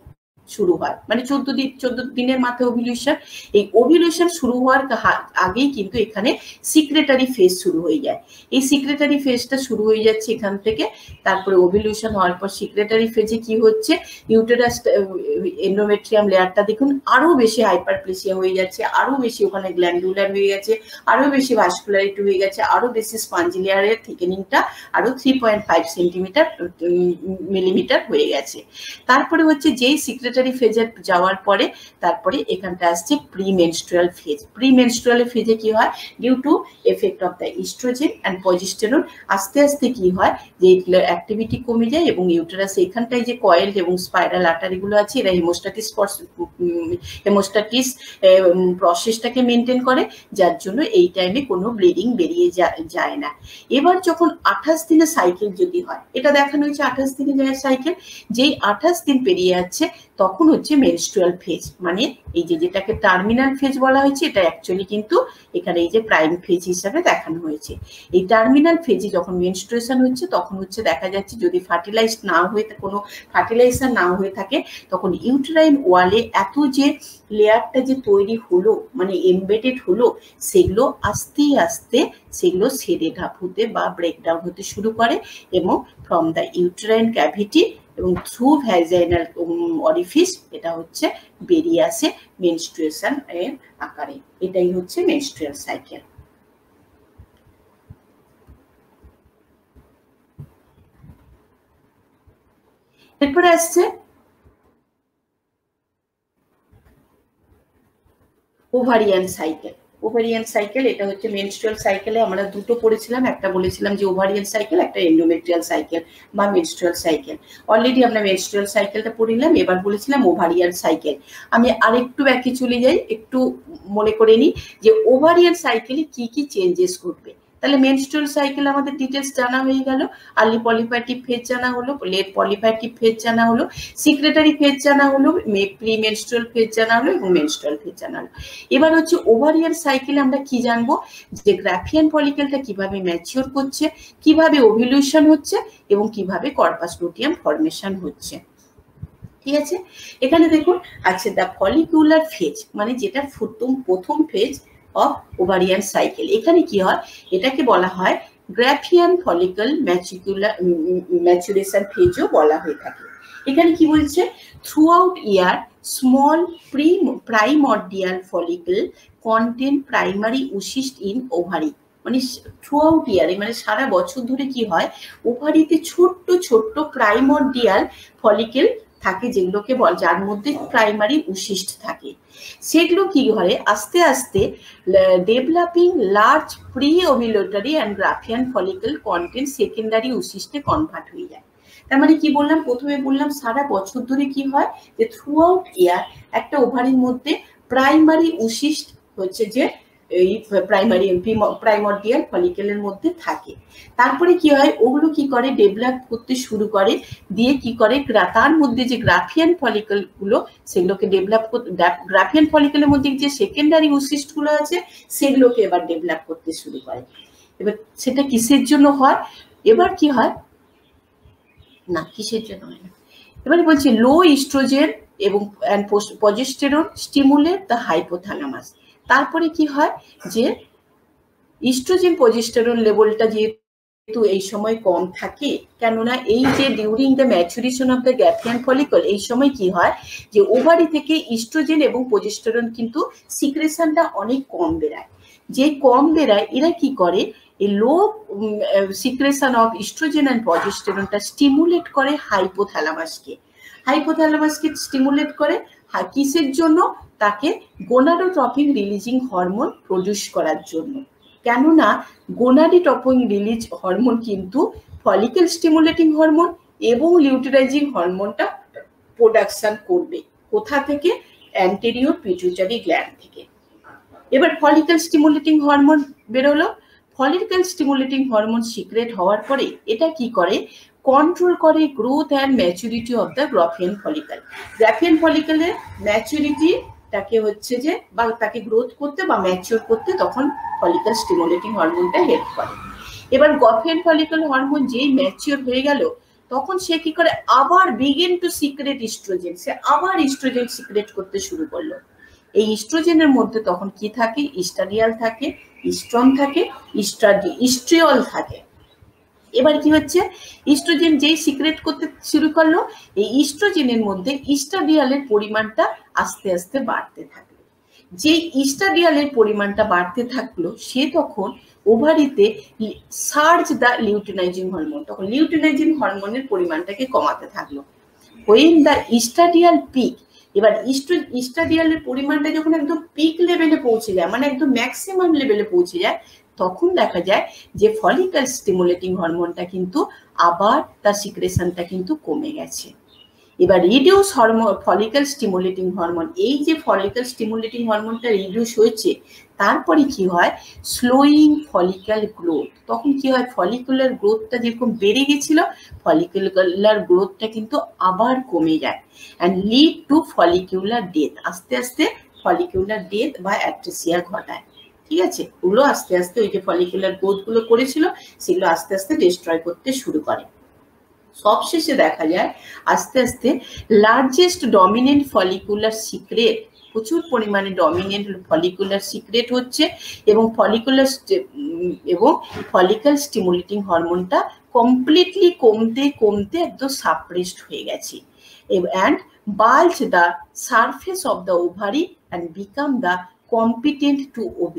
শুরু হয়, মানে চোদ্দ দিন চোদ্দ দিনের মাথায় ওভিউলেশন। এই ওভিউলেশন শুরু হওয়ার আগেই কিন্তু এখানে সিক্রেটারি ফেজ শুরু হয়ে যায়। এই সিক্রেটারি ফেজটা শুরু হয়ে যাচ্ছে এখান থেকে। তারপরে ওভিউলেশন হওয়ার পর সিক্রেটারি ফেজে কি হচ্ছে, ইউটেরাস এন্ডোমেট্রিয়াম লেয়ারটা দেখুন আরো বেশি হাইপারপ্লেসিয়া হয়ে যাচ্ছে, আরো বেশি ওখানে গ্ল্যান্ডুলার হয়ে গেছে, আরো বেশি ভাস্কুলারিটি হয়ে গেছে, আরো বেশি স্পঞ্জি লেয়ারের থিকেনিংটা আরো three point five centimetre millimetre হয়ে গেছে। তারপরে হচ্ছে যেই সিক্রেটারি ফেজে যাওয়ার পরে তারপরে এখানটা আসছে pre menstrual phase. Pre menstrual ফেজে কি হয়, due to effect of the oestrogen and progesterone আস্তে আস্তে কি হয় যে এগুলোর অ্যাক্টিভিটি কমে যায় এবং ইউটেরাস এখানটায় যে কয়েল এবং স্পাইরাল আর্টারিগুলো আছে এরা হেমোস্ট্যাটিস হেমোস্ট্যাটিস প্রসেসটাকে মেনটেন করে, যার জন্য এই টাইমে কোনো ব্লিডিং বেরিয়ে যায় না। এবার যখন আঠাশ দিনের সাইকেল যদি হয়, এটা দেখানো হয়েছে আঠাশ দিনের যায় সাইকেল, যেই আঠাশ দিন পেরিয়ে যাচ্ছে তখন হচ্ছে মেনস্ট্রুয়াল ফেজ, মানে এই যে যেটাকে টার্মিনাল ফেজ বলা হয়েছে এটা অ্যাকচুয়ালি কিন্তু এখানে এই যে প্রাইম ফেজ হিসাবে দেখানো হয়েছে। এই টার্মিনাল ফেজে যখন মেনস্ট্রুয়েশন হচ্ছে তখন হচ্ছে দেখা যাচ্ছে যদি ফার্টিলাইজ না হয়ে কোনো ফার্টিলাইজার না হয়ে থাকে তখন ইউটেরাইন ওয়ালে এত যে লেয়ারটা যে তৈরি হলো মানে এমবেডেড হলো সেগুলো আস্তে আস্তে সেগুলো সেরে ঢাপ হতে বা ব্রেকডাউন হতে শুরু করে এবং ফ্রম দ্য ইউটেরাইন ক্যাভিটি এবং থ্রু ভ্যাজাইনাল অরিফিস এটা হচ্ছে বেরিয়ে আসে মেনস্ট্রুয়েশন এর আকারে। এটাই হচ্ছে মেনস্ট্রুয়াল সাইকেল। এরপরে আসছে ওভারিয়ান সাইকেল। ওভারিয়ান সাইকেল এটা হচ্ছে মেনস্ট্রুয়াল সাইকেলে আমরা দুটো পড়েছিলাম, একটা বলেছিলাম যে ওভারিয়ান সাইকেল, একটা এন্ডোমেট্রিয়াল সাইকেল বা মেনস্ট্রুয়াল সাইকেল। অলরেডি আমরা মেনস্ট্রুয়াল সাইকেলটা পড়িলাম, এবার বলেছিলাম ওভারিয়ান সাইকেল। আমি আরেকটু ব্যাকে চলে যাই, একটু মনে করে নিই যে ওভারিয়ান সাইকেলে কি কি চেঞ্জেস ঘটবে। তাহলে মেনস্ট্রুয়াল সাইকেল আমাদের ডিটেলস জানা হয়ে গেল, আর্লি পলিফ্যাটিভ ফেজ জানা হলো, লেট পলিফ্যাটিভ ফেজ জানা হলো, সিক্রেটারি ফেজ জানা হলো, প্রি মেনস্ট্রুয়াল ফেজ জানা হলো এবং মেনস্ট্রুয়াল ফেজ জানা হলো। এবার হচ্ছে ওভারিয়ান সাইকেলে আমরা কি জানবো, যে গ্রাফিয়ান ফলিকেলটা কিভাবে ম্যাচিওর করছে, কিভাবে ওভিউলেশন হচ্ছে এবং কিভাবে কর্পাস লুটিয়াম ফর্মেশন হচ্ছে। ঠিক আছে, এখানে দেখুন আছে দ্য ফলিকুলার ফেজ, মানে যেটা প্রথম প্রথম ফেজ অফ ওভারিয়ান সাইকেল। এখানে কি হয়, এটাকে বলা হয় গ্রাফিয়ান ফলিকল ম্যাচিকুলার ম্যাচুরেশন ফেজও বলা হয়ে থাকে। এখানে কি বলছে, throughout year small pre primordial follicle contain primary oocyst in ovary, মানে থ্রু আউট ইয়ারে মানে সারা বছর ধরে কি হয় ওভারিতে ছোট্ট ছোট্ট প্রাইমর্ডিয়াল ফলিকেল থাকে যেগুলোকে বল, যার মধ্যে প্রাইমারি ওসিস্ট থাকে। সেগুলো কি হয় আস্তে আস্তে developing large preovulatory and Graafian follicle content secondary ওসিস্টে কনভার্ট হয়ে যায়। তার মানে কি বললাম, প্রথমে বললাম সারা বছর ধরে কি হয় যে থ্রু আউট ইয়ার একটা ওভারির মধ্যে প্রাইমারি ওসিস্ট হচ্ছে যে এই প্রাইমারি প্রাইমর্ডিয়াল ফলিকেলের মধ্যে থাকে। তারপরে কি হয় ওগুলো কি করে ডেভেলপ করতে শুরু করে, দিয়ে কি করে তার মধ্যে যে গ্রাফিয়ান ফলিকেল গুলো সেগুলোকে ডেভেলপ করতে, গ্রাফিয়ান ফলিকেলের মধ্যে যে সেকেন্ডারি ওসিস্ট গুলো আছে সেগুলোকে এবার ডেভেলপ করতে শুরু করে। এবার সেটা কিসের জন্য হয়, এবার কি হয় না কিসের জন্য হয় না, এবারে বলছি লো ইস্ট্রোজেন এবং প্রজেস্টেরন স্টিমুলেট দ্য হাইপোথ্যালামাস। তারপরে কি হয় যে ইস্ট্রোজেন প্রজেস্টেরন লেভেলটা যেহেতু এই সময় কম থাকে, কেননা এই যে during the maturation of the Graafian follicle এই সময় কি হয় যে ওভারি থেকে ইস্ট্রোজেন এবং প্রজেস্টেরন কিন্তু সিক্রেশনটা অনেক কম বেরায়। যে কম বেরায় এরা কি করে এই low secretion of oestrogen and প্রজেস্টেরনটা স্টিমুলেট করে হাইপোথ্যালামাসকে। হাইপোথ্যালামাসকে স্টিমুলেট করে কিসের জন্য, তাকে গোনাডোট্রপিন রিলিজিং হরমোন প্রডিউস করার জন্য। কেননা গোনাডোট্রপিন রিলিজ হরমোন কিন্তু ফলিকেল স্টিমুলেটিং হরমোন এবং লিউটেরাইজিং হরমোনটা প্রোডাকশন করবে কোথা থেকে, অ্যান্টেরিয়র পিটুইটারি গ্ল্যান্ড থেকে। এবার ফলিকেল স্টিমুলেটিং হরমোন বেরোলো, ফলিকেল স্টিমুলেটিং হরমোন সিক্রেট হওয়ার পরে এটা কি করে কন্ট্রোল করে growth and maturity of the Graafian follicle. Graafian ফলিকলের ম্যাচুরিটি তাকে হচ্ছে যে বা তাকে গ্রোথ করতে বা ম্যাচিওর করতে তখন ফলিকল স্টিমুলেটিং হরমোনটা হেল্প করে। এবার গ্রাফিয়ান ফলিকল হরমোন যেই ম্যাচিওর হয়ে গেল তখন সে কি করে আবার বিগিন টু সিক্রেট ইস্ট্রোজেন, সে আবার ইস্ট্রোজেন সিক্রেট করতে শুরু করলো। এই ইস্ট্রোজেনের মধ্যে তখন কি থাকে, ইস্ট্রাডিয়াল থাকে, ইস্ট্রন থাকে, ইস্ট্রাডি ইস্ট্রিয়ল থাকে। এবার কি হচ্ছে, ইস্ট্রোজেন যেই সিক্রেট করতে শুরু করলো, এই ইস্ট্রোজেনের মধ্যে ইস্ট্রাডিয়ালের পরিমাণটা আস্তে আস্তে বাড়তে থাকলো। যেই ইস্ট্রাডিয়ালের পরিমাণটা বাড়তে থাকলো, সে তখন ওভারিতে সার্জ দ্য লিউটিনাইজিং হরমোন, তখন লিউটিনাইজিং হরমোনের পরিমাণটাকে কমাতে থাকলো। হোয়েন দ্য ইস্ট্রাডিয়াল পিক, এবার ইস্ট্রাডিয়ালের পরিমাণটা যখন একদম পিক লেভেলে পৌঁছে যায়, মানে একদম ম্যাক্সিমাম লেভেলে পৌঁছে যায়, তখন দেখা যায় যে ফলিক্যাল স্টিমুলেটিং হরমোনটা কিন্তু আবার তার সিক্রেশনটা কিন্তু কমে গেছে। এবার reduce hormone follicle stimulating hormone, এই যে ফলিক্যাল স্টিমুলেটিং হরমোনটা রিডিউস হয়েছে, তারপরে কি হয়, স্লোয়িং ফলিক্যাল গ্রোথ। তখন কি হয়, ফলিকুলার গ্রোথটা যেরকম বেড়ে গেছিল, ফলিকুলার গ্রোথটা কিন্তু আবার কমে যায়, and lead to follicular death, আস্তে আস্তে ফলিকুলার ডেথ বা অ্যাট্রেসিয়া ঘটায়। ঠিক আছে, ওগুলো আস্তে আস্তে ওই যে ফলিকুলার গ্রোথ গুলো করেছিল, সেগুলো আস্তে আস্তে ডিস্ট্রয় করতে শুরু করে। সবশেষে দেখা যায় আস্তে আস্তে লার্জেস্ট ডমিনেন্ট ফলিকুলার সিক্রেট, প্রচুর পরিমাণে ডমিনেন্ট ফলিকুলার সিক্রেট হচ্ছে, এবং ফলিকুলার এবং ফলিক্যাল স্টিমুলেটিং হরমোনটা কমপ্লিটলি কমতে কমতে একদম সাপ্রেসড হয়ে গেছে, and bulge the surface of the ovary and become the competent to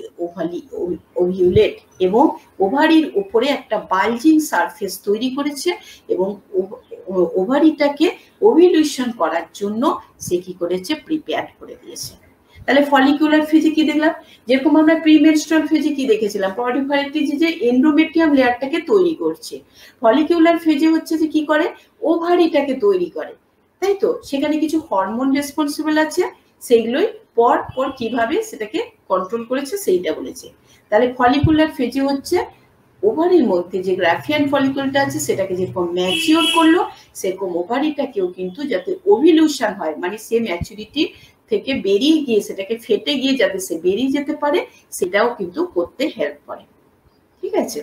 ovulate, এবং ওভারির উপরে একটা বালজিং সারফেস তৈরি করেছে, এবং ওভারিটাকে ওভিউলেশন করার জন্য সে কি করেছে, প্রিপেয়ার করে দিয়েছে। তাহলে ফলিকুলার ফেজে কি দেখলাম, যেরকম আমরা প্রিমেনস্ট্রুয়াল ফেজে কি দেখেছিলাম, পলিফারেটিজ যে এন্ডোমেট্রিয়াম লেয়ারটাকে তৈরি করছে, ফলিকুলার ফেজে হচ্ছে যে কি করে, ওভারিটাকে তৈরি করে, তাই তো। সেখানে কিছু হরমোন রেসপন্সিবল আছে, সেগুলোই পর পর কিভাবে সেটাকে কন্ট্রোল করেছে সেইটা বলেছে। তাহলে ফলিকুলার ফেজে হচ্ছে ওভারির মধ্যে যে গ্রাফিয়ান ফলিকুলটা আছে সেটাকে যেরকম ম্যাচিওর করলো, সেরকম ওভারিটাকেও কিন্তু যাতে ওভিউলেশন হয়, মানে সে ম্যাচুরিটি থেকে বেরিয়ে গিয়ে সেটাকে ফেটে গিয়ে যাতে সে বেরিয়ে যেতে পারে, সেটাও কিন্তু করতে হেল্প করে। ঠিক আছে,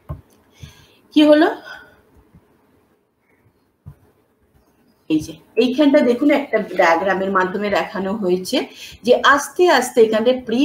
কি হলো, এই যে এইখানটা দেখুন একটা ডায়াগ্রামের মাধ্যমে দেখানো হয়েছে যে আস্তে আস্তে এখানে প্রি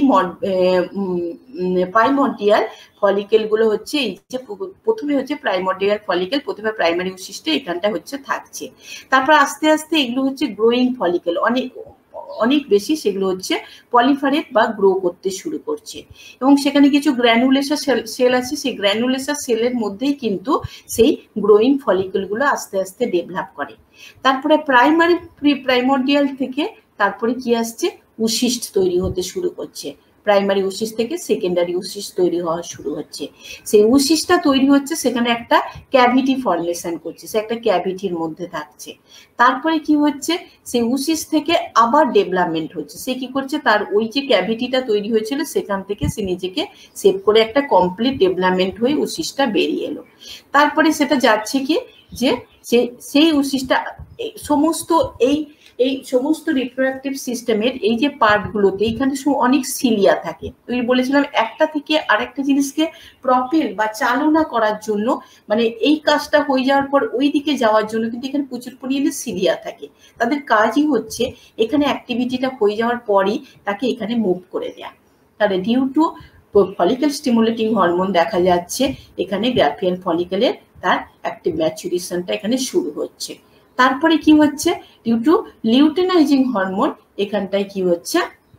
প্রাইমোর্ডিয়াল ফলিকেল গুলো হচ্ছে, এই যে প্রথমে হচ্ছে প্রাইমোর্ডিয়াল ফলিকেল, প্রথমে প্রাইমারি উশিষ্টে এখানটা হচ্ছে থাকছে, তারপর আস্তে আস্তে এগুলো হচ্ছে গ্রোয়িং ফলিকেল, অনেক অনেক বেশি সেগুলো হচ্ছে পলিফারেট বা গ্রো করতে শুরু করছে, এবং সেখানে কিছু গ্র্যানুলেশন সেল আছে, সেই গ্র্যানুলেশন সেলের মধ্যেই কিন্তু সেই গ্রোয়িং ফলিকেল গুলো আস্তে আস্তে ডেভেলপ করে। তারপরে প্রাইমারি প্রাইমোর্ডিয়াল থেকে তারপরে কি আসছে, উশিষ্ট তৈরি হতে শুরু করছে, প্রাইমারি উশিস থেকে সেকেন্ডারি উশিস তৈরি হওয়া শুরু হচ্ছে, সেই উশিসটা তৈরি হচ্ছে, সেখানে একটা ক্যাভিটি ফর্মেশন করছে, সে একটা ক্যাভিটির মধ্যে থাকছে, তারপরে কি হচ্ছে, সেই উশিস থেকে আবার ডেভেলপমেন্ট হচ্ছে, সে কি করছে, তার ওই যে ক্যাভিটিটা তৈরি হয়েছিল সেখান থেকে সে নিজেকে সেভ করে একটা কমপ্লিট ডেভেলপমেন্ট হয়ে উশিসটা বেরিয়ে এলো, তারপরে সেটা যাচ্ছে কি যে সেই উশিসটা সমস্ত এই এই সমস্ত রিপ্রোডাক্টিভ সিস্টেমের এই যে পার্টগুলোতে এইখানে অনেক সিলিয়া থাকে, ওই বলেছিলাম একটা থেকে আরেকটা জিনিসকে প্রপেল বা চালনা করার জন্য, মানে এই কাজটা হয়ে যাওয়ার পর ওই দিকে যাওয়ার জন্য কিন্তু এখানে প্রচুর পরিমাণে সিলিয়া থাকে, তাদের কাজই হচ্ছে এখানে অ্যাক্টিভিটিটা হয়ে যাওয়ার পরই তাকে এখানে মুভ করে দেয়া। তাহলে due to follicle stimulating hormone দেখা যাচ্ছে এখানে গ্রাফিয়ান ফলিকেলের তার অ্যাক্টিভ ম্যাচুরেশনটা এখানে শুরু হচ্ছে, তারপরে কি হচ্ছে, ডিউ টু লিউটেনাইজিং হরমোন এখানটায় কি হচ্ছে,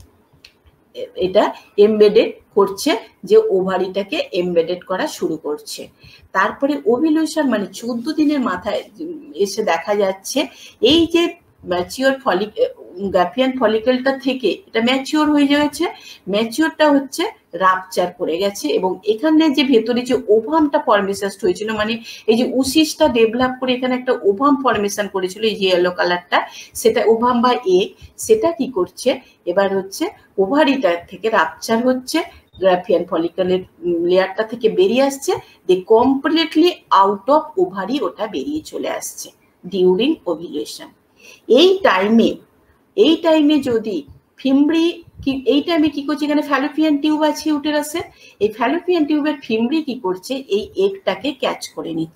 এটা এমবেডেড করছে, যে ওভারিটাকে এমবেডেড করা শুরু করছে, তারপরে ওভিউলেশন মানে চোদ্দ দিনের মাথায় এসে দেখা যাচ্ছে এই যে ম্যাচিওর ফলিক গ্রাফিয়ান ফলিকেলটা থেকে এটা ম্যাচিওর হয়ে যাচ্ছে, ম্যাচিওরটা হচ্ছে রাপচার করে গেছে, এবং এখানে যে ভেতরে যে ওভামটা ফর্মেশন হয়েছিল, মানে এই যে উশিসটা ডেভেলপ করে এখানে একটা ওভাম ফর্মেশন করেছিল, এই যে ইয়েলো কালারটা, সেটা ওভাম বা এগ, সেটা কি করছে, এবার হচ্ছে ওভারিটা থেকে রাপচার হচ্ছে, গ্রাফিয়ান ফলিকেলের লেয়ারটা থেকে বেরিয়ে আসছে, they completely out of ovary ওটা বেরিয়ে চলে আসছে ডিউরিং ওভিউলেশন। এই টাইমে এই টাইমে যদি ফিমব্রি কি এই টাইমে কি করছে, এখানে ফ্যালোপিয়ান টিউব আছে ইউটেরাসে, এই ফ্যালোপিয়ান টিউবের ফিমব্রি কি করছে, এই এগটাকে ক্যাচ করে নিচ্ছে,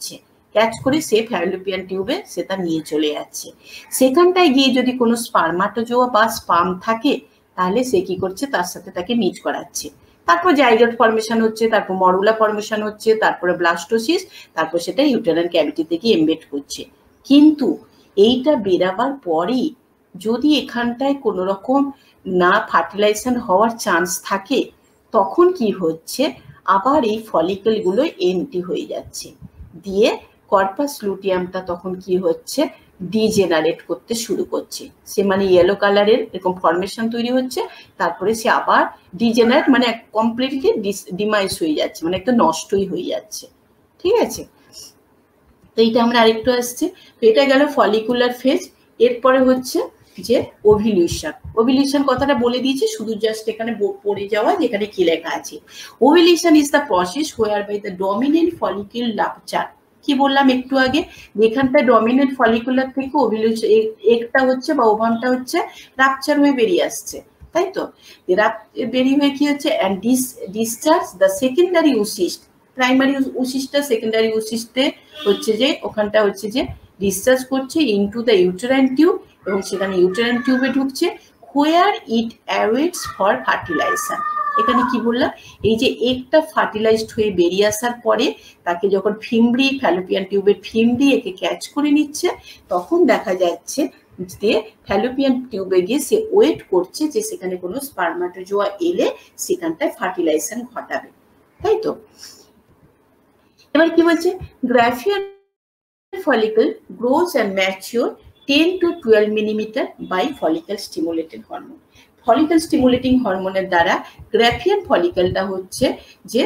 ক্যাচ করে সে ফ্যালোপিয়ান টিউবে সেটা নিয়ে চলে যাচ্ছে। সেখানটায় গিয়ে যদি কোনো স্পার্মাটোজোয়া বা স্পার্ম থাকে তাহলে সে কি করছে, তার সাথে তাকে মিট করাচ্ছে। তারপর জাইগোট ফর্মেশন হচ্ছে, তারপর মরুলা ফর্মেশন হচ্ছে, তারপরে ব্লাস্টোসিস, তারপর সেটা ইউটেরাইন ক্যাভিটিতে গিয়ে এমবেড করছে। কিন্তু এইটা বেরাবার পরেই যদি এখানটায় কোনো রকম না ফার্টিলাইজেশন হওয়ার চান্স থাকে, তখন কি হচ্ছে, আবার এই ফলিকলগুলো এমটি হয়ে যাচ্ছে, দিয়ে কর্পাস লুটিয়ামটা তখন কি হচ্ছে, ডিজেনারেট করতে শুরু করছে। সে মানে ইয়েলো কালারের এরকম ফর্মেশন তৈরি হচ্ছে, তারপরে সে আবার ডিজেনারেট মানে কমপ্লিটলি ডিমাইজ হয়ে যাচ্ছে, মানে একটা নষ্টই হয়ে যাচ্ছে। ঠিক আছে, তো এইটা আমরা আরেকটু আসছে। তো এটা গেল ফলিকুলার ফেজ। এরপরে হচ্ছে যে ওভিলিউশন। ওভিলিউশন কথাটা বলে দিয়েছি, শুধু জাস্ট এখানে পড়ে যাওয়া যেখানে কি লেখা আছে। Ovulation is the process whereby the dominant follicle rupture. কি বললাম একটু আগে, এখানটা ডমিনেন্ট ফলিকুলার থেকে ওভিলিউশন একটা হচ্ছে বা ওভামটা হচ্ছে রাপচার হয়ে বেরিয়ে আসছে, তাই তো। বেরিয়ে হয়ে কি হচ্ছে, অ্যান্ড ডিস discharge the secondary oocyst. Primary ওসিস্টটা সেকেন্ডারি ওসিস্টে হচ্ছে যে ওখানটা হচ্ছে যে ডিসচার্জ করছে ইনটু দ্য ইউটেরাইন টিউব, এবং সেখানে ইউটেরাইন টিউবে ঢুকছে, হোয়ার ইট অ্যাওয়েটস ফর ফার্টিলাইজেশন। এখানে কি বললাম, এই যে একটা ফার্টিলাইজড হয়ে বেরিয়ে আসার পরে তাকে যখন ফিমব্রি ফ্যালোপিয়ান টিউবের ফিমব্রি একে ক্যাচ করে নিচ্ছে, তখন দেখা যাচ্ছে যে ফ্যালোপিয়ান টিউবে গিয়ে সে ওয়েট করছে যে সেখানে কোনো স্পার্মাটোজোয়া এলে সেখানটায় ফার্টিলাইজেশন ঘটাবে, তাই তো। এবার কি বলছে, Graafian follicle grows and mature ten to twelve millimetre by follicle stimulated hormone. Follicle stimulating হরমোনের দ্বারা গ্রাফিয়ান ফলিকলটা হচ্ছে যে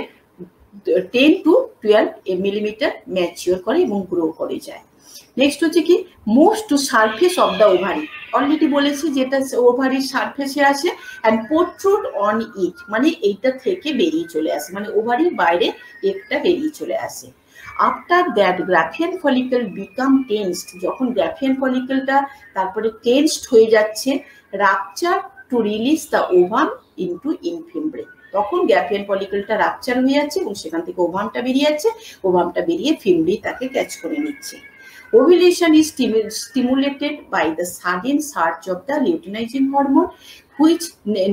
ten to twelve millimetre mature করে এবং গ্রো করে যায়। নেক্সট হচ্ছে কি, most to surface of the ovary. Already বলেছি যেটা ওভারির সারফেসে আসে, অ্যান্ড প্রোট্রুড অন ইট মানে এইটা থেকে বেরিয়ে চলে আসে, মানে ওভারির বাইরে একটা বেরিয়ে চলে আসে। After that Graafian follicle become tensed, যখন গ্রাফিয়ান ফলিকলটা তারপরে টেন্সড হয়ে যাচ্ছে, rupture to release the ovum into in fimbriae, তখন গ্রাফিয়ান ফলিকলটা রাপচার হয়ে যাচ্ছে এবং সেখান থেকে ওভামটা বেরিয়ে যাচ্ছে, ওভামটা বেরিয়ে ফিমব্রি তাকে ক্যাচ করে নিচ্ছে। Ovulation is stimulated by the sudden surge of the luteinizing hormone, which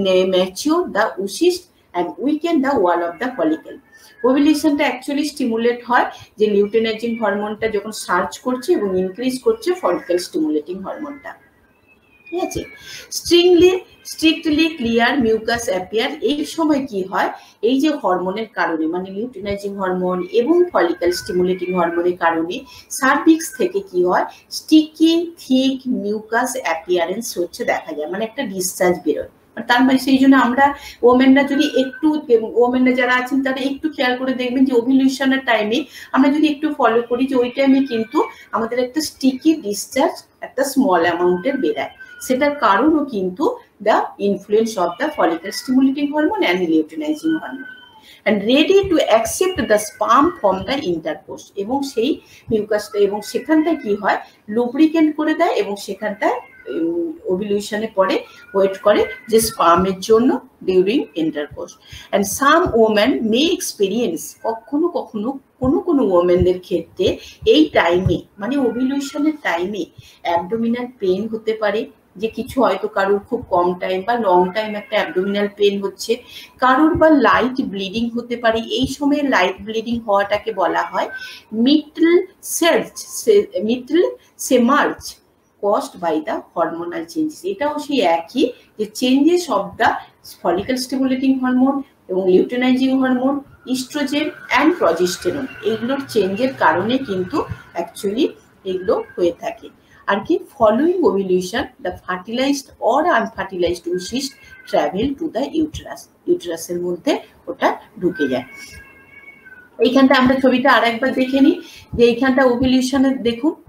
mature the oocyst and weaken the wall of the follicle. ওভিলেশনটা অ্যাকচুয়ালি স্টিমুলেট হয় যে লিউটেনাইজিং হরমোনটা যখন সার্চ করছে এবং ইনক্রিজ করছে ফলিকল স্টিমুলেটিং হরমোনটা। ঠিক আছে, স্ট্রিংলি স্ট্রিক্টলি ক্লিয়ার মিউকাস অ্যাপিয়ার। এই সময় কি হয়, এই যে হরমোনের কারণে মানে লিউটেনাইজিং হরমোন এবং ফলিকল স্টিমুলেটিং হরমোনের কারণে সার্ভিক্স থেকে কি হয়, স্টিকি থিক মিউকাস অ্যাপিয়ারেন্স হচ্ছে দেখা যায়, মানে একটা ডিসচার্জ বেরোয়। তার মানে সেই জন্য আমরা ওমেনরা যদি একটু ওমেনরা যারা আছেন তারা একটু খেয়াল করে দেখবেন যে ওভিলিউশনের টাইমে আমরা যদি একটু ফলো করি যে ওই টাইমে কিন্তু আমাদের একটা স্টিকি ডিসচার্জ একটা স্মল অ্যামাউন্টের বেরায়। সেটার কারণও কিন্তু the influence of the follicle stimulating hormone and luteinising hormone, and ready to accept the sperm from the intercourse, এবং সেই মিউকাসটা এবং সেখানটায় কি হয়, লুব্রিকেন্ট করে দেয় এবং সেখানটায় ওভিলিউশনে পরে ওয়েট করে যে স্পার্মের জন্য during intercourse. And some women may experience, কখনো কখনো কোনো কোনো ওমেনদের ক্ষেত্রে এই টাইমে মানে ওভিলিউশনের টাইমে অ্যাবডোমিনাল পেন হতে পারে, যে কিছু হয়তো কারোর খুব কম টাইম বা লং টাইম একটা অ্যাবডোমিনাল পেন হচ্ছে, কারোর বা লাইট ব্লিডিং হতে পারে। এই সময় লাইট ব্লিডিং হওয়াটাকে বলা হয় mittelschmerz mittelschmerz caused by the hormonal changes. এটাও সেই একই যে changes of the follicle stimulating hormone এবং luteinising hormone, oestrogen and progesterone, এইগুলোর চেঞ্জের কারণে কিন্তু অ্যাকচুয়ালি এগুলো হয়ে থাকে। আর কি, following ovulation the fertilised or unfertilised oocyst travel to the uterus, ইউটেরাসের মধ্যে ওটা ঢুকে যায়। এইখানটা আমরা ছবিটা আর একবার দেখে নিই যে এইখানটা ওভিলিউশনের দেখুন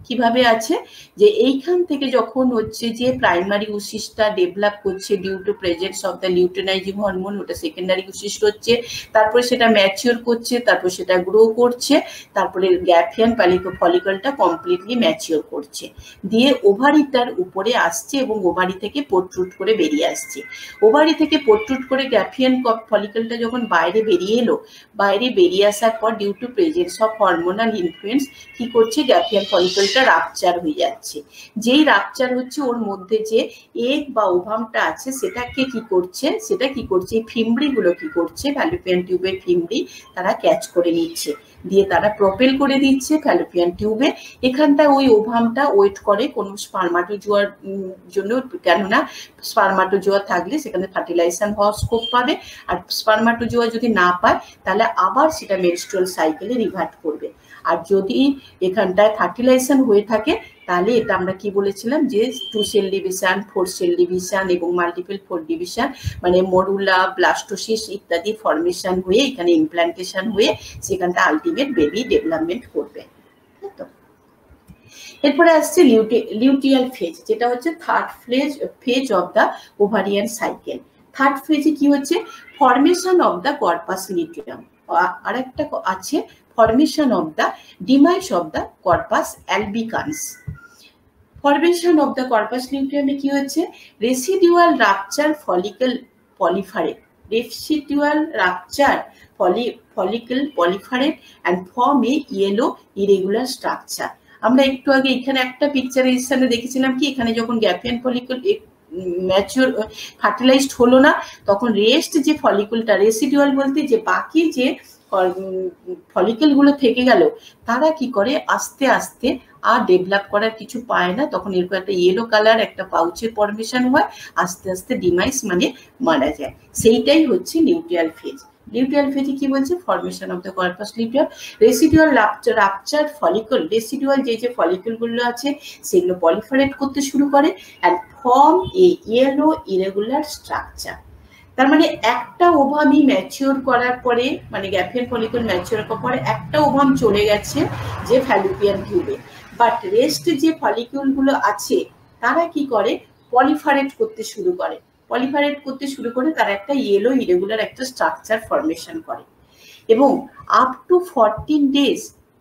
কিভাবে আছে যে এইখান থেকে যখন হচ্ছে যে প্রাইমারি উসিসটা ডেভেলপ করছে due to presence of the luteinising hormone, ওটা সেকেন্ডারি উসিস হচ্ছে, তারপরে সেটা ম্যাচিওর করছে, তারপর সেটা গ্রো করছে, তারপরে গ্যাফিয়ান ফলিকলটা কমপ্লিটলি ম্যাচিওর করছে, দিয়ে ওভারিটার উপরে আসছে এবং ওভারি থেকে প্রোট্রুট করে বেরিয়ে আসছে। ওভারি থেকে প্রোট্রুট করে গ্যাফিয়ান ফলিকলটা যখন বাইরে বেরিয়ে এলো, বাইরে বেরিয়ে আসার পর due to presence of hormonal influence কি করছে, গ্যাফিয়ান ফলিকলটা রাপচার হয়ে যাচ্ছে। যেই রাপচার হচ্ছে ওর মধ্যে যে এগ বা ওভামটা আছে সেটাকে কি করছে, সেটা কি করছে এই ফিমব্রিগুলো কি করছে, ফ্যালোপিয়ান টিউবের ফিমব্রি তারা ক্যাচ করে নিচ্ছে, দিয়ে তারা প্রপেল করে দিচ্ছে ফ্যালোপিয়ান টিউবে। এখানটা ওই ওভামটা ওয়েট করে কোনো স্পার্মাটোজোয়ার জন্য, কেননা স্পার্মাটোজোয়া থাকলে সেখানে ফার্টিলাইজেশন হওয়ার স্কোপ পাবে, আর স্পার্মাটোজোয়া যদি না পায় তাহলে আবার সেটা মেনস্ট্রুয়াল সাইকেলে রিভার্ট করবে। আর যদি এখানটায় ফার্টিলাইজেশন হয়ে থাকে তাহলে এটা আমরা কি বলেছিলাম যে two cell division, four cell division এবং মাল্টিপল ফোর ডিভিশন মানে মরুলা, ব্লাস্টোসিস ইত্যাদি ফর্মেশন হয়ে এখানে ইমপ্ল্যান্টেশন হয়ে সেখানটা আলটিমেট বেবি ডেভেলপমেন্ট করবে। এরপরে আসছে লিউটিয়াল ফেজ, যেটা হচ্ছে third phase phase of the ovarian cycle. Third ফেজে কি হচ্ছে, formation of the corpus luteum, আর একটা আছে formation of the demise of the corpus albicans. Formation of the corpus লিউটিয়ামে কি হচ্ছে, residual rupture follicle proliferate, residual rupture ফলি follicle proliferate and form a yellow irregular structure. আমরা একটু আগে এখানে একটা পিকচারাইজেশনে দেখেছিলাম কি, এখানে যখন গ্যাফিয়ান ফলিকল ম্যাচিওর ফার্টিলাইজড হলো না তখন রেস্ট যে ফলিকলটা, রেসিডুয়াল বলতে যে বাকি যে ফলিকল গুলো থেকে গেল, তারা কি করে আস্তে আস্তে আর ডেভেলপ করার কিছু পায় না, তখন এরকম একটা ইয়েলো কালার একটা পাউচের ফরমেশন হয়, আস্তে আস্তে ডিমাইস মানে মারা যায়। সেইটাই হচ্ছে লিউটিয়াল ফেজ। লিউটিয়াল ফেজে কি বলছে, formation of the corpus luteum, residual rupture follicle, residual যে যে ফলিকল গুলো আছে সেগুলো পলিফারেট করতে শুরু করে and form a yellow irregular structure. তার মানে একটা ওভামই ম্যাচিওর করার পরে, মানে গ্যাফিয়ান ফলিকল ম্যাচিওর করার পরে একটা ওভাম চলে গেছে যে ফ্যালোপিয়ান টিউবে, বাট রেস্ট যে ফলিকুল গুলো আছে তারা কি করে, পলিফারেট করতে শুরু করে, পলিফারেট করতে শুরু করে তারা একটা ইয়েলো ইরেগুলার একটা স্ট্রাকচার ফরমেশন করে, এবং up to fourteen days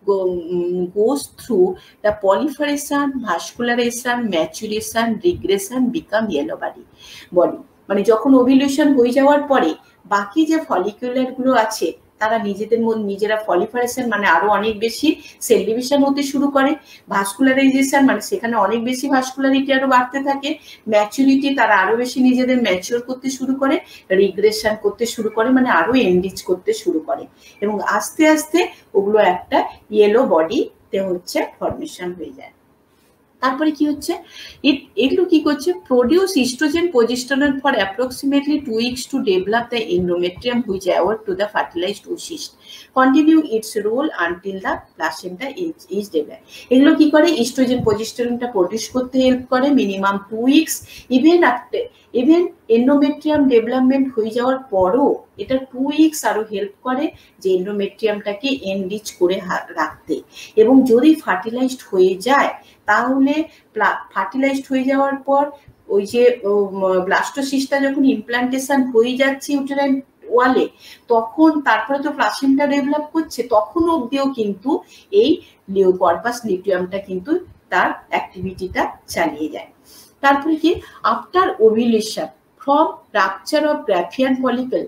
goes through the proliferation, vascularization, maturation, regression, become yellow body body মানে যখন ওভিলেশন হয়ে যাওয়ার পরে বাকি যে ফলিকুলার গুলো আছে তারা নিজেদের মধ্যে নিজেরা ফলিফারেশন মানে আরো অনেক বেশি সেল ডিভিশন হতে শুরু করে, ভাস্কুলারাইজেশন মানে সেখানে অনেক বেশি ভাস্কুলারিটি আরো বাড়তে থাকে, ম্যাচুরিটি তারা আরো বেশি নিজেদের ম্যাচিওর করতে শুরু করে, রিগ্রেশন করতে শুরু করে মানে আরো এনরিচ করতে শুরু করে, এবং আস্তে আস্তে ওগুলো একটা ইয়েলো বডিতে হচ্ছে ফরমেশন হয়ে যায়। তারপরে কি হচ্ছে, এগুলো কি করছে, produce estrogen progesterone for approximately two weeks to develop the endometrium which award to the fertilized oocyst, continue its role until the placenta is is develop. এগুলো কি করে, ইস্ট্রোজেন প্রজেস্টেরনটা প্রডিউস করতে হেল্প করে minimum two weeks, even after even endometrium development হয়ে যাওয়ার পরও এটা টু উইকস আরো হেল্প করে যে এন্ডোমেট্রিয়ামটাকে এনরিচ করে রাখতে, এবং যদি ফার্টিলাইজড হয়ে যায় তাহলে ফার্টিলাইজড হয়ে যাওয়ার পর ওই যে ব্লাস্টোসিস্টটা যখন ইমপ্লান্টেশন হয়ে যাচ্ছে ইউটেরাইন ওয়ালে, তখন তারপরে তো প্লাসেন্টা ডেভেলপ করছে, তখন অবধিও কিন্তু এই কর্পাস লিউটিয়ামটা কিন্তু তার অ্যাক্টিভিটিটা চালিয়ে যায়। তারপরে কি, after ovulation from rupture of graafian follicle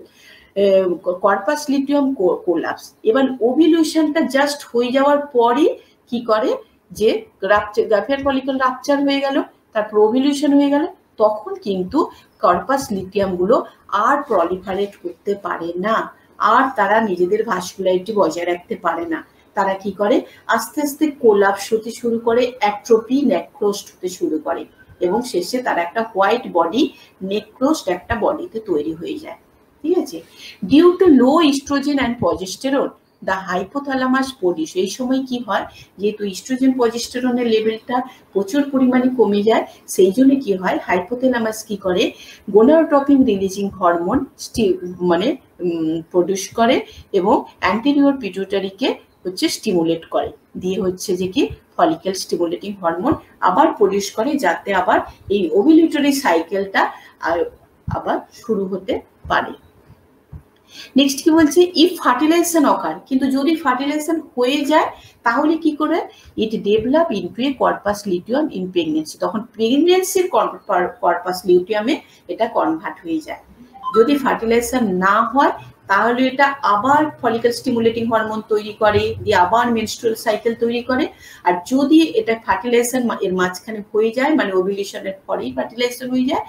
corpus luteum collapse, এবার ওভিলেশনটা জাস্ট হয়ে যাওয়ার পরে কি করে, যে গ্যাফিয়ান ফলিকল রাপচার হয়ে গেল, তারপর ওভিলেশন হয়ে গেল, তখন কিন্তু কর্পাস লিউটিয়াম গুলো আর প্রলিফারেট করতে পারে না, আর তারা নিজেদের ভাস্কুলারিটি বজায় রাখতে পারে না, তারা কি করে আস্তে আস্তে কোলাপস হতে শুরু করে, অ্যাট্রোপি, নেক্রোস্ট হতে শুরু করে, এবং শেষে তারা একটা হোয়াইট বডি নেক্রোস্ট একটা বডিতে তৈরি হয়ে যায়। ঠিক আছে, due to low estrogen and progesterone the hypothalamus produce, এই সময় কি হয়, যেহেতু ইস্ট্রোজেন প্রজেস্টেরনের লেভেলটা প্রচুর পরিমাণে কমে যায়, সেই জন্য কি হয়, হাইপোথ্যালামাস কি করে, গোনাডোট্রপিন রিলিজিং হরমোন মানে প্রডিউস করে এবং অ্যান্টেরিয়র পিটুইটারিকে হচ্ছে স্টিমুলেট করে, দিয়ে হচ্ছে যে কি ফলিকেল স্টিমুলেটিং হরমোন আবার প্রডিউস করে, যাতে আবার এই ওভিলেটরি সাইকেলটা আবার শুরু হতে পারে। নেক্সট কি বলছে, ইফ ফার্টিলাইজেশন অকার, কিন্তু যদি ফার্টিলাইজেশন হয়ে যায় তাহলে কি করে, it develop into a corpus luteum in pregnancy, তখন প্রেগনেন্সির কর্পাস লিউটিয়ামে এটা কনভার্ট হয়ে যায়। যদি ফার্টিলাইজেশন না হয় তাহলে এটা আবার ফলিকেল স্টিমুলেটিং হরমোন তৈরি করে, দিয়ে আবার মেনস্ট্রুয়াল সাইকেল তৈরি করে। আর যদি এটা ফার্টিলাইজেশন এর মাঝখানে হয়ে যায়, মানে ওভিলেশনের পরেই ফার্টিলাইজেশন হয়ে যায়,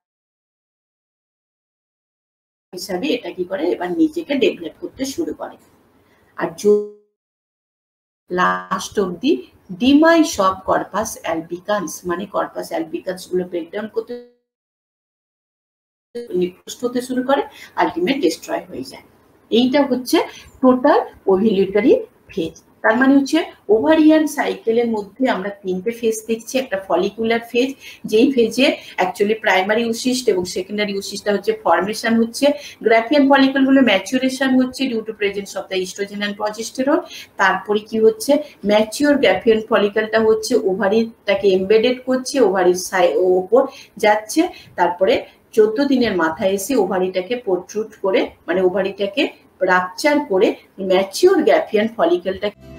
হিসাবে এটা কি করে, এবার নিজেকে ডেভেলপ করতে শুরু করে। আর লাস্ট অবধি ডিমাইস অফ কর্পাস অ্যালবিকান্স, মানে কর্পাস অ্যালবিকান্স গুলো ব্রেকডাউন করতে নিকৃষ্ট হতে শুরু করে, আলটিমেট ডিস্ট্রয় হয়ে যায়। এইটা হচ্ছে টোটাল ওভিলেটরি ফেজ। তার মানে হচ্ছে ওভারিয়ান সাইকেলের মধ্যে আমরা তিনটে ফেজ দেখছি। একটা ফলিকুলার ফেজ, যেই ফেজে অ্যাকচুয়ালি প্রাইমারি ওসিস্ট এবং সেকেন্ডারি ওসিস্টটা হচ্ছে ফর্মেশন হচ্ছে, গ্রাফিয়ান ফলিকল গুলো ম্যাচুরেশন হচ্ছে due to presence of the estrogen and progesterone. তারপরে কি হচ্ছে, ম্যাচিওর গ্রাফিয়ান ফলিকলটা হচ্ছে ওভারিটাকে এমবেডেড করছে, ওভারির ওপর যাচ্ছে, তারপরে চোদ্দ দিনের মাথায় এসে ওভারিটাকে প্রোট্রুড করে, মানে ওভারিটাকে রাপচার করে ম্যাচিওর গ্রাফিয়ান ফলিকলটা